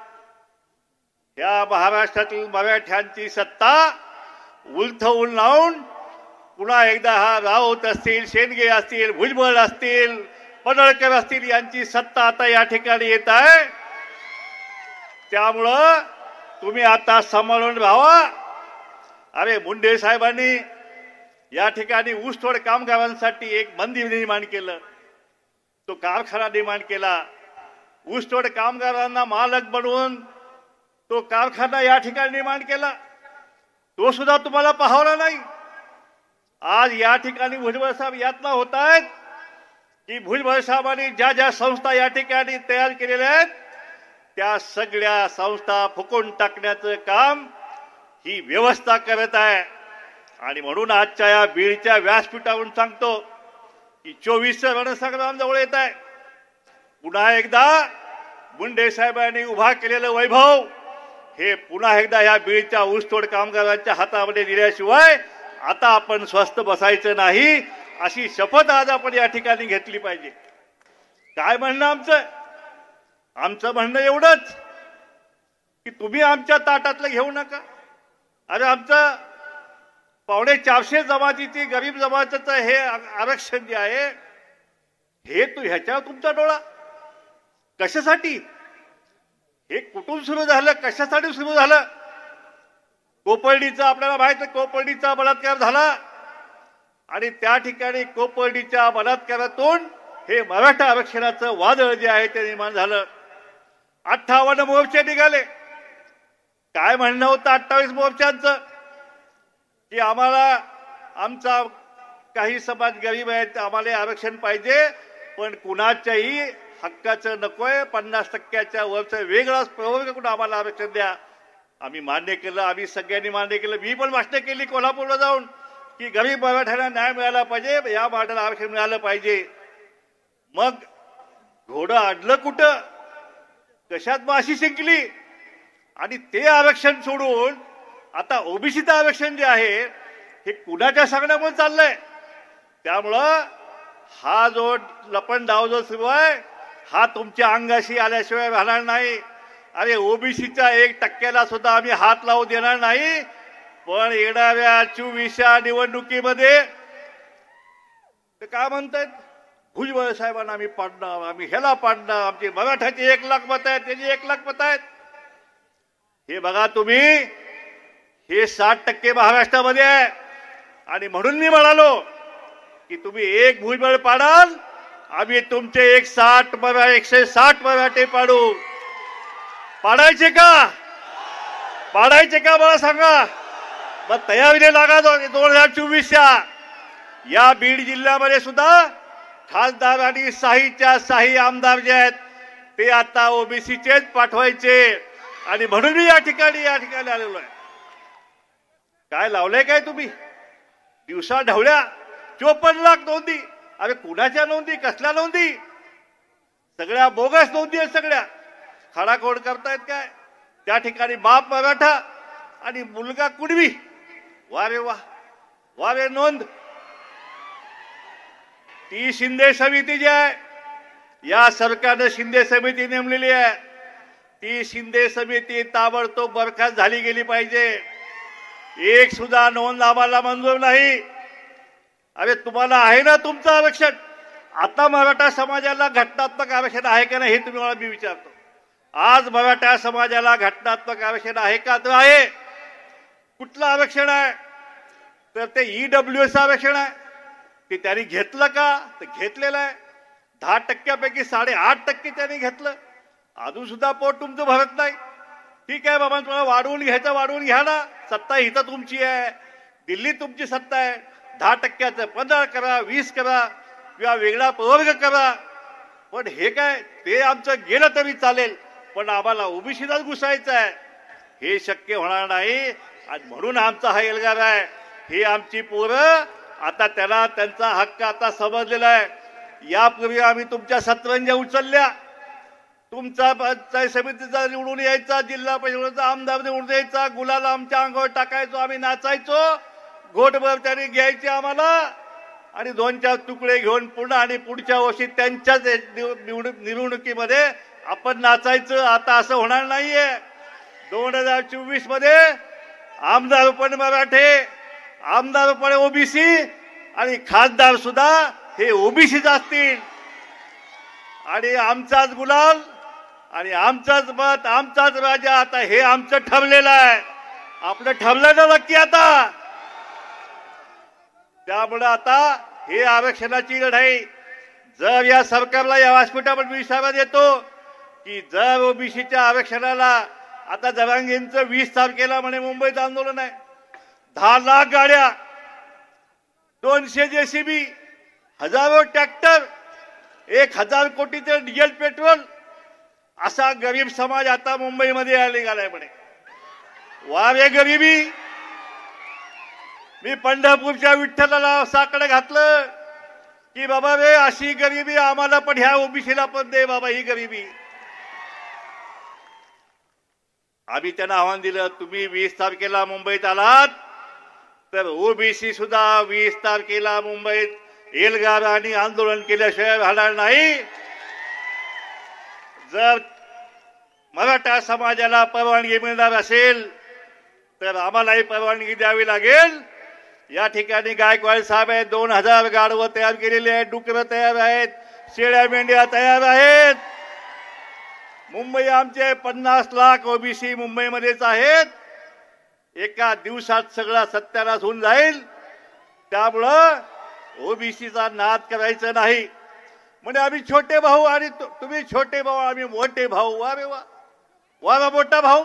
या महाराष्ट्रातील मराठ्यांची सत्ता उलथवून लावून पुन्हा एकदा हा राऊत असतील, शेंडगे असतील, भुजबळ असतील, पडळकर असतील यांची सत्ता आता या ठिकाणी येत आहे. त्यामुळं तुम्ही आता सांभाळून राहावा. अरे मुंडे साहेबांनी या ठिकाणी ऊसतोड कामगारांसाठी एक मंदिर निर्माण केलं, तो कारखाना निर्माण केला, ऊसतोड कामगारांना मालक बनवून तो कारखाना या ठिकाणी निर्माण केला, तो सुद्धा तुम्हाला पाहवला नाही. आज या ठिकाणी भुजबळ साहेब यातना होत आहेत की भुजबळ साहेबांनी ज्या ज्या संस्था या ठिकाणी तयार केलेल्या आहेत त्या सगळ्या संस्था फुकून टाकण्याचं काम ही व्यवस्था करत आहे. आणि म्हणून आजच्या या बीडच्या व्यासपीठावरून सांगतो की चोवीस रणसंग्राम जवळ येत आहे. पुन्हा एकदा मुंडे साहेबांनी उभा केलेलं वैभव हे पुन्हा एकदा या बीडच्या ऊसतोड कामगारांच्या हातामध्ये दिल्याशिवाय आता आपण स्वस्थ बसायचं नाही, अशी शपथ आज आपण या ठिकाणी घेतली पाहिजे. काय म्हणणं आमचं आमचं म्हणणं एवढंच की तुम्ही आमच्या ताटातलं घेऊ नका. अरे आमचं पावणे चारशे जमातीची गरीब जमातीचं हे आरक्षण जे आहे हे तू ह्याच्यावर तुमचा डोळा कशासाठी? हे कुठून सुरू झालं, कशासाठी सुरू झालं? कोपर्डीचा आपल्याला माहित आहे, कोपर्डीचा बलात्कार झाला आणि त्या ठिकाणी कोपर्डीच्या बलात्कारातून हे मराठा आरक्षणाचं वादळ जे आहे ते निर्माण झालं. अठ्ठावन्न मोर्चे निघाले. काय म्हणणं होतं अठ्ठावीस मोर्चांचं की आम्हाला आमचा काही समाज गरीब आहेत, आम्हाला आरक्षण पाहिजे, पण कुणाच्याही हक्काचं नकोय, पन्नास टक्क्याच्या वरचं वेगळाच प्रवर्ग करून आम्हाला आरक्षण द्या. आम्ही मान्य केलं, आम्ही सगळ्यांनी मान्य केलं. मी पण भाषणं केली कोल्हापूरला जाऊन की गरीब मराठ्यांना न्याय मिळाला पाहिजे, या मराठ्याला आरक्षण मिळालं पाहिजे. मग घोडं अडलं कुठं, कशात माशी शिंकली आणि ते आरक्षण सोडून आता ओबीसीचं आरक्षण जे आहे हे कुणाच्या सांगण्यामुळे चाललंय. त्यामुळं हा जो लपण डाव जो सुरू आहे हा तुमच्या अंगाशी आल्याशिवाय राहणार नाही. अरे ओबीसीच्या एक टक्क्याला सुद्धा आम्ही हात लावू देणार नाही. पण येणाऱ्या चोवीसच्या निवडणुकीमध्ये ते काय म्हणतात, भुजबळ साहेबांना आम्ही पाडणार, आम्ही ह्याला पाडणार, आमची मराठ्याची एक लाख मत आहेत, त्याची एक लाख मत आहेत. हे बघा तुम्ही, हे साठ टक्के महाराष्ट्रामध्ये आहे आणि म्हणून मी म्हणालो की तुम्ही एक भुजबळ पाडाल, आम्ही तुमचे एक साठ मरा एकशे साठ मराठे पाडू. पाडायचे का? पाडायचे का मला सांगा. मग तयारीने लागा दोन हजार चोवीसच्या. या बीड जिल्ह्यामध्ये सुद्धा खासदार आणि साहीच्या साही आमदार जे आहेत ते आता ओबीसीचेच पाठवायचे आणि म्हणून मी या ठिकाणी या ठिकाणी आलेलो आहे. काय लावलंय काय तुम्ही? दिवसा ढवळ्या चोपन्न लाख नोंदी. अरे कुणाच्या नोंदी, कसल्या नोंदी? सगळ्या बोगस नोंदी आहेत सगळ्या. खाडाखोड करतायत काय? त्या ठिकाणी बाप मराठा आणि मुलगा कुणबी. वा रे वा, वा रे नोंद. ती शिंदे समिती जी आहे, या सरकारनं शिंदे समिती नेमलेली आहे, ती शिंदे समिती ताबडतोब बरखास्त झाली गेली पाहिजे. एक सुद्धा नोंद आम्हाला मंजूर नाही. अरे तुम्हाला आहे ना तुमचं आरक्षण. आता मराठा समाजाला घटनात्मक आरक्षण आहे का नाही हे तुम्ही मला मी विचारतो. आज मराठा समाजाला घटनात्मक आरक्षण आहे का? तर आहे. कुठलं आरक्षण आहे? तर ते ईडब्ल्यू एस आरक्षण आहे. ते त्यांनी घेतलं का? तर घेतलेलं आहे. दहा टक्क्यापैकी साडेआठ टक्के त्यांनी घेतलं. अजून सुद्धा पोट तुमचं भरत नाही. ठीक आहे बाबा, तुम्हाला वाढवून घ्यायचं वाढवून घ्या ना. सत्ता इथं तुमची आहे, दिल्लीत तुमची सत्ता आहे. दहा टक्क्याचं पंधरा करा, वीस करा किंवा वेगळा प्रवर्ग करा. पण हे काय, ते आमचं गेलं तरी चालेल, पण आम्हाला ओबीसीलाच घुसायचं आहे. हे शक्य होणार नाही. आणि म्हणून आमचा हा एल्गार आहे. ही आमची पोरं आता त्याला त्यांचा हक्क आता समजलेला आहे. यापूर्वी आम्ही तुमच्या सतरंज्या उचलल्या. तुमचा पंचायत समितीचा निवडून यायचा, जिल्हा परिषदेचा आमदार निवडून यायचा, गुलाल आमच्या अंगावर टाकायचो, आम्ही नाचायचो. घोटभर त्यांनी घ्यायचे आम्हाला आणि दोन चार तुकडे घेऊन पुन्हा आणि पुढच्या वर्षी त्यांच्याच निवडणुकीमध्ये आपण नाचायचं. आता असं होणार नाहीये. दोन हजार चोवीस मध्ये आमदार पण मराठे, आमदार पण ओबीसी आणि खासदार सुद्धा हे ओबीसीच असतील. आणि आमचाच गुलाल आणि आमचाच मत, आमचाच राजा. आता हे आमचं ठरलेलं आहे. आपलं ठरलं ना नक्की आता. त्यामुळे आता हे आरक्षणाची लढाई. जर या सरकारला या व्यासपीठावर मी इशारा देतो की जर ओबीसीच्या आरक्षणाला आता जरांगेंचं वीस तारखेला म्हणे मुंबईत आंदोलन आहे, दहा लाख गाड्या, दोनशे जेसीबी, हजारो ट्रॅक्टर, एक हजार कोटीचं डिझेल पेट्रोल, असा गरीब समाज आता मुंबईमध्ये आले गेलाय म्हणे. वा रे गरिबी. मी पंढरपूरच्या विठ्ठलाला साकडं घातलं की बाबा रे अशी गरिबी आम्हाला पण ह्या ओबीसीला पण दे बाबा ही गरिबी. आम्ही त्यांना आव्हान दिलं, तुम्ही वीस तारखेला मुंबईत आलात तर ओबीसी सुद्धा वीस तारखेला मुंबईत एल्गार आणि आंदोलन केल्याशिवाय राहणार नाही. जर मराठा समाजाला परवानगी मिळणार असेल तर आम्हालाही परवानगी द्यावी लागेल. या ठिकाणी गायकवाड साहेब आहेत, दोन हजार गाढवं तयार केलेली आहेत, डुकरं तयार आहेत, शेळ्या मेंढ्या तयार आहेत. मुंबई आमचे पन्नास लाख ओबीसी मुंबईमध्येच आहेत. एका दिवसात सगळा सत्यानाश होऊन जाईल. त्यामुळं ओबीसीचा नाद करायचा नाही. म्हणजे आम्ही छोटे भाऊ आणि तुम्ही छोटे भाऊ, आम्ही मोठे भाऊ. अरे वा वा मोठा भाऊ.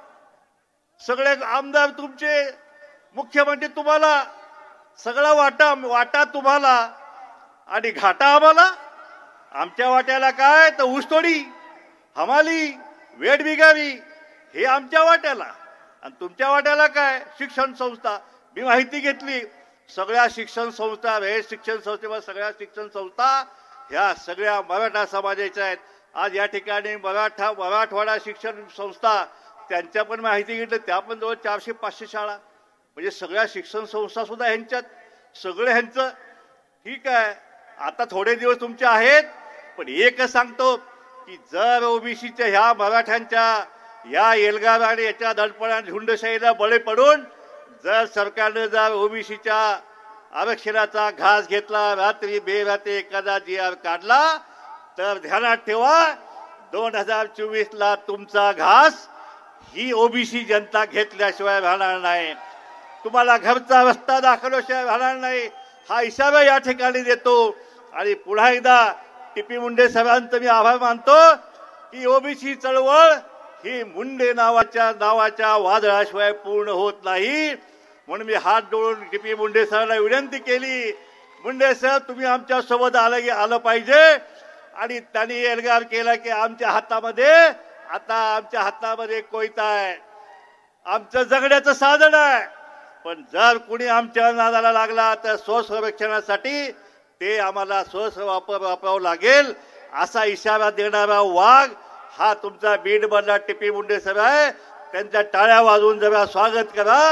सगळे आमदार तुमचे, मुख्यमंत्री तुम्हाला, सगळा वाटा वाटा तुम्हाला आणि घाटा आम्हाला. आमच्या वाट्याला काय तर ऊसतोडी, हमाली, वेठबिगारी हे आमच्या वाट्याला. आणि तुमच्या वाट्याला काय शिक्षण संस्था. मी माहिती घेतली, सगळ्या शिक्षण संस्था, हे शिक्षण संस्थेवर सगळ्या शिक्षण संस्था ह्या सगळ्या मराठा समाजाच्या आहेत. आज या ठिकाणी मराठा मराठवाडा शिक्षण संस्था त्यांच्या पण माहिती घेतली, त्या पण जवळ चारशे पाचशे शाळा, म्हणजे सगळ्या शिक्षण संस्था सुद्धा ह्यांच्यात, सगळं ह्यांचं. ठीक आहे, आता थोडे दिवस तुमचे आहेत, पण एकच सांगतो की जर ओबीसीच्या ह्या मराठ्यांच्या या एल्गार आणि याच्या दडपणा झुंडशाहीला बळी पडून जर सरकारनं जर ओबीसीच्या आरक्षणाचा घास घेतला, रात्री बेरात्री एखादा जी आर काढला, तर ध्यानात ठेवा दोन हजार चोवीस ला तुमचा घास ही ओबीसी जनता घेतल्याशिवाय राहणार नाही. तुम्हाला घरचा रस्ता दाखवल्याशिवाय राहणार नाही. हा इशारा या ठिकाणी देतो. आणि पुन्हा एकदा टीपी मुंडे साहेबांचं मी आभार मानतो की ओबीसी चळवळ ही मुंडे नावाच्या नावाच्या वादळाशिवाय पूर्ण होत नाही. म्हणून मी हात जोडून टीपी मुंडे साहेबांना विनंती केली, मुंडे साहेब तुम्ही आमच्या सोबत आलं आलं पाहिजे. आणि त्यांनी एल्गार केला की आमच्या हातामध्ये आता आमच्या हातामध्ये कोयता आहे, आमचं जगण्याचं साधन आहे. पण जर कुणी आमच्या नादाला लागला तर स्वसंरक्षणासाठी ते आम्हाला स्वस्व वापर वापरावं लागेल असा इशारा देणारा वाघ हा तुमचा बीड मधला टीपी मुंडे साहेब आहे. त्यांच्या टाळ्या वाजवून जरा स्वागत करा.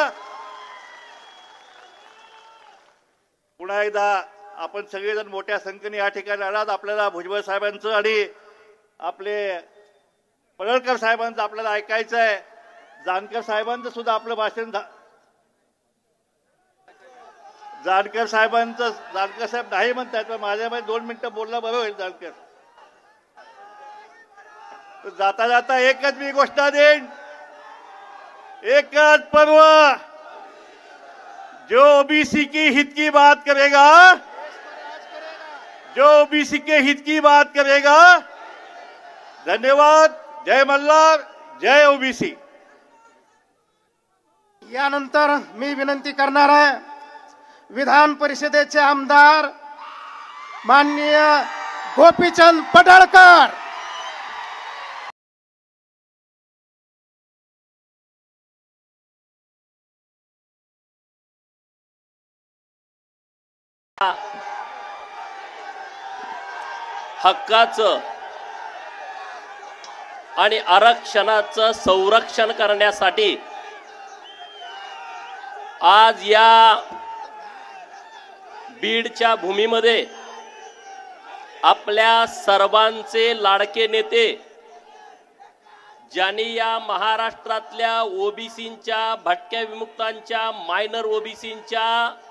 पुन्हा एकदा आपण सगळेजण मोठ्या संख्येने या ठिकाणी आलात. आपल्याला भुजबळ साहेबांचं आणि आपले पडळकर साहेबांचं आपल्याला ऐकायचं आहे. जानकर साहेबांचं सुद्धा आपलं भाषण, जानकर साहेबांचं, जानकर साहेब नाही म्हणतात पण माझ्यामध्ये दोन मिनिटं बोलला बरं होईल. जानकर जाता जाता एकच मी गोष्ट देईन, एकच पर्व, जो ओबीसी की हित की बात करेगा, जो ओबीसी के हित की बात करेगा. धन्यवाद. जय मल्हार, जय ओबीसी. यानंतर मी विनंती करणार आहे विधान परिषदेचे आमदार माननीय गोपीचंद पडळकर. हक्काचं आणि आरक्षणाचं संरक्षण करण्यासाठी आज या बीडच्या भूमीमध्ये आपल्या सर्वांचे लाडके नेते, ज्यांनी या महाराष्ट्रातल्या ओबीसींच्या, भटक्या विमुक्तांच्या, मायनर ओबीसींच्या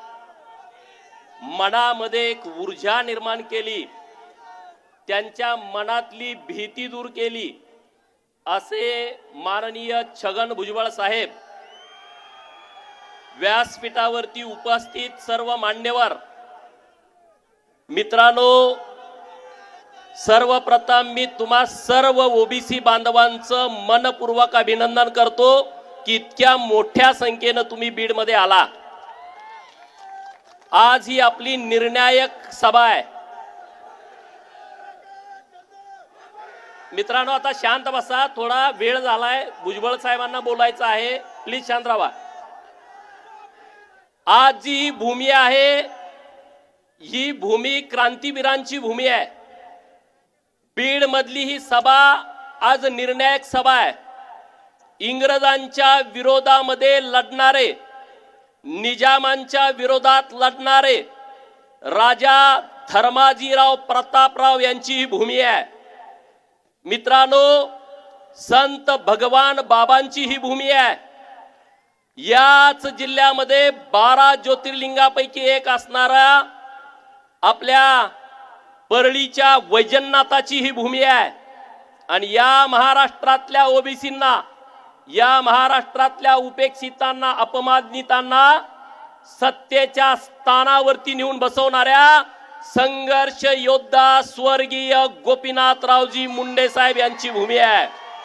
मनामध्ये एक ऊर्जा निर्माण केली, त्यांच्या मनातली भीती दूर केली, असे माननीय छगन भुजबळ साहेब, व्यासपीठावरती उपस्थित सर्व मान्यवर मित्रांनो, सर्वप्रथम मी तुम्हा सर्व ओबीसी बांधवांचं मनपूर्वक अभिनंदन करतो की इतक्या मोठ्या संख्येने तुम्ही बीड मध्ये आला. आज ही आपली निर्णायक सभा आहे. मित्रांनो आता शांत बसा, थोडा वेळ झालाय, भुजबळ साहेबांना बोलायचं आहे, प्लीज शांत राहा. आज जी भूमी आहे ही भूमी क्रांतीवीरांची भूमी आहे. बीड मधली ही सभा आज निर्णायक सभा आहे. इंग्रजांच्या विरोधामध्ये लढणारे, निजामांच्या विरोधात लढणारे राजा धर्माजीराव प्रतापराव यांची ही भूमी आहे. मित्रांनो, संत भगवान बाबांची ही भूमी आहे. याच जिल्ह्यामध्ये बारा ज्योतिर्लिंगापैकी एक असणारा आपल्या परळीच्या वैजनाथाची ही भूमी आहे. आणि या महाराष्ट्रातल्या ओबीसींना, या महाराष्ट्रातल्या उपेक्षितांना, अपमानितांना सत्तेच्या स्थानावरती नेऊन बसवणाऱ्या संघर्ष योद्धा स्वर्गीय गोपीनाथरावजी मुंडे साहेब यांची भूमी आहे.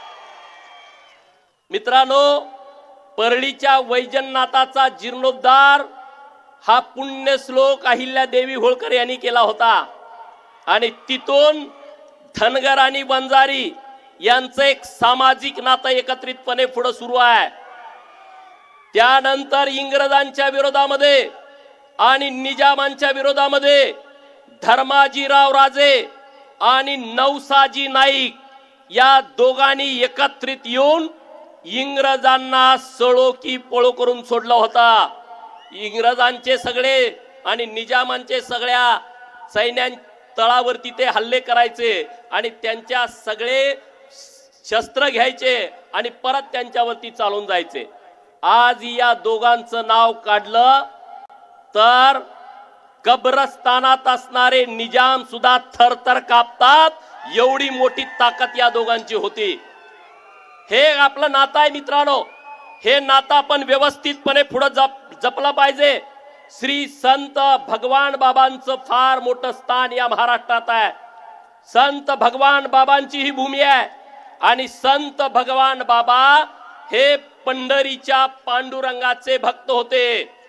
मित्रांनो, परळीच्या वैजनाथाचा जीर्णोद्धार हा पुण्यश्लोक अहिल्यादेवी होळकर यांनी केला होता. आणि तिथून धनगर आणि वंजारी यांचं एक सामाजिक नातं एकत्रितपणे पुढे सुरू आहे. त्यानंतर इंग्रजांच्या विरोधामध्ये आणि निजामांच्या विरोधामध्ये धर्माजीराव राजे आणि नवसाजी नाईक या दोघांनी एकत्रित येऊन इंग्रजांना सळो की पळो करून सोडला होता. इंग्रजांचे सगळे आणि निजामांचे सगळ्या सैन्यां तळावरती ते हल्ले करायचे आणि त्यांच्या सगळे शस्त्र घ्यायचे आणि परत त्यांच्यावरती चालून जायचे. आज या दोघांचं नाव काढलं तर कब्रस्तानात असणारे निजाम सुद्धा थरथर कापतात. एवढी मोठी ताकद या दोघांची होती. हे आपलं नातं आहे मित्रांनो. हे नातं आपण व्यवस्थितपणे पुढे जप जपलं पाहिजे. श्री संत भगवान बाबांचं फार मोठं स्थान या महाराष्ट्रात आहे. संत भगवान बाबांची ही भूमी आहे. आणि संत भगवान बाबा हे पंढरीच्या पांडुरंगाचे भक्त होते.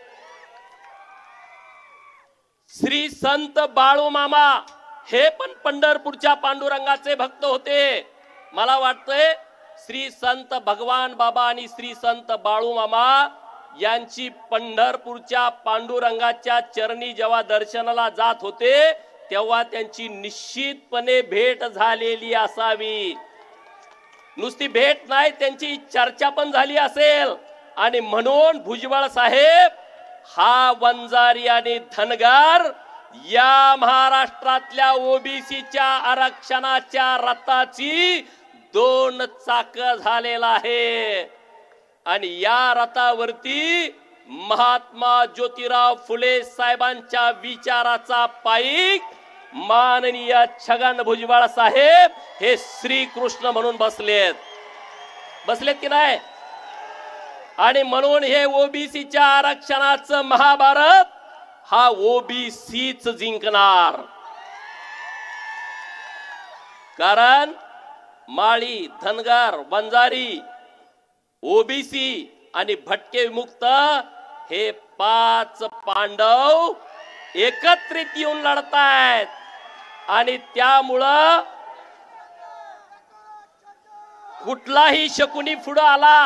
श्री संत बाळू मामा हे पण पंढरपूरच्या पांडुरंगाचे भक्त होते. मला वाटतंय श्री संत भगवान बाबा आणि श्री संत बाळू मामा यांची पंढरपूरच्या पांडुरंगाच्या चरणी जेव्हा दर्शनाला जात होते तेव्हा त्यांची निश्चितपणे भेट झालेली असावी. नुसती भेट नाही, त्यांची चर्चा पण झाली असेल. आणि म्हणून भुजबळ साहेब हा वंजारी आणि धनगर या महाराष्ट्रातल्या ओबीसीच्या आरक्षणाच्या रथाची दोन चाक झालेला आहे. आणि या रथावरती महात्मा ज्योतिराव फुले साहेबांच्या विचाराचा पाईक माननीय छगन भुजबळ साहेब हे श्रीकृष्ण म्हणून बसलेत. बसलेत की नाही? आणि म्हणून हे ओबीसीच्या आरक्षणाचं महाभारत हा ओबीसीच जिंकणार. कारण माळी, धनगर, वंजारी, ओबीसी आणि भटके विमुक्त हे पाच पांडव एकत्रित येऊन लढतायत. आणि त्यामुळं कुठलाही शकुनी पुढे आला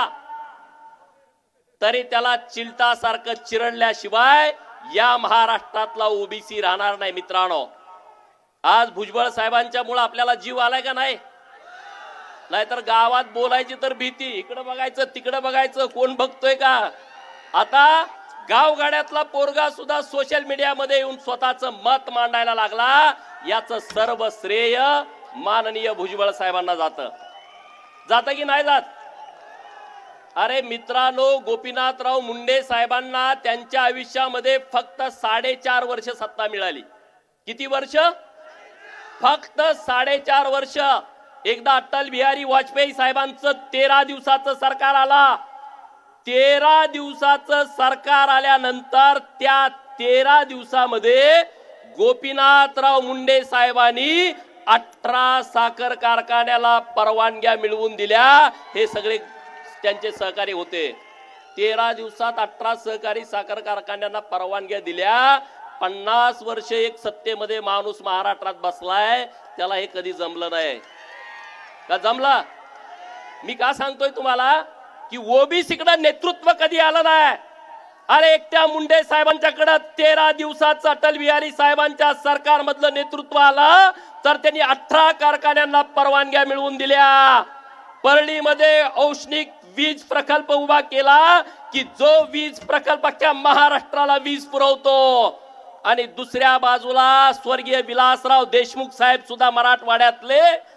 तरी त्याला चिलटासारखं चिरडल्याशिवाय या महाराष्ट्रातला ओबीसी राहणार नाही. मित्रांनो, आज भुजबळ साहेबांच्या मुळे आपल्याला जीव आलाय का नाही? नाहीतर गावात बोलायची तर भीती, इकडे बघायचं तिकडे बघायचं, कोण बघतोय का? आता गावगाड्यातला पोरगा सुद्धा सोशल मीडियामध्ये येऊन स्वतःचं मत मांडायला लागला. याचं सर्व श्रेय माननीय भुजबळ साहेबांना जातं. जातं की नाही जात? अरे मित्रांनो, गोपीनाथराव मुंडे साहेबांना त्यांच्या आयुष्यामध्ये फक्त साडेचार वर्ष सत्ता मिळाली. किती वर्ष? फक्त साडेचार वर्ष. एकदा अटल बिहारी वाजपेयी साहेबांचं तेरा दिवसाचं सरकार आला. तेरा दिवसाचं सरकार आल्यानंतर त्या तेरा दिवसामध्ये गोपीनाथराव मुंडे साहेबांनी अठरा साखर कारखान्याला परवानग्या मिळवून दिल्या. हे सगळे त्यांचे सहकारी होते. तेरा दिवसात अठरा सहकारी साखर कारखान्यांना परवानग्या दिल्या. पन्नास वर्ष एक सत्तेमध्ये माणूस महाराष्ट्रात बसलाय, त्याला हे कधी जमलं नाही का? जमला? मी का सांगतोय तुम्हाला की ओबीसीकडे नेतृत्व कधी आलं नाही. अरे एकट्या मुंडे साहेबांच्याकडे तेरा दिवसाचं अटल बिहारी साहेबांच्या सरकारमधलं नेतृत्व आलं तर त्यांनी अठरा कारखान्यांना परवानग्या मिळवून दिल्या. परळीमध्ये औष्णिक वीज प्रकल्प उभा केला की जो वीज प्रकल्प अख्ख्या महाराष्ट्राला वीज पुरवतो. आणि दुसऱ्या बाजूला स्वर्गीय विलासराव देशमुख साहेब सुद्धा मराठवाड्यातले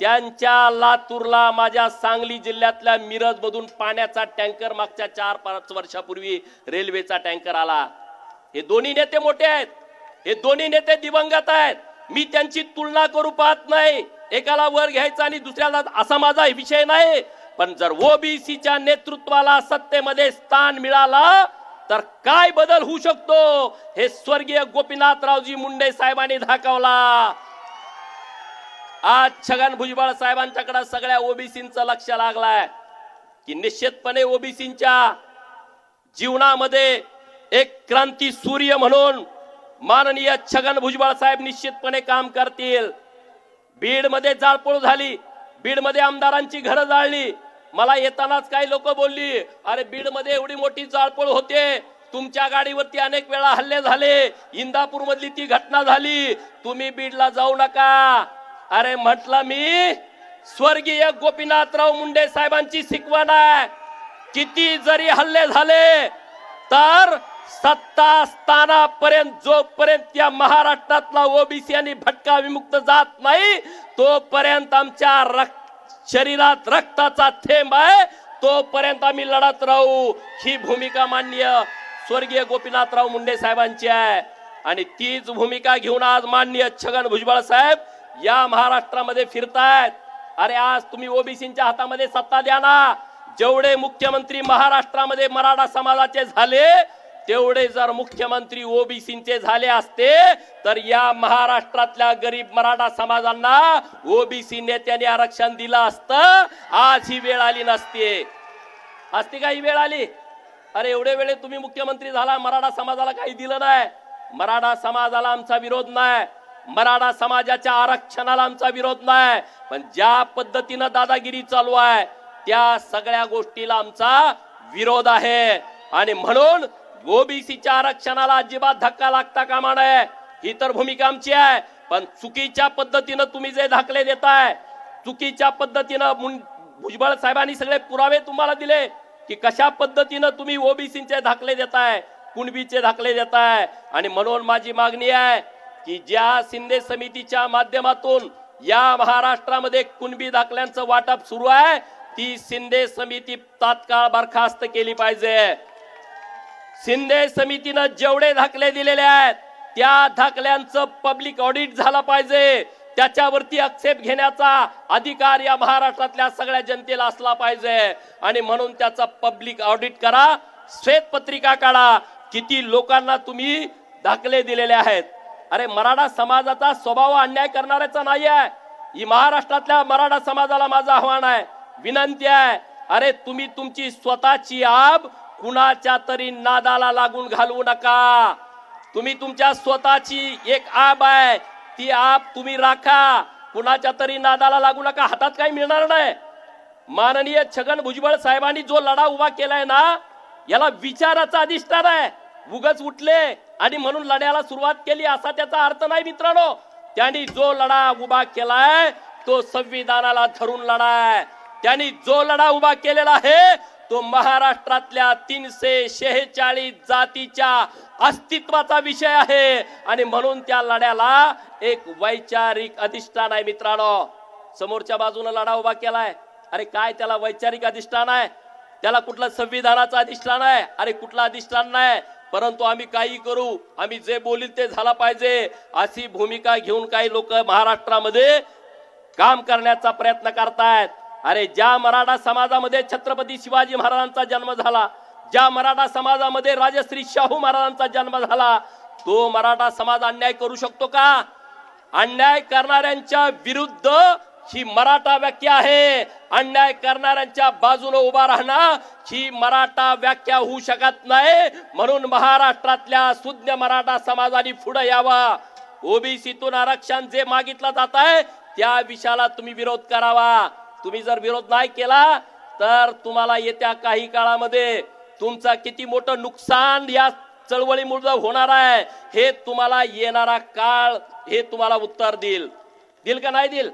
त्यांच्या लातूरला माझ्या सांगली जिल्ह्यातल्या मिरज मधून पाण्याचा टँकर मागच्या चार पाच वर्षापूर्वी रेल्वेचा टँकर आला. हे दोन्ही नेते मोठे आहेत, हे दोन्ही नेते दिवंगत आहेत. मी त्यांची तुलना करू पाहत नाही, एकाला वर घ्यायचा आणि दुसऱ्याला, असा माझा विषय नाही. पण जर ओबीसीच्या नेतृत्वाला सत्तेमध्ये स्थान मिळाला तर काय बदल होऊ शकतो हे स्वर्गीय गोपीनाथरावजी मुंडे साहेबांनी दाखवला. आज छगन भुजबळ साहेबांच्याकडे सगळ्या ओबीसींचं लक्ष लागलंय की निश्चितपणे ओबीसींच्या जीवनामध्ये एक क्रांती सूर्य म्हणून माननीय छगन भुजबळ साहेब निश्चितपणे काम करतील. बीड मध्ये जाळपोळ झाली, बीड मध्ये आमदारांची घरं जाळली. मला येतानाच काही लोक बोलली, अरे बीड मध्ये एवढी मोठी जाळपोळ होते, तुमच्या गाडीवरती अनेक वेळा हल्ले झाले, इंदापूर मधली ती घटना झाली, तुम्ही बीडला जाऊ नका. अरे म्हटलं मी, स्वर्गीय गोपीनाथराव मुंडे साहेबांची शिकवण आहे, किती जरी हल्ले झाले तर सत्ता स्थानापर्यंत जोपर्यंत या महाराष्ट्रातला ओबीसी आणि भटका विमुक्त जात नाही तोपर्यंत आमच्या रक्त शरीरात रक्ताचा थेंब आहे, तोपर्यंत आम्ही लढत राहू. ही भूमिका माननीय स्वर्गीय गोपीनाथराव मुंडे साहेबांची आहे आणि तीच भूमिका घेऊन आज माननीय छगन भुजबळ साहेब या महाराष्ट्रामध्ये फिरतायत. अरे आज तुम्ही ओबीसींच्या हातामध्ये सत्ता द्या ना. जेवढे मुख्यमंत्री महाराष्ट्रामध्ये मराठा समाजाचे झाले तेवढे जर मुख्यमंत्री ओबीसींचे झाले असते तर या महाराष्ट्रातल्या गरीब मराठा समाजांना ओबीसी नेत्यांनी आरक्षण दिलं असतं. आज ही वेळ आली नसते. असते का ही वेळ आली? अरे एवढे वेळे तुम्ही मुख्यमंत्री झाला, मराठा समाजाला काही दिलं नाही. मराठा समाजाला आमचा विरोध नाही, मराठा समाजाच्या आरक्षणाला आमचा विरोध नाही, पण ज्या पद्धतीनं दादागिरी चालू आहे त्या सगळ्या गोष्टीला आमचा विरोध आहे. आणि म्हणून ओबीसीच्या आरक्षणाला अजिबात धक्का लागता कामा नये, ही तर भूमिका आमची आहे. पण चुकीच्या पद्धतीनं तुम्ही जे दाखले देताय, चुकीच्या पद्धतीनं भुजबळ साहेबांनी सगळे पुरावे तुम्हाला दिले की कशा पद्धतीनं तुम्ही ओबीसीचे दाखले देताय, कुणबीचे दाखले देताय. आणि म्हणून माझी मागणी आहे की ज्या शिंदे समितीच्या माध्यमातून या महाराष्ट्रामध्ये कुणबी दाखल्यांचं वाटप सुरू आहे ती शिंदे समिती तात्काळ बरखास्त केली पाहिजे. शिंदे समितीनं जेवढे दाखले दिलेले आहेत त्या दाखल्यांचं पब्लिक ऑडिट झालं पाहिजे. त्याच्यावरती आक्षेप घेण्याचा अधिकार या महाराष्ट्रातल्या सगळ्या जनतेला असला पाहिजे. आणि म्हणून त्याचा पब्लिक ऑडिट करा, श्वेतपत्रिका काढा, किती लोकांना तुम्ही दाखले दिलेले आहेत. अरे मराठा समाजाचा स्वभाव अन्याय करणाऱ्याचा नाही आहे. ही महाराष्ट्रातल्या मराठा समाजाला माझं आव्हान आहे, विनंती आहे, अरे तुम्ही तुमची स्वतःची आब कुणाच्या तरी नादाला लागून घालवू नका. तुम्ही तुमच्या स्वतःची एक आब आहे, ती आब तुम्ही राखा, कुणाच्या तरी नादाला लागू नका. हातात काही मिळणार नाही. माननीय छगन भुजबळ साहेबांनी जो लढा उभा केलाय ना याला विचाराचा अधिष्ठान आहे. उगाच उठले आणि म्हणून लढ्याला सुरुवात केली असा त्याचा अर्थ नाही मित्रांनो. त्यांनी जो लढा उभा केलाय तो संविधानाला धरून लढा आहे. त्यांनी जो लढा उभा केलेला आहे तो महाराष्ट्रातल्या तीनशे शेहेचाळीस जातीच्या अस्तित्वाचा विषय आहे. आणि म्हणून त्या लढ्याला एक वैचारिक अधिष्ठान आहे मित्रांनो. समोरच्या बाजूने लढा उभा केलाय, अरे काय त्याला वैचारिक अधिष्ठान आहे, त्याला कुठलं संविधानाचं अधिष्ठान आहे? अरे कुठलं अधिष्ठान नाही. परंतु आम्ही काही करू, आम्ही जे बोलील ते झालं पाहिजे अशी भूमिका घेऊन काही लोक महाराष्ट्रामध्ये काम करण्याचा प्रयत्न करतायत. अरे ज्या मराठा समाजामध्ये छत्रपती शिवाजी महाराजांचा जन्म झाला, ज्या मराठा समाजामध्ये राजश्री शाहू महाराजांचा जन्म झाला, तो मराठा समाज अन्याय करू शकतो का? अन्याय करणाऱ्यांच्या विरुद्ध ही मराठा व्याख्या आहे. अन्याय करणाऱ्यांच्या बाजूने उभा राहणं ही मराठा व्याख्या होऊ शकत नाही. म्हणून महाराष्ट्रातल्या सुज्ञ मराठा समाजाने पुढे यावा. ओबीसीतून आरक्षण जे मागितलं जात आहे त्या विषयाला तुम्ही विरोध करावा. तुम्ही जर विरोध नाही केला तर तुम्हाला येत्या काही काळामध्ये तुमचा किती मोठं नुकसान या चळवळीमुळे होणार आहे हे तुम्हाला येणारा काळ हे तुम्हाला उत्तर देईल. देईल का नाही देईल?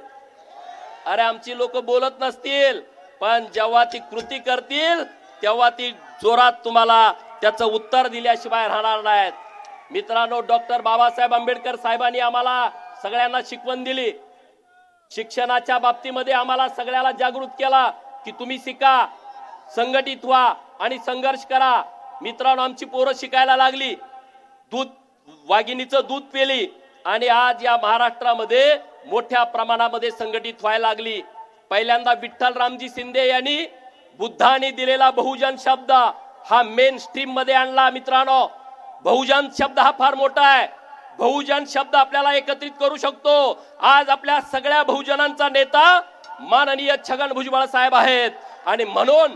अरे आमची लोक बोलत नसतील पण जेव्हा ती कृती करतील तेव्हा ती जोरात तुम्हाला त्याचं उत्तर दिल्याशिवाय राहणार नाहीत. मित्रांनो, डॉक्टर बाबासाहेब आंबेडकर साहेबांनी आम्हाला सगळ्यांना शिकवण दिली. शिक्षणाच्या बाबतीमध्ये आम्हाला सगळ्याला जागृत केला की तुम्ही शिका, संघटित व्हा आणि संघर्ष करा. मित्रांनो, आमची पोरं शिकायला लागली, दूध वाघिणीचं दूध पेली आणि आज या महाराष्ट्रामध्ये मोठ्या प्रमाणामध्ये संघटित व्हायला लागली. पहिल्यांदा विठ्ठल रामजी शिंदे यांनी बुद्धाने दिलेला बहुजन शब्द हा मेन स्ट्रीम मध्ये आणला. मित्रांनो, बहुजन शब्द हा फार मोठा आहे. बहुजन शब्द आपल्याला एकत्रित करू शकतो. आज आपल्या सगळ्या बहुजनांचा नेता माननीय छगन भुजबळ साहेब आहेत आणि म्हणून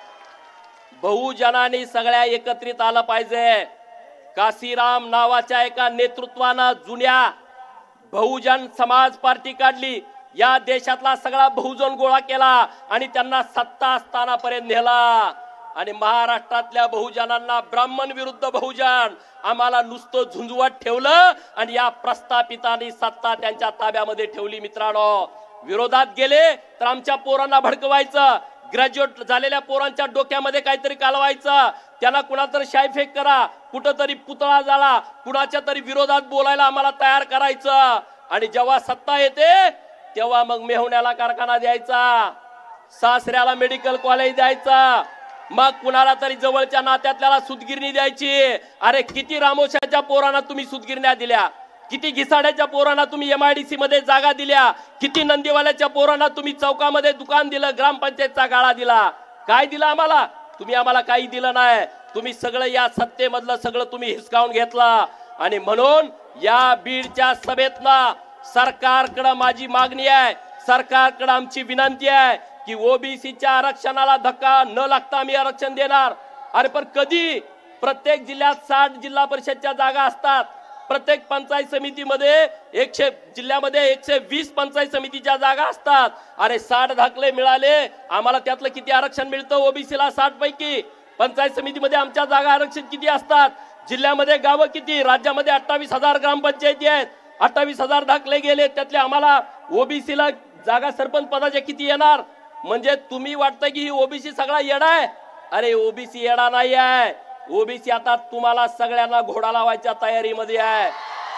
बहुजनांनी सगळ्या एकत्रित आलं पाहिजे. काशीराम नावाच्या एका नेतृत्वानं जुन्या बहुजन समाज पार्टी काढली, या देशातला सगळा बहुजन गोळा केला आणि त्यांना सत्ता स्थानापर्यंत नेला. आणि महाराष्ट्रातल्या बहुजनांना ब्राह्मण विरुद्ध बहुजन आम्हाला नुसतं झुंजवत ठेवलं आणि या प्रस्थापितांनी सत्ता त्यांच्या ताब्यामध्ये ठेवली. मित्रांनो, विरोधात गेले तर आमच्या पोरांना भडकवायचं, ग्रॅज्युएट झालेल्या पोरांच्या डोक्यामध्ये काहीतरी कालवायचं, त्यांना कुणाला तरी शायफेक करा, कुठंतरी पुतळा झाला, कुणाच्या तरी विरोधात बोलायला आम्हाला तयार करायचं. आणि जेव्हा सत्ता येते तेव्हा मग मेहुण्याला कारखाना द्यायचा, सासऱ्याला मेडिकल कॉलेज द्यायचा, मग कुणाला तरी जवळच्या नात्यातल्याला सुतगिरणी द्यायची. अरे किती रामोशाच्या पोरांना तुम्ही सुतगिरण्या दिल्या, किती घिसाड्याच्या पोरांना तुम्ही एमआयडीसी मध्ये जागा दिल्या, किती नंदीवाल्याच्या पोरांना तुम्ही चौकामध्ये दुकान दिलं, ग्रामपंचायतचा गाळा दिला. काय दिलं आम्हाला? तुम्ही आम्हाला काही दिलं नाही. तुम्ही सगळं या सत्तेमधलं सगळं तुम्ही हिसकावून घेतला. आणि म्हणून या बीडच्या सभेतनं सरकारकडे माझी मागणी आहे, सरकारकडे आमची विनंती आहे की ओबीसीच्या आरक्षणाला धक्का न लागता आम्ही आरक्षण देणार. अरे पण कधी? प्रत्येक जिल्ह्यात साठ जिल्हा परिषदच्या जागा असतात, प्रत्येक पंचायत समितीमध्ये एकशे जिल्ह्यामध्ये एकशे वीस पंचायत समितीच्या जागा असतात. अरे साठ दाखले मिळाले आम्हाला, त्यातलं किती आरक्षण मिळतं ओबीसीला? साठ पैकी पंचायत समितीमध्ये आमच्या जागा आरक्षित किती असतात? जिल्ह्यामध्ये गावं किती? राज्यामध्ये अठ्ठावीस हजार ग्रामपंचायती आहेत, अठ्ठावीस हजार दाखले गेले, त्यातले आम्हाला ओबीसीला जागा सरपंच पदाच्या किती येणार? म्हणजे तुम्ही वाटतं की ही ओबीसी सगळा येडा आहे? अरे ओबीसी येडा नाही आहे. ओबीसी आता तुम्हाला सगळ्यांना घोडा लावायच्या तयारीमध्ये आहे.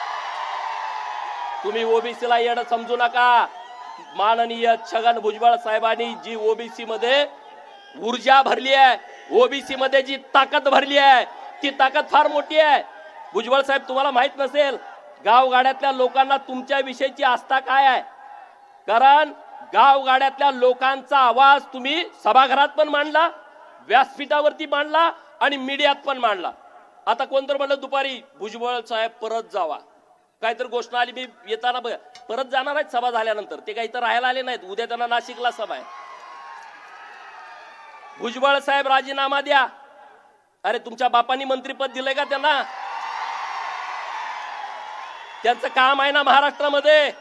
तुम्ही ओबीसीला येडं समजू नका. माननीय छगन भुजबळ साहेबांनी जी ओबीसी मध्ये ऊर्जा भरली आहे, ओबीसी मध्ये जी ताकद भरली आहे, ती ताकद फार मोठी आहे. भुजबळ साहेब, तुम्हाला माहित नसेल गावगाड्यातल्या लोकांना तुमच्या विषयीची आस्था काय आहे, कारण गावगाड्यातल्या लोकांचा आवाज तुम्ही सभागृहात पण मांडला, व्यासपीठावरती मांडला आणि मीडियात पण मांडला. आता कोणतर म्हणलं दुपारी भुजबळ साहेब परत जावा, काहीतरी घोषणा आली, मी येताना परत जाणार आहेत सभा झाल्यानंतर, ते काही तर राहायला आले नाहीत, उद्या त्यांना नाशिकला सभा आहे. भुजबळ साहेब राजीनामा द्या. अरे तुमच्या बापांनी मंत्रीपद दिलंय का त्यांना? त्यांचं काम आहे ना महाराष्ट्रामध्ये,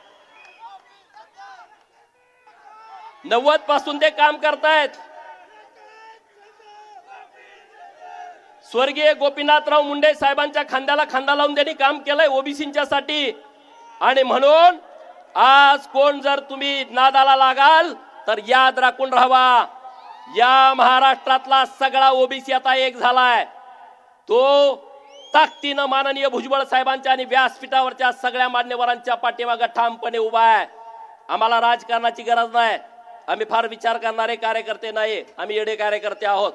नव्वद पासून ते काम करतायत. स्वर्गीय गोपीनाथराव मुंडे साहेबांच्या खांद्याला खांदा लावून त्यांनी काम केलंय ओबीसींच्या साठी. आणि म्हणून आज कोण जर तुम्ही नादाला लागाल तर याद राखून राहावा, या महाराष्ट्रातला सगळा ओबीसी आता एक झालाय. तो ताकदीनं माननीय भुजबळ साहेबांच्या आणि व्यासपीठावरच्या सगळ्या मान्यवरांच्या पाठीमागे ठामपणे उभा आहे. आम्हाला राजकारणाची गरज नाही, आम्ही फार विचार करणारे कार्यकर्ते नाही, आम्ही येडे कार्यकर्ते आहोत.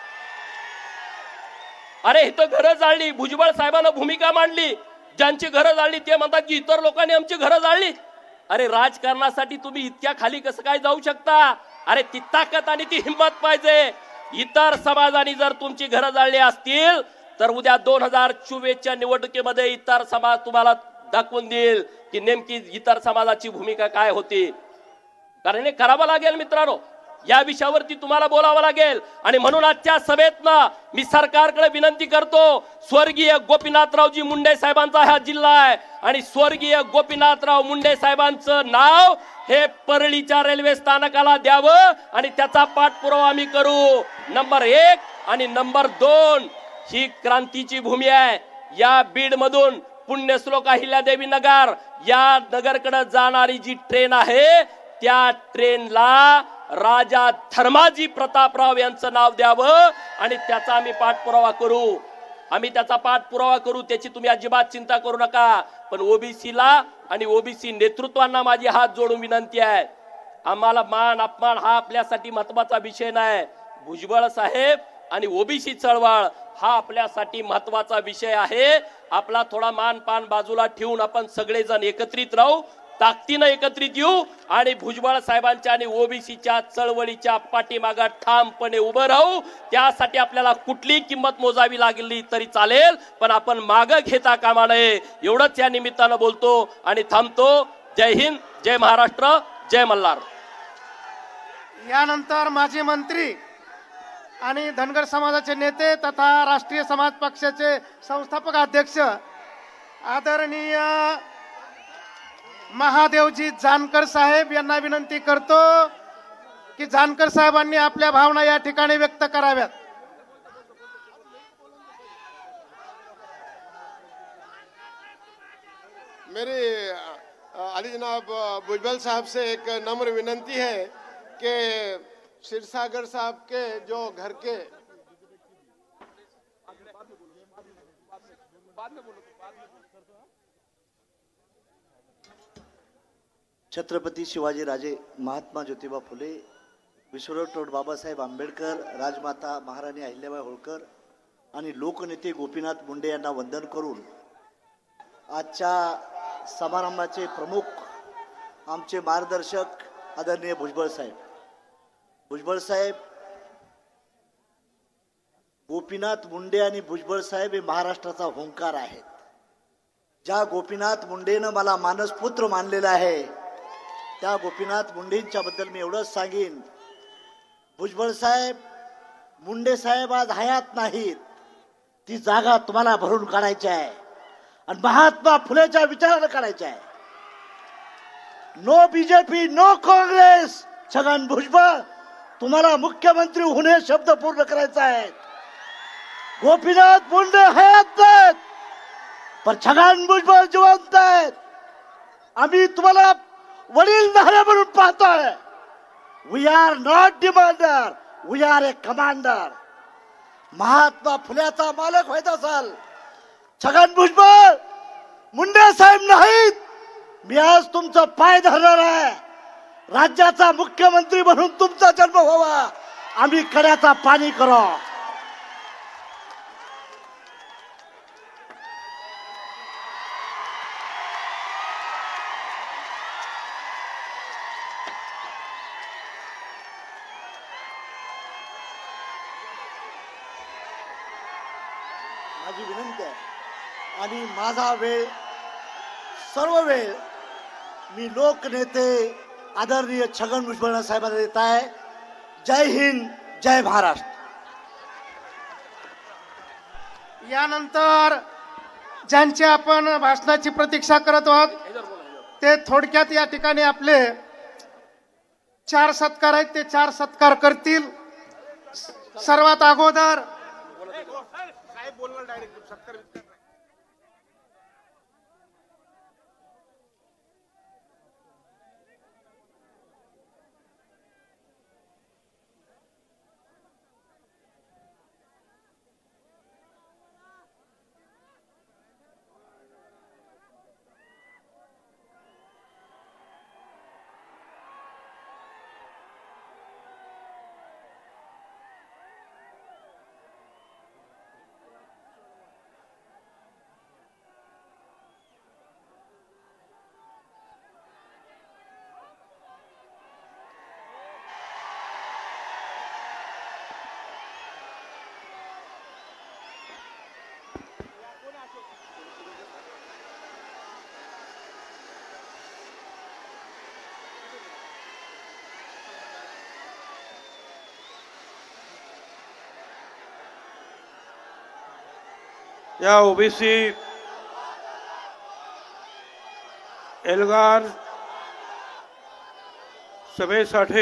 अरे इथं घरं जाळली, भुजबळ साहेबांना भूमिका मांडली, ज्यांची घरं जाळली ते म्हणतात की इतर लोकांनी आमची घरं जाळली. अरे राजकारणासाठी तुम्ही इतक्या खाली कसं काय जाऊ शकता? अरे ती ताकद आणि ती हिंमत पाहिजे. इतर समाजाने जर तुमची घरं जाळली असतील तर उद्या दोन हजार चोवीसच्या निवडणुकीमध्ये इतर समाज तुम्हाला दाखवून देईल की नेमकी इतर समाजाची भूमिका काय होती. कारण हे करावं लागेल मित्रांनो, या विषयावरती तुम्हाला बोलावं लागेल. आणि म्हणून आजच्या सभेतनं मी सरकारकडे विनंती करतो, स्वर्गीय गोपीनाथरावजी मुंडे साहेबांचा हा जिल्हा आहे आणि स्वर्गीय गोपीनाथराव मुंडे साहेबांचं नाव हे परळीच्या रेल्वे स्थानकाला द्यावं आणि त्याचा पाठपुरावा आम्ही करू. नंबर एक आणि नंबर दोन ही क्रांतीची भूमी आहे. या बीड मधून पुण्यश्लोक अहिल्यादेवी नगर या नगरकडे जाणारी जी ट्रेन आहे त्या ट्रेनला राजा धर्माजी प्रतापराव यांचं नाव द्यावं आणि त्याचा आम्ही पाठपुरावा करू. आम्ही त्याचा पाठपुरावा करू, त्याची तुम्ही अजिबात चिंता करू नका. पण ओबीसीला आणि ओबीसी नेतृत्वांना माझी हात जोडून विनंती आहे, आम्हाला मान अपमान हा आपल्यासाठी महत्वाचा विषय नाही. भुजबळ साहेब आणि ओबीसी चळवळ हा आपल्यासाठी महत्वाचा विषय आहे. आपला थोडा मान पान बाजूला ठेवून आपण सगळेजण एकत्रित राहू, ताकदीनं एकत्रित येऊ आणि भुजबळ साहेबांच्या आणि ओबीसीच्या चळवळीच्या पाठीमागे ठामपणे उभं राहू. त्यासाठी आपल्याला कुठली किंमत मोजावी लागली तरी चालेल, पण आपण मागं घेता कामा नये. एवढंच या निमित्तानं बोलतो आणि थांबतो. जय हिंद, जय महाराष्ट्र, जय मल्हार. यानंतर माजी मंत्री आणि धनगर समाजाचे नेते तथा राष्ट्रीय समाज पक्षाचे संस्थापक अध्यक्ष आदरणीय महादेवजी जानकर साहेब यांना विनंती करतो की जानकर साहेबांनी आपल्या भावना या ठिकाणी व्यक्त कराव्यात. मेरी अली जनाब भुजबल साहब से एक नम्र विनंती है कि क्षीरसागर साहब के जो घर के छत्रपती शिवाजीराजे, महात्मा ज्योतिबा फुले, विश्वराव टोड बाबासाहेब आंबेडकर, राजमाता महाराणी अहिल्याबाई होळकर आणि लोकनेते गोपीनाथ मुंडे यांना वंदन करून आजच्या समारंभाचे प्रमुख आमचे मार्गदर्शक आदरणीय भुजबळ साहेब. भुजबळ साहेब, गोपीनाथ मुंडे आणि भुजबळ साहेब हे महाराष्ट्राचा हुंकार आहेत. ज्या गोपीनाथ मुंडेनं मला मानसपुत्र मानलेला आहे, त्या गोपीनाथ मुंडेंच्या बद्दल मी एवढंच सांगेन, भुजबळ साहेब, मुंडे साहेब आज हयात नाहीत. ती जागा तुम्हाला भरून काढायची आहे आणि महात्मा फुलेच्या विचारानं काढायची आहे. No BJP, no Congress. Chhagan Bhujbal, तुम्हाला मुख्यमंत्री होणे शब्द पूर्ण करायचा आहे. गोपीनाथ मुंडे हयात नाहीत, पण छगन भुजबळ जिवंत आहेत. आम्ही तुम्हाला वडील धारे म्हणून पाहतोय. We are not demander, we are a commander. Mahatma फुल्याचा मालक व्हायचा असाल, छगन भुजबळ, मुंडे साहेब नाहीत. मी आज तुमचा पाय धरणार आहे. राज्याचा मुख्यमंत्री म्हणून तुमचा जन्म व्हावा, आम्ही कड्याचा पाणी करू. माझी विनंती आहे आणि माझा वेळ, सर्व वेळ मी लोकनेते आदरणीय छगन भुजबळ साहेबांना देत आहे. जय हिंद, जय महाराष्ट्र. यानंतर ज्यांची आपण भाषणाची प्रतीक्षा करत आहोत ते थोडक्यात या ठिकाणी आपले चार सत्कार आहेत, ते चार सत्कार करतील. सर्वात अगोदर या ओबीसी एल्गार सभेसाठी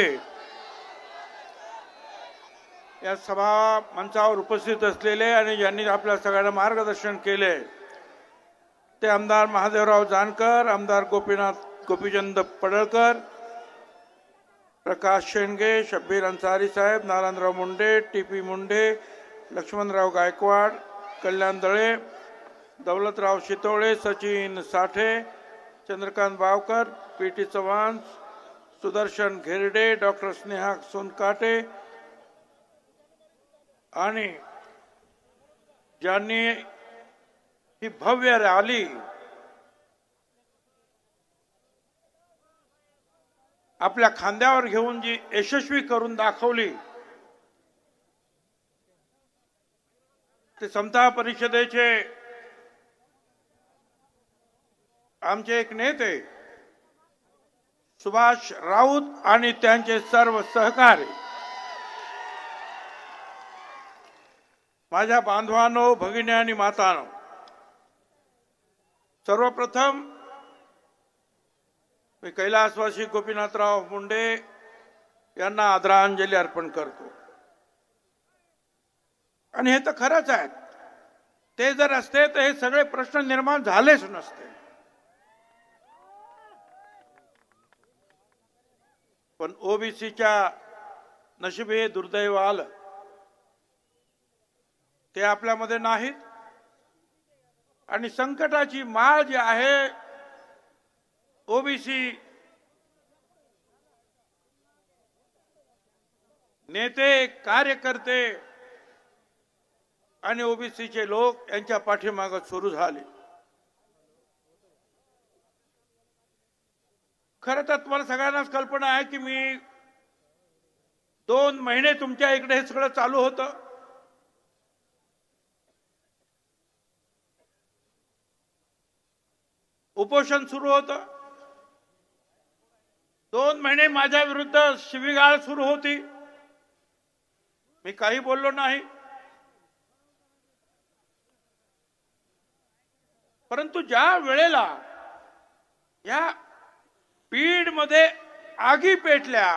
या सभा मंचावर उपस्थित असलेले आणि ज्यांनी आपल्या सगळ्यांना मार्गदर्शन केले ते आमदार महादेवराव जानकर, आमदार गोपीनाथ गोपीचंद पडळकर, प्रकाश शेंडगे, शब्बीर अन्सारी साहेब, Narayanrao Munde, T P Munde, Laxmanrao Gaikwad, Kalyan Dale, Daulatrao Shitole, Sachin Sathe, Chandrakant Bavkar, P T Chavan, Sudarshan Gherde, doctor Sneha Sonkate आणि ज्यांनी ही भव्य रॅली आपल्या खांद्यावर घेऊन जी यशस्वी करून दाखवली, ते समता परिषदेचे आमचे एक नेते सुभाष राऊत आणि त्यांचे सर्व सहकारी. माझ्या बांधवांनो, भगिनी आणि मातांनो, सर्वप्रथम मी कैलासवासी गोपीनाथराव मुंडे यांना आदरांजली अर्पण करतो. आणि हे तर खरंच आहे, ते जर असते तर हे सगळे प्रश्न निर्माण झालेच नसते. पण ओबीसीच्या नशिबी हे दुर्दैव आलं, ते आपल्यामध्ये नाहीत. आणि संकटाची माळ जी आहे, ओबीसी नेते, कार्यकर्ते आणि ओबीसीचे लोक यांच्या पाठीमागे सुरू झाले. खरं तर तुम्हाला सगळ्यांनाच कल्पना आहे की मी दोन महिने तुमच्या इकडे हे सगळं चालू होतं. उपोषण सुरू होतं. दोन महिने माझ्या विरुद्ध शिवीगाळ सुरू होती. मी काही बोललो नाही. परंतु ज्या वेळेला या बीड मध्ये आगी पेटल्या,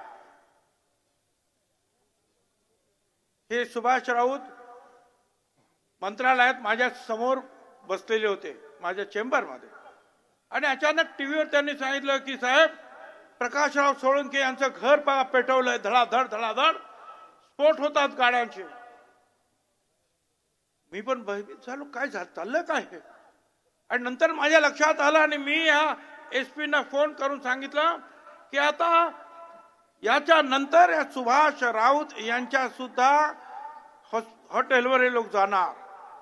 हे सुभाष राऊत मंत्रालयात माझ्या समोर बसलेले होते, माझ्या चेंबरमध्ये. आणि अचानक टीव्हीवर त्यांनी सांगितलं की साहेब, प्रकाशराव सोळंके यांचं घर पहा पेटवलंय, धडाधड धडाधड स्फोट होतात गाड्यांचे. मी पण भयभीत झालो, काय झालं, चाललं काय हे. आणि नंतर माझ्या लक्षात आलं आणि मी या एसपी ना फोन करून सांगितलं की आता याच्या नंतर या सुभाष राऊत यांच्या सुद्धा हॉटेलवर हे लोक जाणार.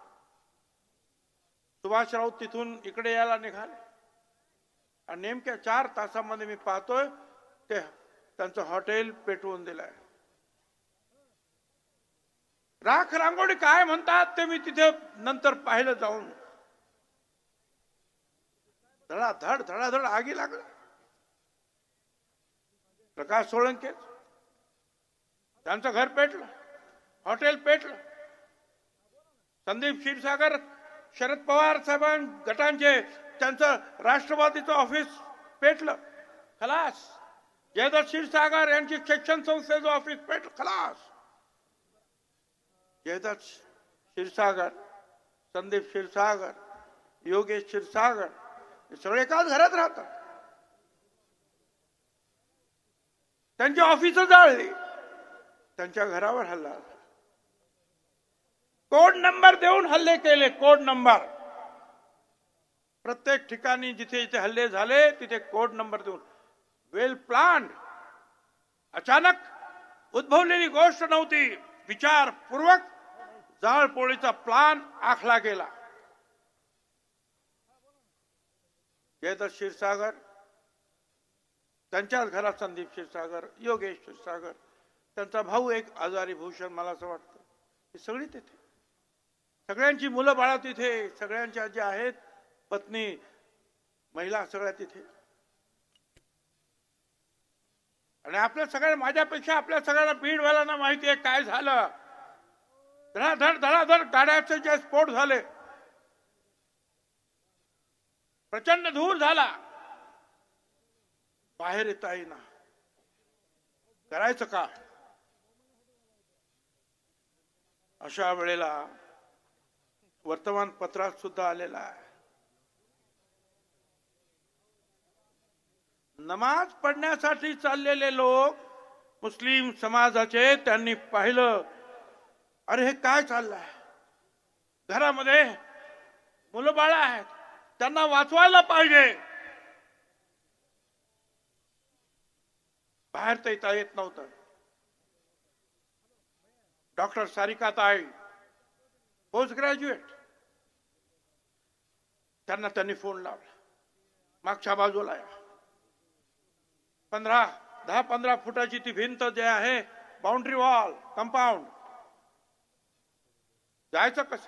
सुभाष राऊत तिथून इकडे यायला निघाले आणि नेमक्या चार तासामध्ये मी पाहतोय ते त्यांचं हॉटेल पेटवून दिलंय. राख रांगोळी काय म्हणतात ते मी तिथे नंतर पाहिलं जाऊन. धडाधड धडाधड आगी लागली. प्रकाश सोळंके त्यांचं घर पेटलं, हॉटेल पेटलं. संदीप क्षीरसागर, शरद पवार साहेबां गटांचे त्यांचं राष्ट्रवादीचं ऑफिस पेटलं, खलास. जयदत्त क्षीरसागर यांची शिक्षण संस्थेचं ऑफिस पेटलं, खलास. जयदत्त क्षीरसागर, संदीप क्षीरसागर, योगेश क्षीरसागर सगळे एकाच घरात राहतात. त्यांची ऑफिस जाळली, त्यांच्या घरावर हल्ला झाला. कोड नंबर देऊन हल्ले केले, कोड नंबर. प्रत्येक ठिकाणी जिथे जिथे हल्ले झाले तिथे कोड नंबर देऊन. Well plan. अचानक उद्भवलेली गोष्ट नव्हती. विचारपूर्वक जाळपोळीचा प्लान आखला गेला. जयदत्त क्षीरसागर, त्यांच्याच घरात संदीप क्षीरसागर, योगेश क्षीरसागर, त्यांचा भाऊ एक आजारी भूषण, मला असं वाटतं ही सगळी तिथे. सगळ्यांची मुलं बाळा तिथे, सगळ्यांच्या ज्या आहेत पत्नी महिला सगळ्या तिथे. आणि आपल्या सगळ्या, माझ्यापेक्षा आपल्या सगळ्यांना बीडवाल्यांना माहिती आहे काय झालं. धडाधड धडाधड गाड्याचे जे स्फोट झाले, प्रचंड धूर झाला, बाहेर येता येईना. करायचं का. अशा वेळेला वर्तमानपत्रात सुद्धा आलेला आहे, नमाज पढण्यासाठी चाललेले लोक मुस्लिम समाजाचे, त्यांनी पाहिलं अरे हे काय चाललंय. घरामध्ये मुलं बाळ आहेत, त्यांना वाचवायला पाहिजे. बाहेर तर येता येत नव्हतं. डॉक्टर सारिकाताई पोस्ट ग्रॅज्युएट, त्यांना त्यांनी फोन लावला, मागच्या बाजूला या. पंधरा दहा पंधरा फुटाची ती भिंत जे आहे, बाउंड्री वॉल, कंपाऊंड, जायचं कसं?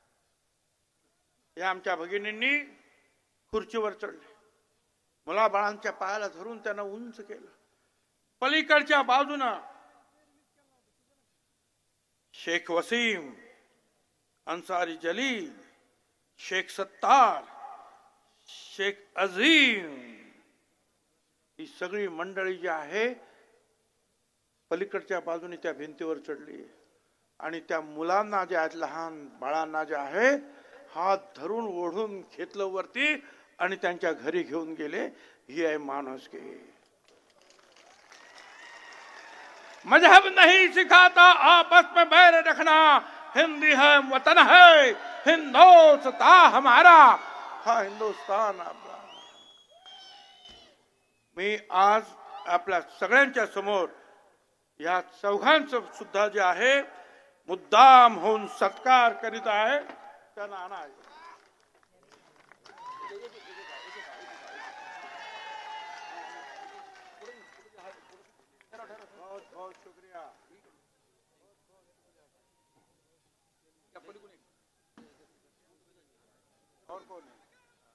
या आमच्या भगिनींनी खुर्चीवर चढले, मुलाबाळांच्या पायाला धरून त्यांना उंच केलं. पलीकडच्या बाजूनं शेख वसीम, अन्सारी जलील, शेख सत्तार, शेख अजीम, ही सगळी मंडळी जी आहे पलीकडच्या बाजूने त्या भिंतीवर चढली आणि त्या मुलांना जे आहेत, लहान बाळांना जे आहे, हात धरून ओढून घेतलं वरती आणि त्यांच्या घरी घेऊन गेले. ही आहे माणुसकी. मजहब नहीं सिखाता आपस में बैर रखना, हिंदी है वतन है हिंदुस्तान हमारा, हा हिंदुस्तान आपला. मी आज आपल्या सगळ्यांच्या समोर या चौघांचं सुद्धा जे आहे मुद्दाम होऊन सत्कार करीत आहे. त्यांना आणा. बहुत बहुत शुक्रिया. और कौन है?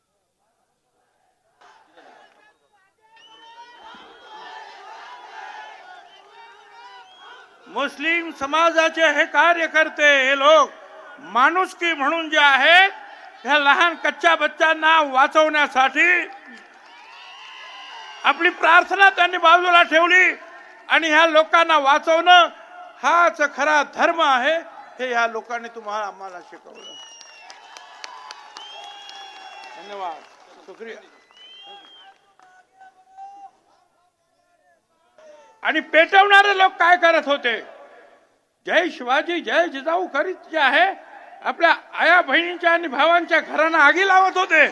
मुस्लिम समाजाचे हे कार्यकर्ते, हे लोक माणुसकी म्हणून जे आहे, ह्या लहान कच्च्या बच्चांना वाचवण्यासाठी आपली प्रार्थना त्यांनी बाजूला ठेवली आणि ह्या लोकांना वाचवणं हाच खरा धर्म आहे, हे ह्या लोकांनी तुम्हाला आम्हाला शिकवलं. धन्यवाद, शुक्रिया. आणि पेटवणारे लोक काय करत होते? जय शिवाजी जय जिजाऊ करीत जे आहे आपल्या आया बहिणींच्या आणि भावांच्या घरांना आगी लावत होते.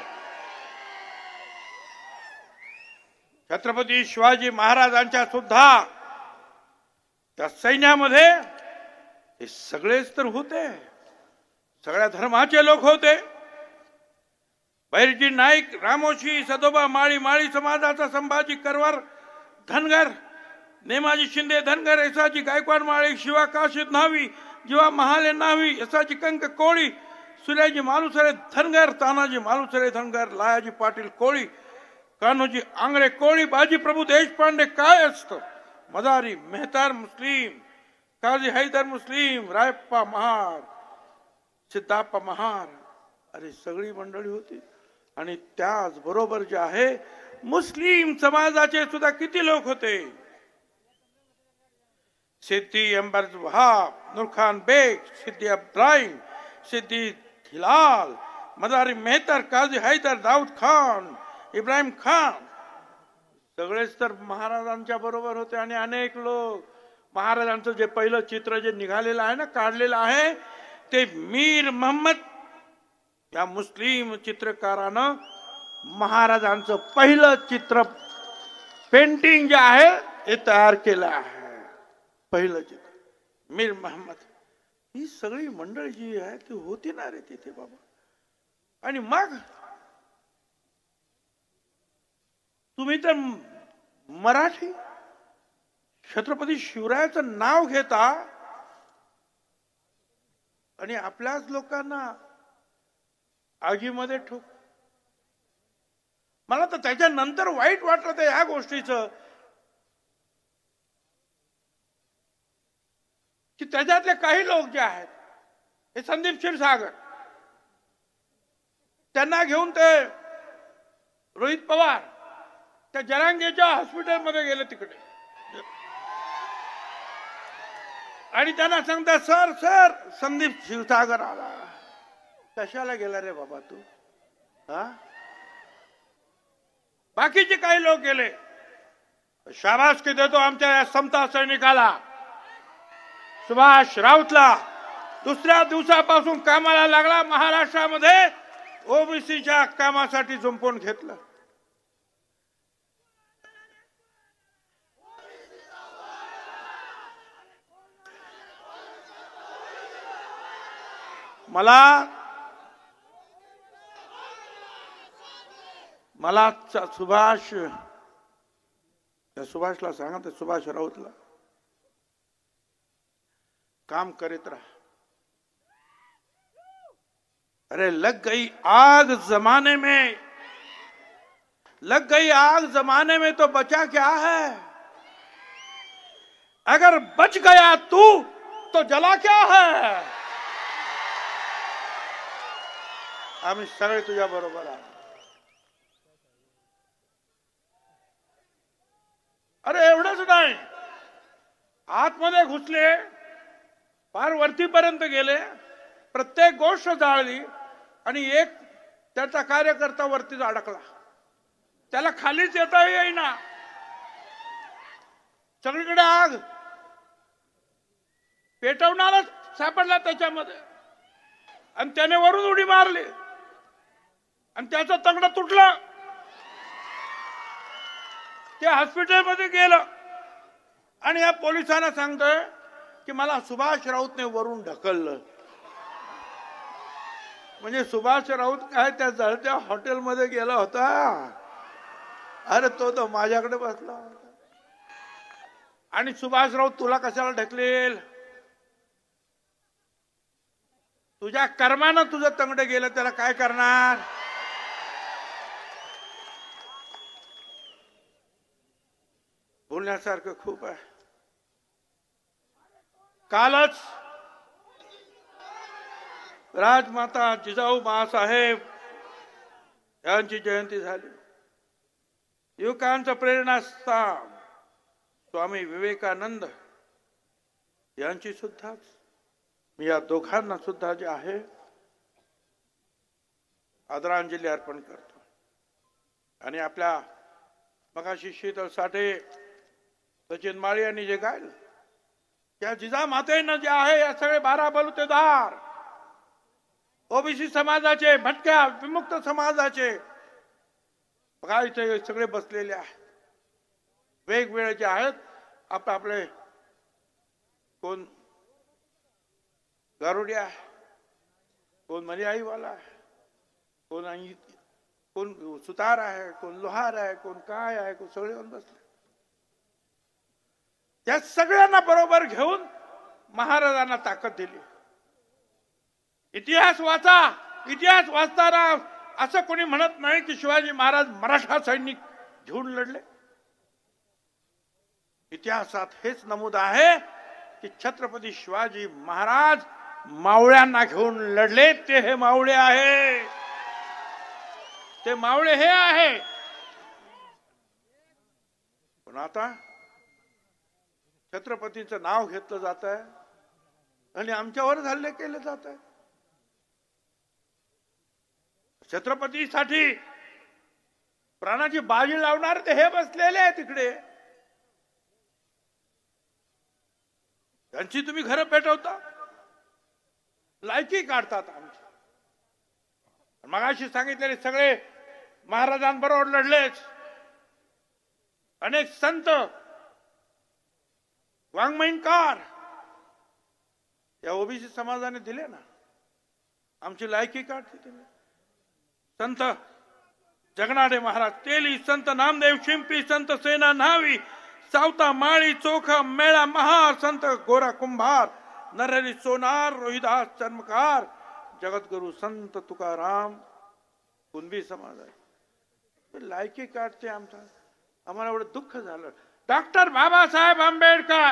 छत्रपती शिवाजी महाराजांच्या सुद्धा त्या सैन्यामध्ये हे सगळेच तर होते, सगळ्या धर्माचे लोक होते. बैरजी नाईक, रामोशी, सदोबा माळी, माळी समाजाचा संभाजी करवार धनगर, नेमाजी शिंदे धनगर, यसाची गायकवाड माळी, शिवा काशीद न्हावी, जीवा महाले न्हावी, यसाची कंक कोळी, सूर्याजी मालुसरे धनगर, तानाजी मालुसरे धनगर, लायाजी पाटील कोळी, कान्होजी आंगरे कोळी, बाजी प्रभू देशपांडे कायस्थ, मदारी मेहतार मुस्लिम, काजी हैदर मुस्लिम, रायप्पा महार, सिद्धाप्पा महार, अरे सगळी मंडळी होती. आणि त्याच बरोबर जे आहे मुस्लिम समाजाचे सुद्धा किती लोक होते. सिद्दी अंबरज वहाब, नूरखान बेग, सिद्दी अब्राहिम, सिद्दी हिलाल, मदारी मेहतर, काजी हैदर, दाऊद खान, इब्राहिम खान, सगळेच तर महाराजांच्या बरोबर होते. आणि अनेक लोक, महाराजांचं जे पहिलं चित्र जे निघालेलं आहे ना, काढलेलं आहे, ते मीर मोहम्मद या मुस्लिम चित्रकारानं महाराजांचं पहिलं चित्र पेंटिंग जे आहे हे तयार केलं आहे. पहिलं चित्र मीर मोहम्मद. ही सगळी मंडळी जी आहे ती होती ना रे तिथे बाबा. आणि मग तुम्ही तर मराठी छत्रपती शिवरायाचं नाव घेता आणि आपल्याच लोकांना आगीमध्ये ठोक. मला तर त्याच्यानंतर वाईट वाटलं या गोष्टीचं की त्याच्यातले काही लोक जे आहेत हे संदीप क्षीरसागर, त्यांना घेऊन ते रोहित पवार त्या जरांगेच्या हॉस्पिटलमध्ये गेले तिकडे आणि त्यांना सांगता सर सर संदीप क्षीरसागर आला. कशाला गेला रे बाबा तू? हा, बाकीचे काही लोक गेले. शाबासकी देतो आमच्या या समता सैनिकाला, सुभाष राऊतला, दुसऱ्या दिवसापासून कामाला लागला. महाराष्ट्रामध्ये ओबीसीच्या कामासाठी झुंपून घेतलं. मला मला सुभाष त्या सुभाषला सांगा, त्या सुभाष राऊतला काम करीत रहा. अरे लग गई आग जमाने में, लग गई आग जमाने में तो बचा क्या है? अगर बच गया तू तो जला क्या है? आम्ही सगळे तुझ्या बरोबर आहोत. अरे एवढंच नाही, आतमध्ये घुसले, फार वरतीपर्यंत गेले, प्रत्येक गोष्ट जाळली आणि एक त्याचा कार्यकर्ता वरतीच अडकला. त्याला खालीच येता येईना. सगळीकडे आग, पेटवणारच सापडला त्याच्यामध्ये आणि त्याने वरून उडी मारली आणि त्याचं तंगड तुटलं. ते हॉस्पिटलमध्ये गेलं आणि या पोलिसांना सांगतोय की मला सुभाष राऊतने वरून ढकललं. म्हणजे सुभाष राऊत काय त्या जळत्या हॉटेलमध्ये गेला होता? अरे तो तर माझ्याकडे बसला होता. आणि सुभाष राऊत तुला कशाला ढकलेल? तुझ्या कर्मानं तुझं तंगड गेलं, त्याला काय करणार? बोलण्यासारखं खूप आहे. कालच राजमाता जिजाऊ बाळासाहेब यांची जयंती झाली. युवकांचं प्रेरणास्थान स्वामी विवेकानंद यांची सुद्धा मी या दोघांना सुद्धा जे आहे आदरांजली अर्पण करतो. आणि आपल्या मगाशी शीतल साठे, सचिन माळी यांनी जे गायलं, त्या जिजामातेनं जे आहे या सगळे बारा बलुतेदार ओबीसी समाजाचे, भटक्या विमुक्त समाजाचे बघा इथे सगळे बसलेले आहेत. वेगवेगळे जे आहेत, आप आपले कोण गारुडिया आहे, कोण मर्याईवाला आहे, कोण कोण सुतार आहे, कोण लोहार आहे, कोण काय आहे, कोण सगळे बसले. त्या सगळ्यांना बरोबर घेऊन महाराजांना ताकद दिली. इतिहास वाचा. इतिहास वाचताना असं कोणी म्हणत नाही की शिवाजी महाराज मराठा सैनिक घेऊन लढले. इतिहासात हेच नमूद आहे की छत्रपती शिवाजी महाराज मावळ्यांना घेऊन लढले. ते हे मावळे आहे, ते मावळे हे आहे. पण आता छत्रपतीचं नाव घेतलं जात आहे आणि आमच्यावर हल्ले केले जात आहे. छत्रपतीसाठी प्राणाची बाजी लावणार ते हे बसलेले आहे तिकडे. त्यांची तुम्ही घरं पेटवता, लायकी काढतात आमची. मगाशी सांगितलेले सगळे महाराजांबरोबर लढलेच. अनेक संत, वाङ्मयकार या ओबीसी समाजाने दिले ना, आमची लायकी काढते तुम्ही. संत जगनाडे महाराज तेली, संत नामदेव शिंपी, संत सेना न्हावी, सावता माळी, चोखा मेळा महार, संत गोरा कुंभार, नरहरी सोनार, रोहिदास चर्मकार, जगद्गुरु संत तुकाराम कुणबी समाज आहे. लायकी काढते आमचा. आम्हाला एवढं दुःख झालं. डॉक्टर बाबासाहेब आंबेडकर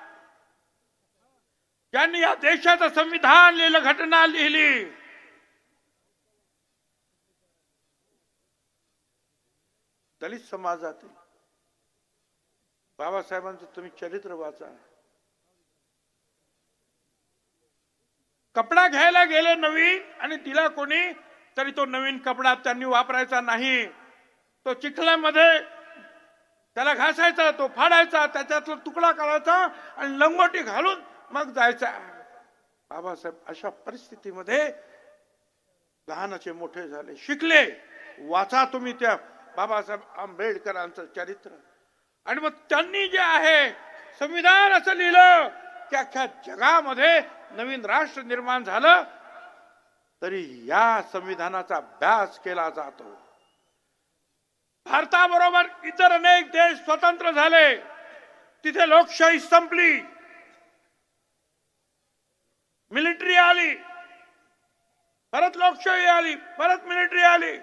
ज्यांनी या देशाचं संविधान लिहिलं, घटना लिहिली, दलित समाजातील बाबासाहेबांचं तुम्ही चरित्र वाचा. कपडा घ्यायला गेले नवीन आणि दिला कोणी तरी तो नवीन कपडा त्यांनी वापरायचा नाही. तो चिखलामध्ये त्याला घासायचा, तो फाडायचा, त्याच्यातला तुकडा काढायचा आणि लंगोटी घालून मग जायचा. बाबासाहेब अशा परिस्थितीमध्ये लहानाचे मोठे झाले, शिकले. वाचा तुम्ही त्या बाबासाहेब आंबेडकरांचं चरित्र. आणि मग त्यांनी जे आहे संविधान असं लिहिलं की अख्ख्या जगामध्ये नवीन राष्ट्र निर्माण झालं, तरी या संविधानाचा अभ्यास केला जातो. भारताबरोबर इतर अनेक देश स्वतंत्र झाले, तिथे लोकशाही संपली, मिलिटरी आली, परत लोकशाही आली, परत मिलिटरी आली.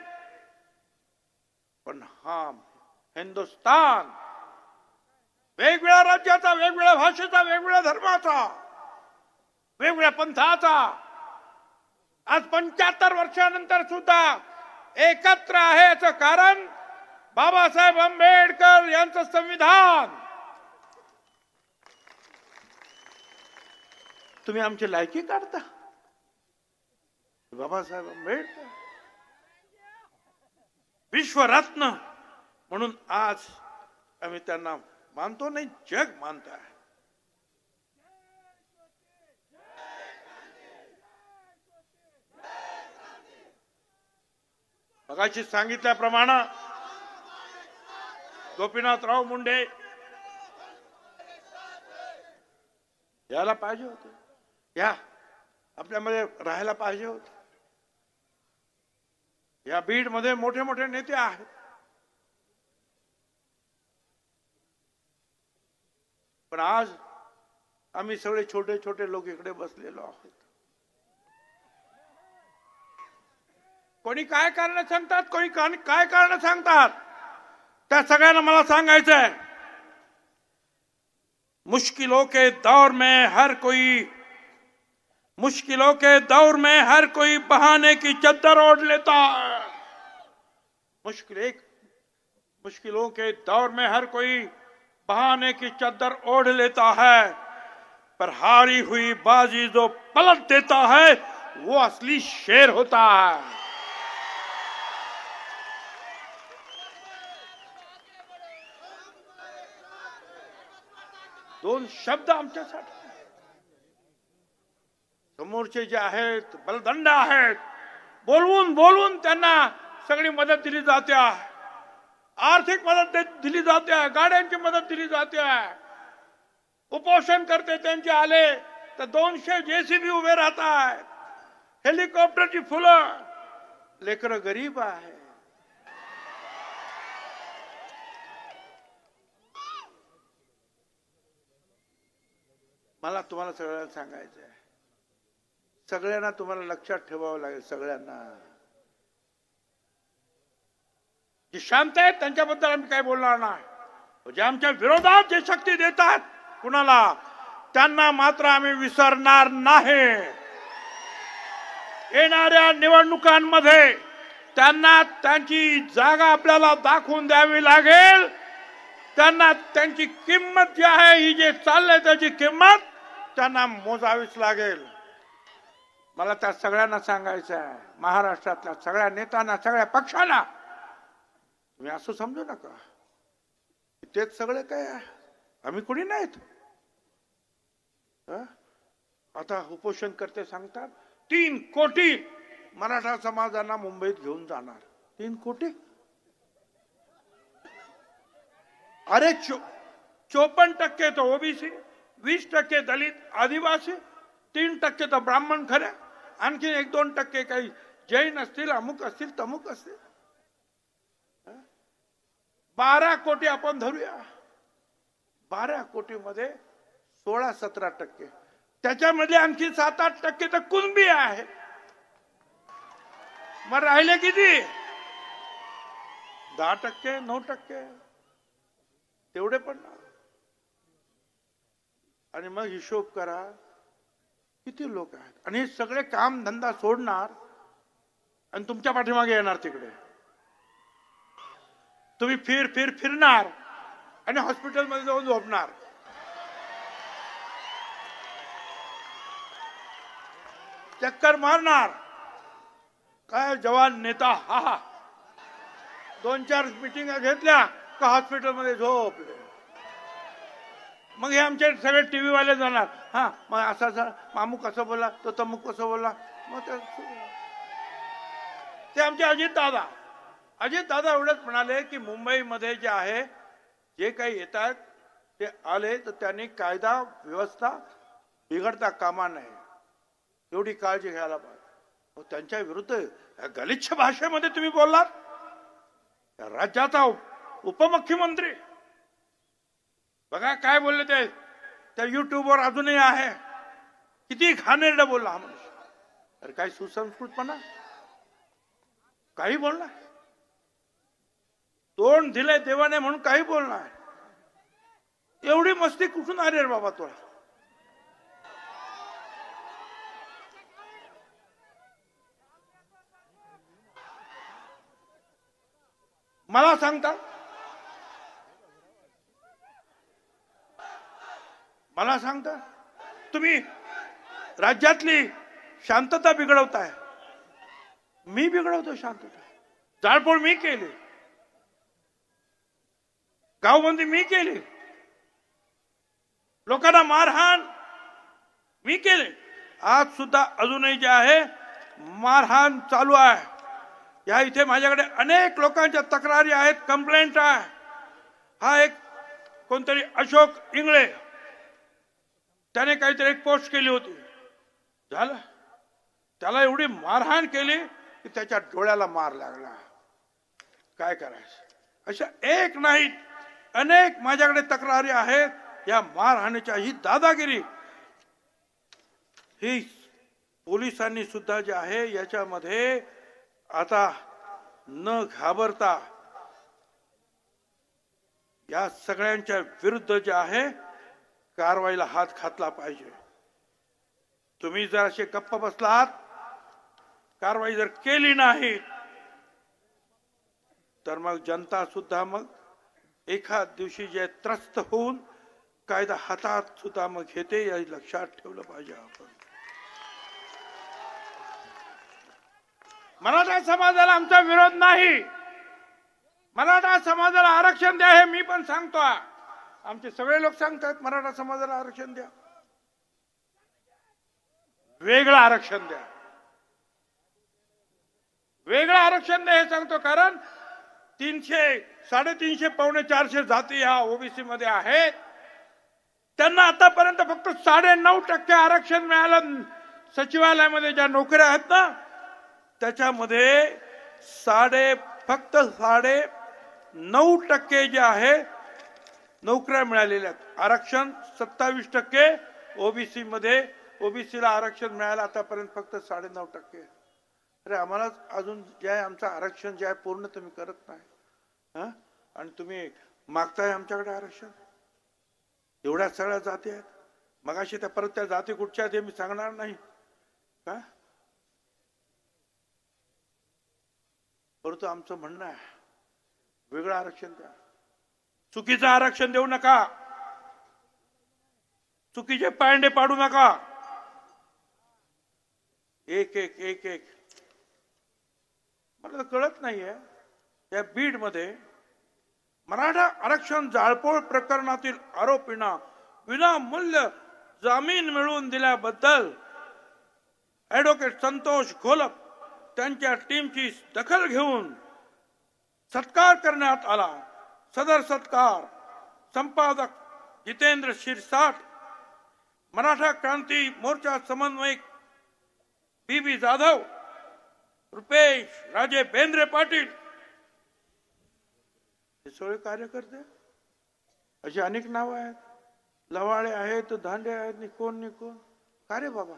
पण हा हिंदुस्तान वेगवेगळ्या राज्याचा, वेगवेगळ्या भाषेचा, वेगवेगळ्या धर्माचा, वेगवेगळ्या पंथाचा आज पंच्याहत्तर वर्षानंतर सुद्धा एकत्र आहे. याचं कारण बाबासाहेब आंबेडकर यांचं संविधान. तुम्ही आमची लायकी काढता. बाबासाहेब आंबेडकर विश्वरत्न म्हणून आज आम्ही त्यांना मानतो, नाही जग मानत आहे. मगाशी सांगितल्याप्रमाणे गोपीनाथराव मुंडे यायला पाहिजे होते, या आपल्यामध्ये राहायला पाहिजे होते. या बीड मध्ये मोठे मोठे नेते आहेत, पण आज आम्ही सगळे छोटे छोटे लोक इकडे बसलेलो आहोत. कोणी काय कारण सांगतात, कोणी काय कारण सांगतात, त्या सगळ्यांना मला सांगायचं है, मुश्किलों के दौर में हर कोई मुश्किलों के दौर में हर कोई बहाने की चद्दर ओढ़ लेता है. मुश्किल एक मुश्किलों के दौर में हर कोई बहाने की चद्दर ओढ़ लेता है, पर हारी हुई बाजी जो पलट देता है वो असली शेर होता है. दोन शब्द आमच्यासाठी. समोरचे जे आहेत बलदंड आहेत, बोलवून बोलवून त्यांना सगळी मदत दिली जाते आहे, आर्थिक मदत दिली जाते आहे, गाड्यांची मदत दिली जाते आहे. उपोषण करते त्यांचे आले तर दोनशे जेसीबी उभे राहत आहेत, हेलिकॉप्टरची फुलं. लेकरं गरीब आहे. मला तुम्हाला सगळ्यांना सांगायचं आहे, सगळ्यांना तुम्हाला लक्षात ठेवावं लागेल. सगळ्यांना जे शांत आहेत त्यांच्याबद्दल आम्ही काही बोलणार नाही. जे आमच्या विरोधात जे शक्ती देतात कुणाला, त्यांना मात्र आम्ही विसरणार नाही. येणाऱ्या निवडणुकांमध्ये त्यांना त्यांची जागा आपल्याला दाखवून द्यावी लागेल. त्यांना त्यांची किंमत जी आहे, ही जे चाललंय त्याची किंमत त्यांना मोजावीच लागेल. मला त्या सगळ्यांना सांगायचं आहे, महाराष्ट्रातल्या सगळ्या नेत्यांना, सगळ्या पक्षांना, तुम्ही असं समजू नका तेच सगळे काय आम्ही कोणी नाहीत. आता उपोषण करते सांगतात तीन कोटी मराठा समाजांना मुंबईत घेऊन जाणार. तीन कोटी अरे चो चोपन्न टक्के तो ओबीसी, वीस टक्के दलित आदिवासी, तीन टक्के तर ब्राह्मण खरे, आणखी एक दोन टक्के काही जैन असतील, अमुक असतील, तमुक असतील. बारा कोटी आपण धरूया. बारा कोटी मध्ये सोळा सतरा टक्के, त्याच्यामध्ये आणखी सात आठ टक्के तर कुणबी आहे. मग राहिले किती? दहा टक्के, नऊ टक्के तेवढे पण. आणि मग हिशोब करा किती लोक आहेत. आणि हे सगळे काम धंदा सोडणार आणि तुमच्या पाठीमागे येणार. तिकडे तुम्ही फिर फिर फिरणार आणि हॉस्पिटलमध्ये जाऊन झोपणार. चक्कर मारणार. काय जवान नेता, हा हा, दोन चार मिटिंग घेतल्या का हॉस्पिटलमध्ये झोपले. मग हे आमचे सगळे टीव्ही वाले जाणार, हा मग असा असा मामू कसं बोलला, तो तमुक कसं बोलला. मग ते ते आमचे अजित दादा अजित दादा एवढंच म्हणाले की मुंबईमध्ये जे आहे जे काही येतात ते आले तर त्यांनी कायदा व्यवस्था बिघडता कामा नये एवढी काळजी घ्यायला पाहिजे. त्यांच्या विरुद्ध गलिच्छ भाषेमध्ये तुम्ही बोललात. राज्याचा उपमुख्यमंत्री बघा काय बोलले ते त्या युट्यूबवर अजूनही आहे. किती घाणेरडं बोलला हा मनुष्य. अरे काय सुसंस्कृतपणा, काही बोलणार, तोंड दिले देवाने म्हणून काही बोलणार. एवढी मस्ती कुठून आली रे बाबा तुला. मला सांगता मला सांगता तुम्ही राज्यातली शांतता बिघडवताय. मी बिघडवतो शांतता. जाळपोळ मी केली, गावबंदी मी केली, लोकांना मारहाण मी केले. आज सुद्धा अजूनही जे आहे मारहाण चालू आहे. या इथे माझ्याकडे अनेक लोकांच्या तक्रारी आहेत, कंप्लेंट आहे. हा एक कोणतरी अशोक इंगळे त्याने काहीतरी एक पोस्ट केली होती, झालं त्याला एवढी मारहाण केली की त्याच्या डोळ्याला मार लागला. काय करायचं. अशा एक नाही अनेक माझ्याकडे तक्रारी आहेत. या मारहाणीच्या ही दादागिरी ही पोलिसांनी सुद्धा जे आहे याच्यामध्ये आता न घाबरता या सगळ्यांच्या विरुद्ध जे आहे कारवाईला हात घातला पाहिजे. तुम्ही जर असे गप्प बसलात, कारवाई जर केली नाही तर मग जनता सुद्धा मग एखाद दिवशी जे त्रस्त होऊन कायदा हातात सुद्धा मग घेते. या लक्षात ठेवलं पाहिजे आपण. मराठा समाजाला आमचा विरोध नाही. मराठा समाजाला आरक्षण द्या हे मी पण सांगतो. आमचे सगळे लोक सांगतात मराठा समाजाला आरक्षण द्या, वेगळं आरक्षण द्या, वेगळं आरक्षण द्या हे सांगतो. कारण तीनशे साडेतीनशे पावणे चारशे जाती ह्या ओबीसी मध्ये आहेत. त्यांना आतापर्यंत फक्त साडे नऊ टक्के आरक्षण मिळालं. सचिवालयामध्ये ज्या नोकऱ्या आहेत ना त्याच्यामध्ये साडे फक्त साडे नऊ टक्के जे आहे नोकऱ्या मिळालेल्या आहेत. आरक्षण सत्तावीस टक्के ओबीसी मध्ये ओबीसीला आरक्षण मिळालं आतापर्यंत फक्त साडे नऊ टक्के. अरे आम्हाला अजून जे आहे आमचं आरक्षण जे आहे पूर्ण तुम्ही करत नाही हा. आणि तुम्ही मागताय आमच्याकडे आरक्षण. एवढ्या सगळ्या जाती आहेत. मगाशी त्या परत त्या जाती कुठच्या आहेत हे मी सांगणार नाही का, परंतु आमचं म्हणणं आहे वेगळं आरक्षण द्या. चुकीचं आरक्षण देऊ नका, चुकीचे पायंडे पाडू नका. एक एक एक एक मला तर कळत नाहीये त्या बीड मध्ये मराठा आरक्षण जाळपोळ प्रकरणातील आरोपींना विनामूल्य जामीन मिळवून दिल्याबद्दल ऍडव्होकेट संतोष घोलप त्यांच्या टीमची दखल घेऊन सत्कार करण्यात आला. सदर सत्कार संपादक जितेंद्र शिरसाट, मराठा क्रांती मोर्चा समन्वयक बी बी जाधव, रुपेश राजे बेंद्रे पाटील हे सगळे कार्यकर्ते. अशी अनेक नावं आहेत. लवाळे आहेत, धांडे आहेत, निकोन निकोन का रे बाबा.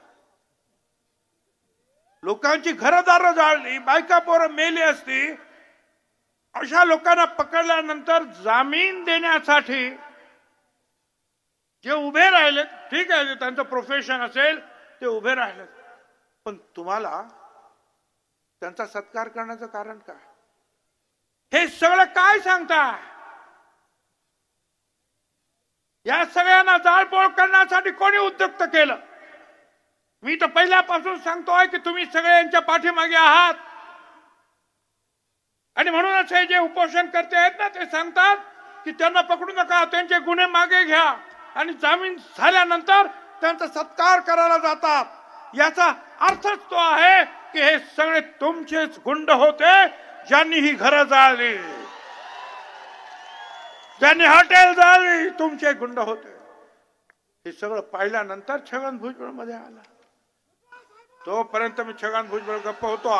लोकांची घरदार जाळली, बायका पोरं मेली असती. अशा लोकांना पकडल्यानंतर जामीन देण्यासाठी जे उभे राहिले, ठीक आहे त्यांचं प्रोफेशन असेल ते उभे राहिले, पण तुम्हाला त्यांचा सत्कार करण्याचं कारण काय. हे सगळं काय सांगता. या सगळ्यांना जाळपोळ करण्यासाठी कोणी उद्युक्त केलं. मी तर पहिल्यापासून सांगतोय की तुम्ही सगळे यांच्या पाठीमागे आहात. आणि म्हणूनच हे जे उपोषण करते आहेत ना ते सांगतात की त्यांना पकडू नका, त्यांचे गुन्हे मागे घ्या. आणि जामीन झाल्यानंतर त्यांचा सत्कार करायला जातात। याचा अर्थच तो आहे की हे सगळे तुमचेच गुंड होते, ज्यांनी ही घरं जाळली, ज्यांनी हॉटेल जाळली, तुमचे गुंड होते। हे सगळं पाहिल्यानंतर छगन भुजबळ मध्ये आला। तोपर्यंत मी छगन भुजबळ गप्प होतो।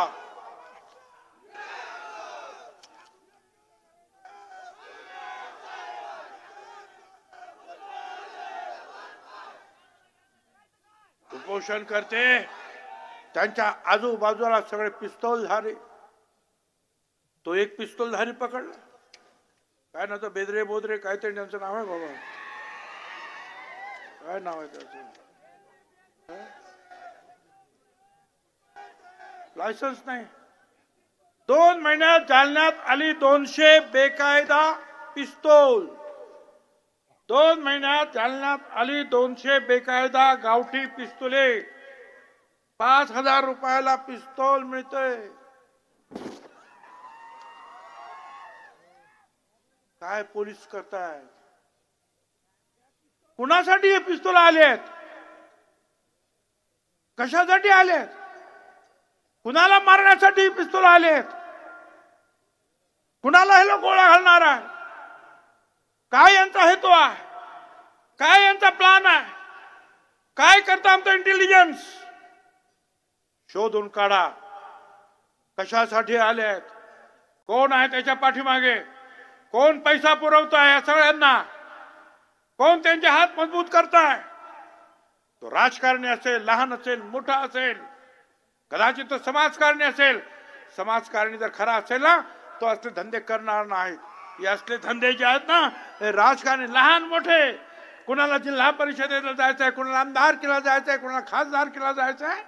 उपोषण करते, त्यांच्या आजूबाजूला सगळे पिस्तूलधारी, तो एक पिस्तूलधारी पकडला, काय ना तो बेदरे बोदरे काहीतरी त्यांचं नाव आहे बाबा, काय नाव आहे त्याचं, लायसन्स नाही। दोन महिन्यात जालन्यात आली दोनशे बेकायदा पिस्तूल, दोन महिन्यात जालन्यात आली दोनशे बेकायदा गावठी पिस्तुले, पाच हजार रुपयाला पिस्तूल मिळतंय। काय पोलीस करताय? कुणासाठी हे पिस्तूल आलेत? कशासाठी आलेत? कुणाला मारण्यासाठी पिस्तूल आलेत? कुणाला हे लोक गोळ्या घालणार आहे? काय यांचा हेतू आहे? काय यांचा प्लान आहे? काय करता आमचं इंटेलिजन्स? शोधून काढा, कशासाठी आलेत, कोण आहे त्याच्या पाठीमागे, कोण पैसा पुरवताय या सगळ्यांना, कोण त्यांचे हात मजबूत करताय? तो राजकारणी असेल, लहान असेल, मोठा असेल, कदाचित तो समाजकारणी असेल। समाजकारणी जर खरा असेल ना, तो असले धंदे करणार नाही। हे असले धंदे जे आहेत ना, हे राजकारणी लहान मोठे, कुणाला जिल्हा परिषदेला जायचंय, कुणाला आमदार केला जायचंय, कुणाला खासदार केला जायचंय,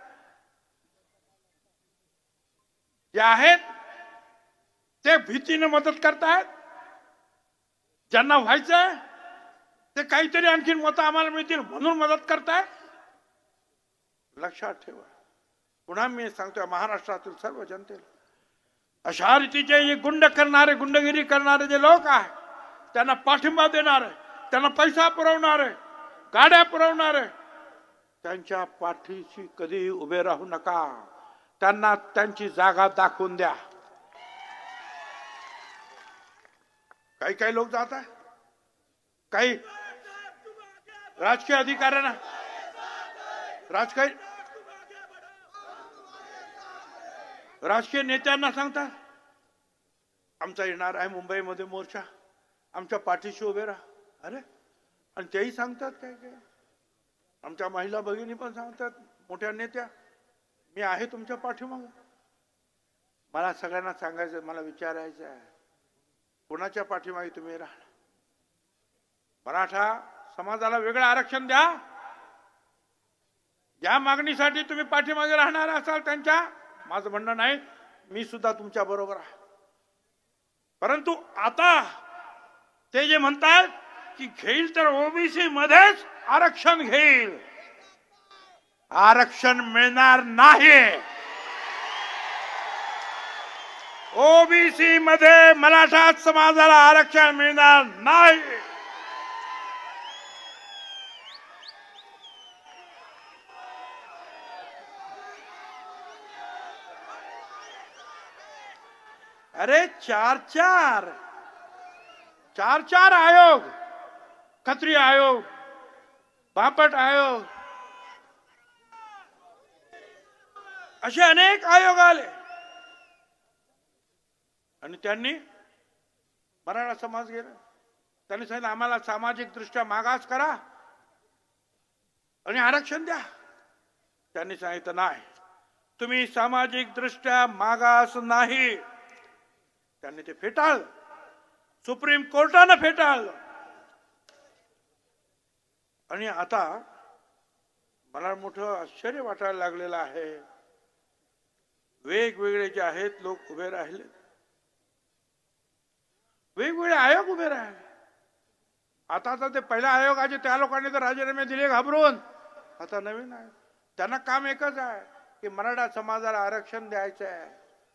जे आहेत ते भीतीने मदत करतायत। ज्यांना व्हायचंय ते काहीतरी आणखीन मतं आम्हाला मिळतील म्हणून मदत करतायत। लक्षात ठेवा। पुन्हा मी सांगतोय महाराष्ट्रातील सर्व जनतेला, अशा रीतीचे जे गुंड करणारे, गुंडगिरी करणारे जे लोक आहेत, त्यांना पाठिंबा देणारे, त्यांना पैसा पुरवणारे, गाड्या पुरवणारे, त्यांच्या पाठीशी कधीही उभे राहू नका। त्यांना त्यांची जागा दाखवून द्या। काही काही लोक जात आहे, काही राजकीय अधिकाऱ्यांना, राजकीय राजकीय नेत्यांना सांगतात आमचा येणार आहे मुंबईमध्ये मोर्चा, आमच्या पाठीशी उभे राहा। अरे, आणि तेही सांगतात काय काय, आमच्या महिला भगिनी पण सांगतात, मोठ्या नेत्या, मी आहे तुमच्या पाठीमागे। मला सगळ्यांना सांगायचं, मला विचारायचं आहे, कोणाच्या पाठीमागे तुम्ही राहणार? मराठा समाजाला वेगळं आरक्षण द्या। ज्या मागणीसाठी तुम्ही पाठीमागे राहणार असाल त्यांच्या, माझं म्हणणं नाही, मी सुद्धा तुमच्या बरोबर आहे। परंतु आता ते जे म्हणतात की घेईल तर ओबीसी मध्येच आरक्षण घेईल, आरक्षण मिळणार नाही। ओबीसी मध्ये मराठा समाजाला आरक्षण मिळणार नाही। अरे चार चार चार चार आयोग, खत्री आयोग, बापट आयोग, असे अनेक आयोग आले आणि त्यांनी मराठा समाज गेला। त्यांनी सांगितलं आम्हाला सामाजिक दृष्ट्या मागास करा आणि आरक्षण द्या। त्यांनी सांगितलं नाही, तुम्ही सामाजिक दृष्ट्या मागास नाही। त्यांनी ते फेटाळलं, सुप्रीम कोर्टानं फेटाळलं। आणि आता मला मोठं आश्चर्य वाटायला लागलेलं आहे, वेगवेगळे जे आहेत लोक उभे राहिले, वेगवेगळे आयोग उभे राहिले। आता तर ते पहिल्या आयोगाचे त्या लोकांनी तर राजीनामे दिले घाबरून, आता नवीन आहे, त्यांना काम एकच आहे की मराठा समाजाला आरक्षण द्यायचं आहे।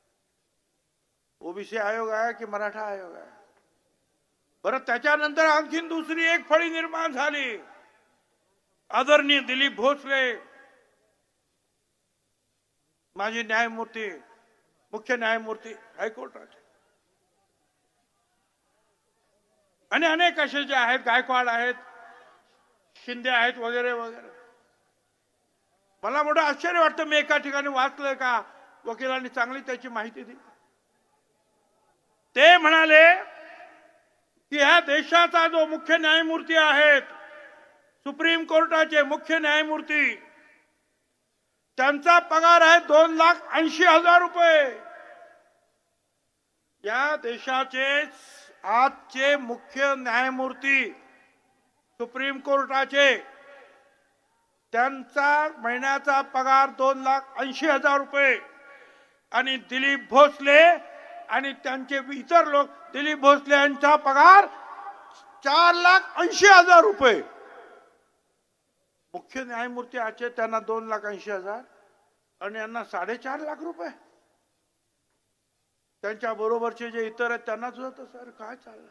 ओबीसी आयोग आहे की मराठा आयोग आहे? बरं, त्याच्यानंतर आणखीन दुसरी एक फळी निर्माण झाली, आदरणीय दिलीप भोसले माजी न्यायमूर्ती, मुख्य न्यायमूर्ती हायकोर्टाचे, आणि अनेक असे जे आहेत, गायकवाड आहेत, शिंदे आहेत, वगैरे वगैरे. मला मोठं आश्चर्य वाटतं. मी एका ठिकाणी वाचलंय का वकिलांनी चांगली त्याची माहिती दिली. ते म्हणाले की ह्या देशाचा जो मुख्य न्यायमूर्ती आहेत, सुप्रीम कोर्टाचे मुख्य न्यायमूर्ती, त्यांचा पगार आहे दोन लाख ऐंशी हजार रुपये. या देशाचे आजचे मुख्य न्यायमूर्ती सुप्रीम कोर्टाचे, त्यांचा महिन्याचा पगार दोन लाख ऐंशी हजार रुपये. आणि दिलीप भोसले आणि त्यांचे इतर लोक, दिलीप भोसले यांचा पगार चार लाख ऐंशी हजार रुपये. मुख्य न्यायमूर्ती आजचे त्यांना दोन लाख ऐंशी हजार आणि यांना साडेचार लाख रुपये. त्यांच्या बरोबरचे जे इतर आहेत त्यांना सुद्धा तसं. अरे काय चाललं?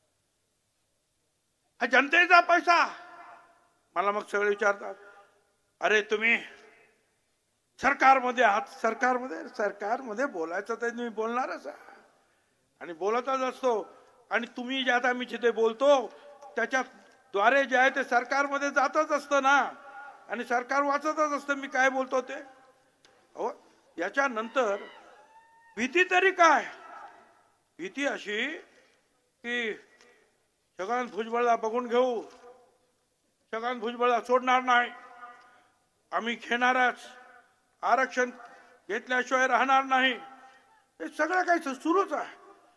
हा जनतेचा पैसा. मला मग सगळे विचारतात, अरे तुम्ही सरकारमध्ये आहात, सरकारमध्ये सरकारमध्ये बोलायचं तर तुम्ही बोलणारच आणि बोलतच असतो. आणि तुम्ही जे आता मी जिथे बोलतो त्याच्या द्वारे जे आहे ते सरकारमध्ये जातच असतं ना, आणि सरकार वाचतच असतं मी काय बोलतो ते. हो, याच्यानंतर भीती तरी काय? भीती अशी की छगन भुजबळला बघून घेऊ, छगन भुजबळला सोडणार नाही, आम्ही घेणारच, आरक्षण घेतल्याशिवाय राहणार नाही, हे सगळं काही सुरूच आहे.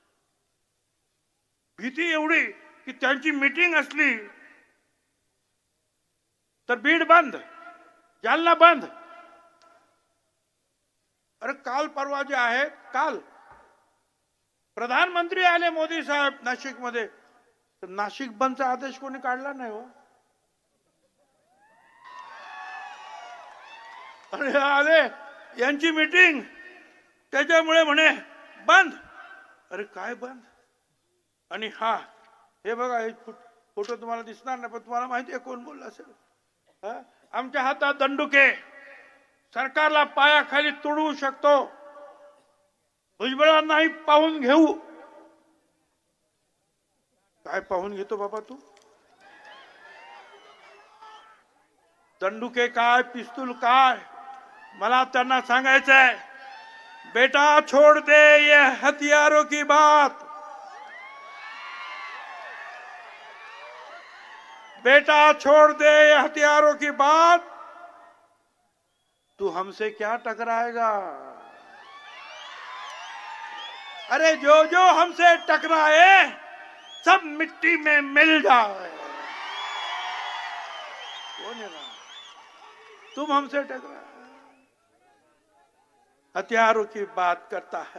भीती एवढी की त्यांची मीटिंग असली तर बीड बंद, जालना बंद. अरे काल परवा जे आहे, काल प्रधानमंत्री आले मोदी साहेब नाशिक मध्ये, तर नाशिक बंदचा आदेश कोणी काढला नाही हो. अरे आले यांची मीटिंग, त्याच्यामुळे म्हणे बंद. अरे काय बंद? आणि हा हे बघा, हे फोटो तुम्हाला दिसणार नाही पण तुम्हाला माहिती आहे कोण बोलला असेल. आमच्या हातात दंडुके, सरकारला पायाखाली तुडवू शकतो, भुजबळांनाही पाहून घेऊ. काय पाहून घेतो बाबा तू? दंडुके काय, पिस्तूल काय? मला त्यांना सांगायचंय, बेटा छोड़ दे ये हथियारों की बात, बेटा छोड़ दे ये हथियारों की बात, तू हमसे क्या टकराएगा? अरे जो जो हमसे टकराए सब मिट्टी में मिल जाए. कौन है ना? तुम हमसे टकरा, हथियारों की बात करता है.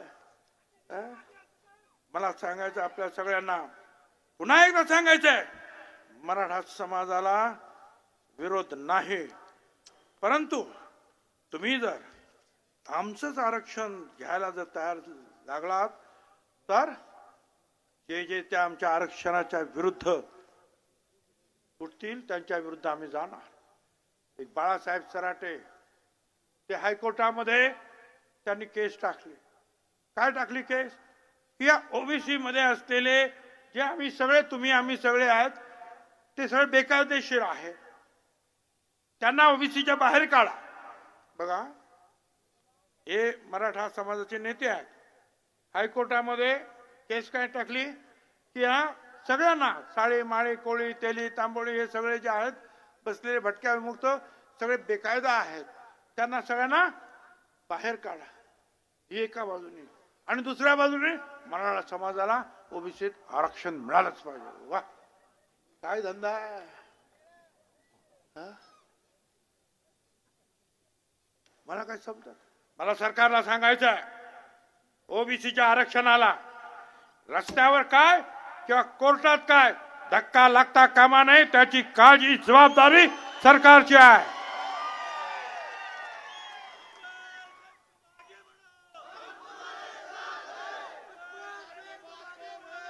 मला सांगायचं आपल्या सगळ्यांना, पुन्हा एकदा सांगायचंय, मराठा समाजाला विरोध नाही, परंतु तुम्ही जर आमचंच आरक्षण घ्यायला जर तयार लागलात तर जे जे त्या आमच्या आरक्षणाच्या विरुद्ध उठतील त्यांच्या विरुद्ध आम्ही जाणार. एक बाळासाहेब सराटे, ते हायकोर्टामध्ये त्यांनी केस टाकली. काय टाकली केस? की या ओबीसी मध्ये असलेले जे आम्ही सगळे, तुम्ही आम्ही सगळे आहेत, ते सगळे बेकायदेशीर आहे, त्यांना ओबीसीच्या बाहेर काढा. बघा, हे मराठा समाजाचे नेते आहेत. हायकोर्टामध्ये केस काय टाकली की या सगळ्यांना, साळे माळे कोळी तेली तांबोळी हे सगळे जे आहेत बसलेले भटक्या विमुक्त सगळे बेकायदा आहेत, त्यांना सगळ्यांना बाहेर काढा. ही एका बाजूने. आणि दुसऱ्या बाजूने मराठा समाजाला ओबीसीत आरक्षण मिळालंच पाहिजे. वा, काय धंदा आहे. मला काय समजत. मला सरकारला सांगायचं आहे, ओबीसीच्या आरक्षणाला रस्त्यावर काय किंवा कोर्टात काय धक्का लागता कामा नये, त्याची काळजी जबाबदारी सरकारची आहे.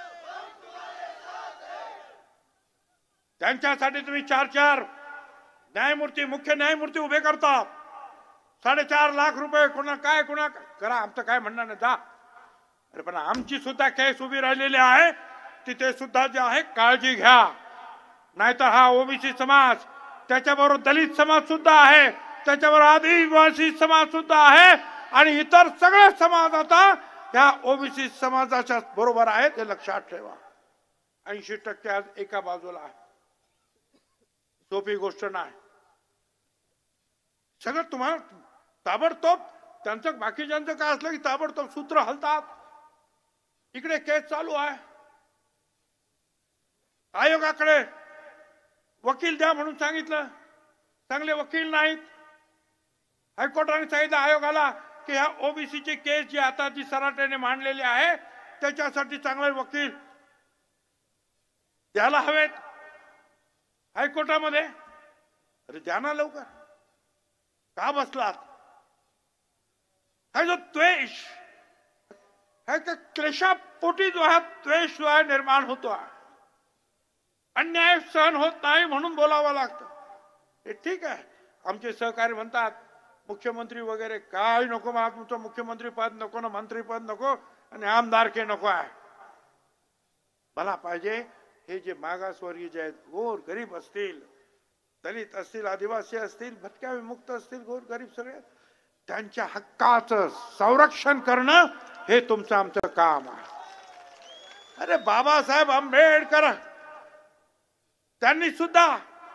त्यांच्यासाठी तुम्ही चार चार न्यायमूर्ती मुख्य न्यायमूर्ती उभे करतात. साडेचार लाख रुपये कोणा काय कोणा करा, आमचं काय म्हणणं नाही, जा. अरे पण आमची सुद्धा केस उभी राहिलेली आहे, तिथे सुद्धा जे आहे काळजी घ्या. नाहीतर हा ओबीसी समाज, त्याच्याबरोबर दलित समाज सुद्धा आहे, त्याच्याबरोबर आदिवासी समाज सुद्धा आहे आणि इतर सगळे समाज आता ह्या ओबीसी समाजाच्या बरोबर आहेत, हे लक्षात ठेवा. ऐंशी टक्के आज एका बाजूला आहे, सोपी गोष्ट नाही. सगळं तुम्हाला ताबडतोब त्यांचं बाकीच्यांचं काय असलं की ताबडतोब सूत्र हलतात. इकडे केस चालू आहे, आयोगाकडे वकील द्या म्हणून सांगितलं, चांगले वकील नाहीत. हायकोर्टाने सांगितलं आयोगाला की ह्या ओबीसीची केस जी आता जी सराट्याने मांडलेली आहे त्याच्यासाठी चांगले वकील द्यायला हवेत हायकोर्टामध्ये. अरे द्या ना लवकर, का बसलात? हा जो द्वेष, हा का क्लेशापोटी जो हा द्वेष जो आहे निर्माण होतो आहे, अन्याय सहन होत नाही म्हणून बोलावं लागतं. हे ठीक आहे, आमचे सहकारी म्हणतात मुख्यमंत्री वगैरे काय नको, मला तुमचं मुख्यमंत्री पद नको ना, मंत्रीपद नको आणि आमदारके नको आहे. मला पाहिजे हे जे मागासवर्गीय जे आहेत, गोर गरीब असतील, दलित असतील, आदिवासी असतील, भटक्या विमुक्त असतील, गोर गरीब सगळे, त्यांच्या हक्काचं संरक्षण करणं हे तुमचं आमचं काम आहे. अरे बाबासाहेब आंबेडकर त्यांनी सुद्धा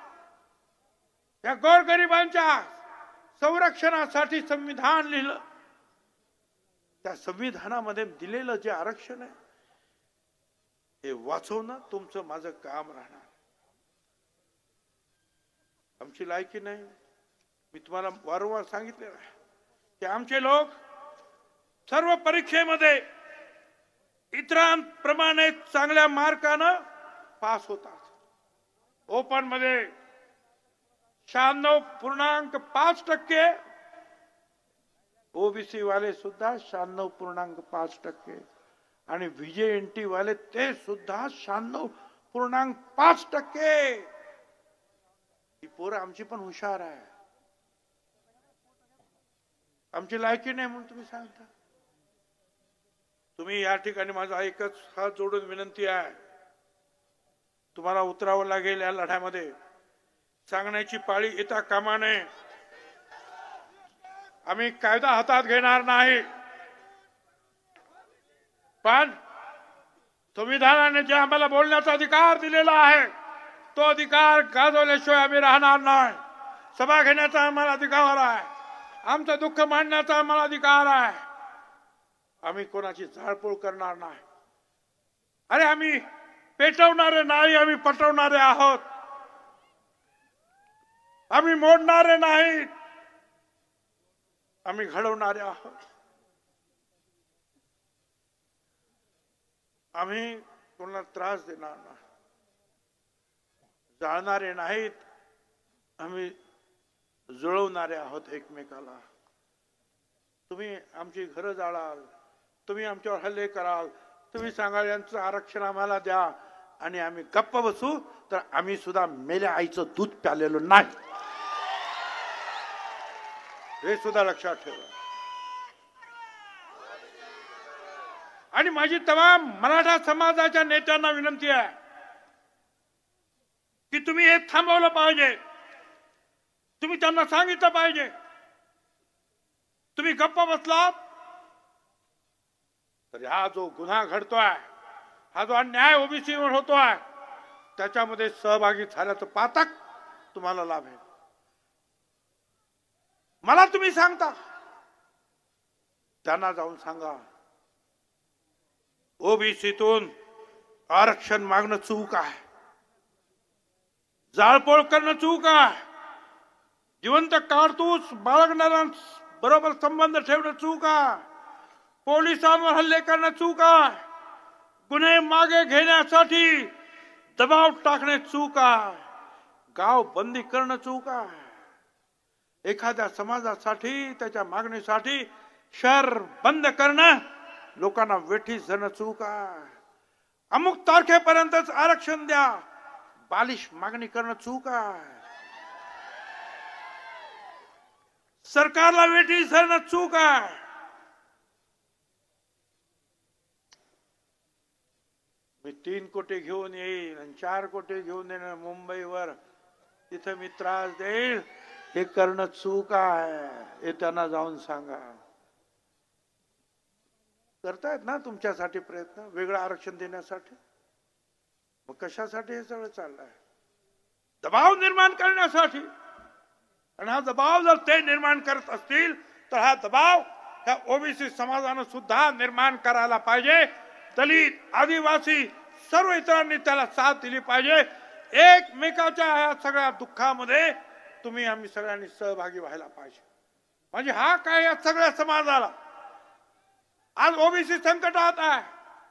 या गोरगरिबांच्या संरक्षणासाठी संविधान लिहिलं. त्या संविधानामध्ये दिलेलं जे आरक्षण आहे हे वाचवणं तुमचं माझं काम राहणार. आमची लायकी नाही. मी तुम्हाला वारंवार सांगितलेलं आहे की आमचे लोक सर्व परीक्षेमध्ये इतरांप्रमाणे चांगल्या मार्कानं पास होतात. ओपन मध्ये शहाण्णव पूर्णांक पाच टक्के, ओबीसी वाले सुद्धा शहाण्णव पूर्णांक पाच टक्के आणि व्हीजेएनटी वाले ते सुद्धा शहाण्णव पूर्णांक पाच टक्के. ही पोरं आमची पण हुशार आहे. आमची लायकी नाही म्हणून तुम्ही सांगता. तुम्ही या ठिकाणी माझा एकच हात जोडून विनंती आहे, तुम्हाला उतरावं लागेल या लढ्यामध्ये. सांगण्याची पाळी येता कामा नये. आम्ही कायदा हातात घेणार नाही, पण संविधानाने जे आम्हाला बोलण्याचा अधिकार दिलेला आहे तो अधिकार गाजवल्याशिवाय आम्ही राहणार नाही. सभा घेण्याचा आम्हाला अधिकार आहे, आमचं दुःख मांडण्याचा आम्हाला अधिकार आहे. आम्ही कोणाची जाळपोळ करणार नाही. अरे आम्ही पेटवणारे नाही, आम्ही पटवणारे आहोत. आम्ही मोडणारे नाहीत, आम्ही घडवणारे आहोत. आम्ही कोणाला त्रास देणार नाही, जाळणारे नाहीत, आम्ही जुळवणारे आहोत एकमेकाला. तुम्ही आमची घरं जाळाल, तुम्ही आमच्यावर हल्ले कराल, तुम्ही सांगाल यांचं आरक्षण आम्हाला द्या आणि आम्ही गप्प बसू, तर आम्ही सुद्धा मेल्या आईचं दूध प्यालेलो नाही, हे सुद्धा लक्षात ठेवा. आणि माझी तमाम मराठा समाजाच्या नेत्यांना विनंती आहे की तुम्ही हे थांबवलं पाहिजे. तुम्ही त्यांना सांगितलं पाहिजे. तुम्ही गप्प बसलात तर हा जो गुन्हा घडतोय, हा जो अन्याय ओबीसीवर होतोय, त्याच्यामध्ये सहभागी झाल्याचं पातक तुम्हाला लाभेल. मला तुम्ही सांगता, त्यांना जाऊन सांगा ओबीसीतून आरक्षण मागणं चूक आहे, जाळपोळ करणं चूक आहे, जिवंत कारतूस बाळगणाऱ्या बरोबर संबंध ठेवणं चूक आहे, पोलिसांवर हल्ले करणं चूक आहे, गुन्हे मागे घेण्यासाठी दबाव टाकणे चूक आहे, गाव बंदी करणं चूक आहे. एखाद्या समाजासाठी त्याच्या मागणीसाठी शहर बंद करणं, लोकांना वेठीस धरणं चूक आहे. अमुक तारखेपर्यंतच आरक्षण द्या, बालिश मागणी करणं चूक आहे. सरकारला वेठी सरणं चूक आहे. मी तीन कोटी घेऊन येईल आणि चार कोटी घेऊन येणार मुंबईवर, तिथं मी त्रास देईल, हे करणं चूक आहे हे त्यांना जाऊन सांगा. करतायत ना तुमच्यासाठी प्रयत्न वेगळं आरक्षण देण्यासाठी, मग कशासाठी हे सगळं चाललंय? दबाव निर्माण करण्यासाठी. आणि हा दबाव जर ते निर्माण करत असतील तर हा दबाव ह्या ओबीसी समाजानं सुद्धा निर्माण करायला पाहिजे. दलित, आदिवासी सर्व इतरांनी त्याला साथ दिली पाहिजे. एकमेकाच्या ह्या सगळ्या दुःखामध्ये तुम्ही आम्ही सगळ्यांनी सहभागी व्हायला पाहिजे. म्हणजे हा काय या सगळ्या समाजाला आज ओबीसी संकटात आहे.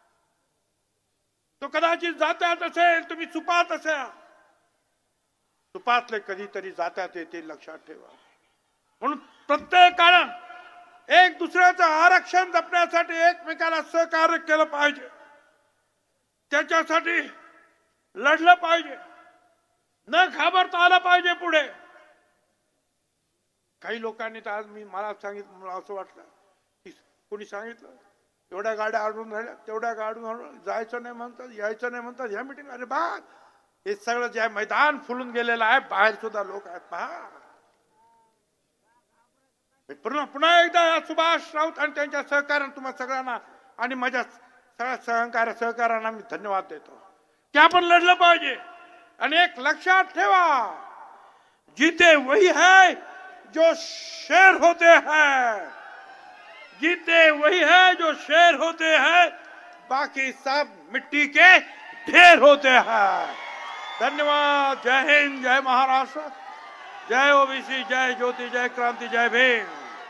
तो कदाचित जात्यात असेल, तुम्ही चुपात असेल, चुपातले कधीतरी जात्यात येतील, लक्षात ठेवा. म्हणून प्रत्येकानं एक दुसऱ्याचं आरक्षण जपण्यासाठी एकमेकाला सहकार्य केलं पाहिजे, त्याच्यासाठी लढलं पाहिजे, न घाबरता आलं पाहिजे पुढे. काही लोकांनी तर आज मी मला सांगितलं, मला असं वाटलं की कोणी सांगितलं एवढ्या गाड्या अडून राहिल्या, तेवढ्या गाड्या जायचं नाही म्हणतात, यायचं नाही म्हणतात ह्या मिटिंग. अरे बा, हे सगळं जे मैदान फुलून गेलेलं आहे, बाहेर सुद्धा लोक आहेत पहा. पुन्हा पुन्हा एकदा सुभाष राऊत आणि त्यांच्या सहकार्यानं तुम्हा सगळ्यांना आणि माझ्या सगळ्या सहकार्य सहकार्यांना मी धन्यवाद देतो की आपण लढलं पाहिजे. आणि एक लक्षात ठेवा, जीते वही है जो शेर होते हैं, जीते वही है जो शेर होते हैं, बाकी सब मिट्टी के ढेर होते हैं. धन्यवाद. जय हिंद, जय महाराष्ट्र, जय ओबीसी, जय ज्योति, जय क्रांति, जय भीम.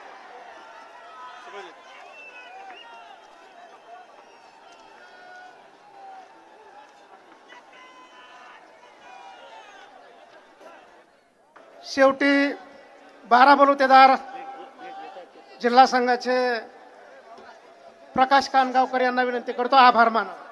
शेवटी बारा बलुतेदार जिल्हा संघाचे प्रकाश कानगावकर यांना विनंती करतो आभार मानतो.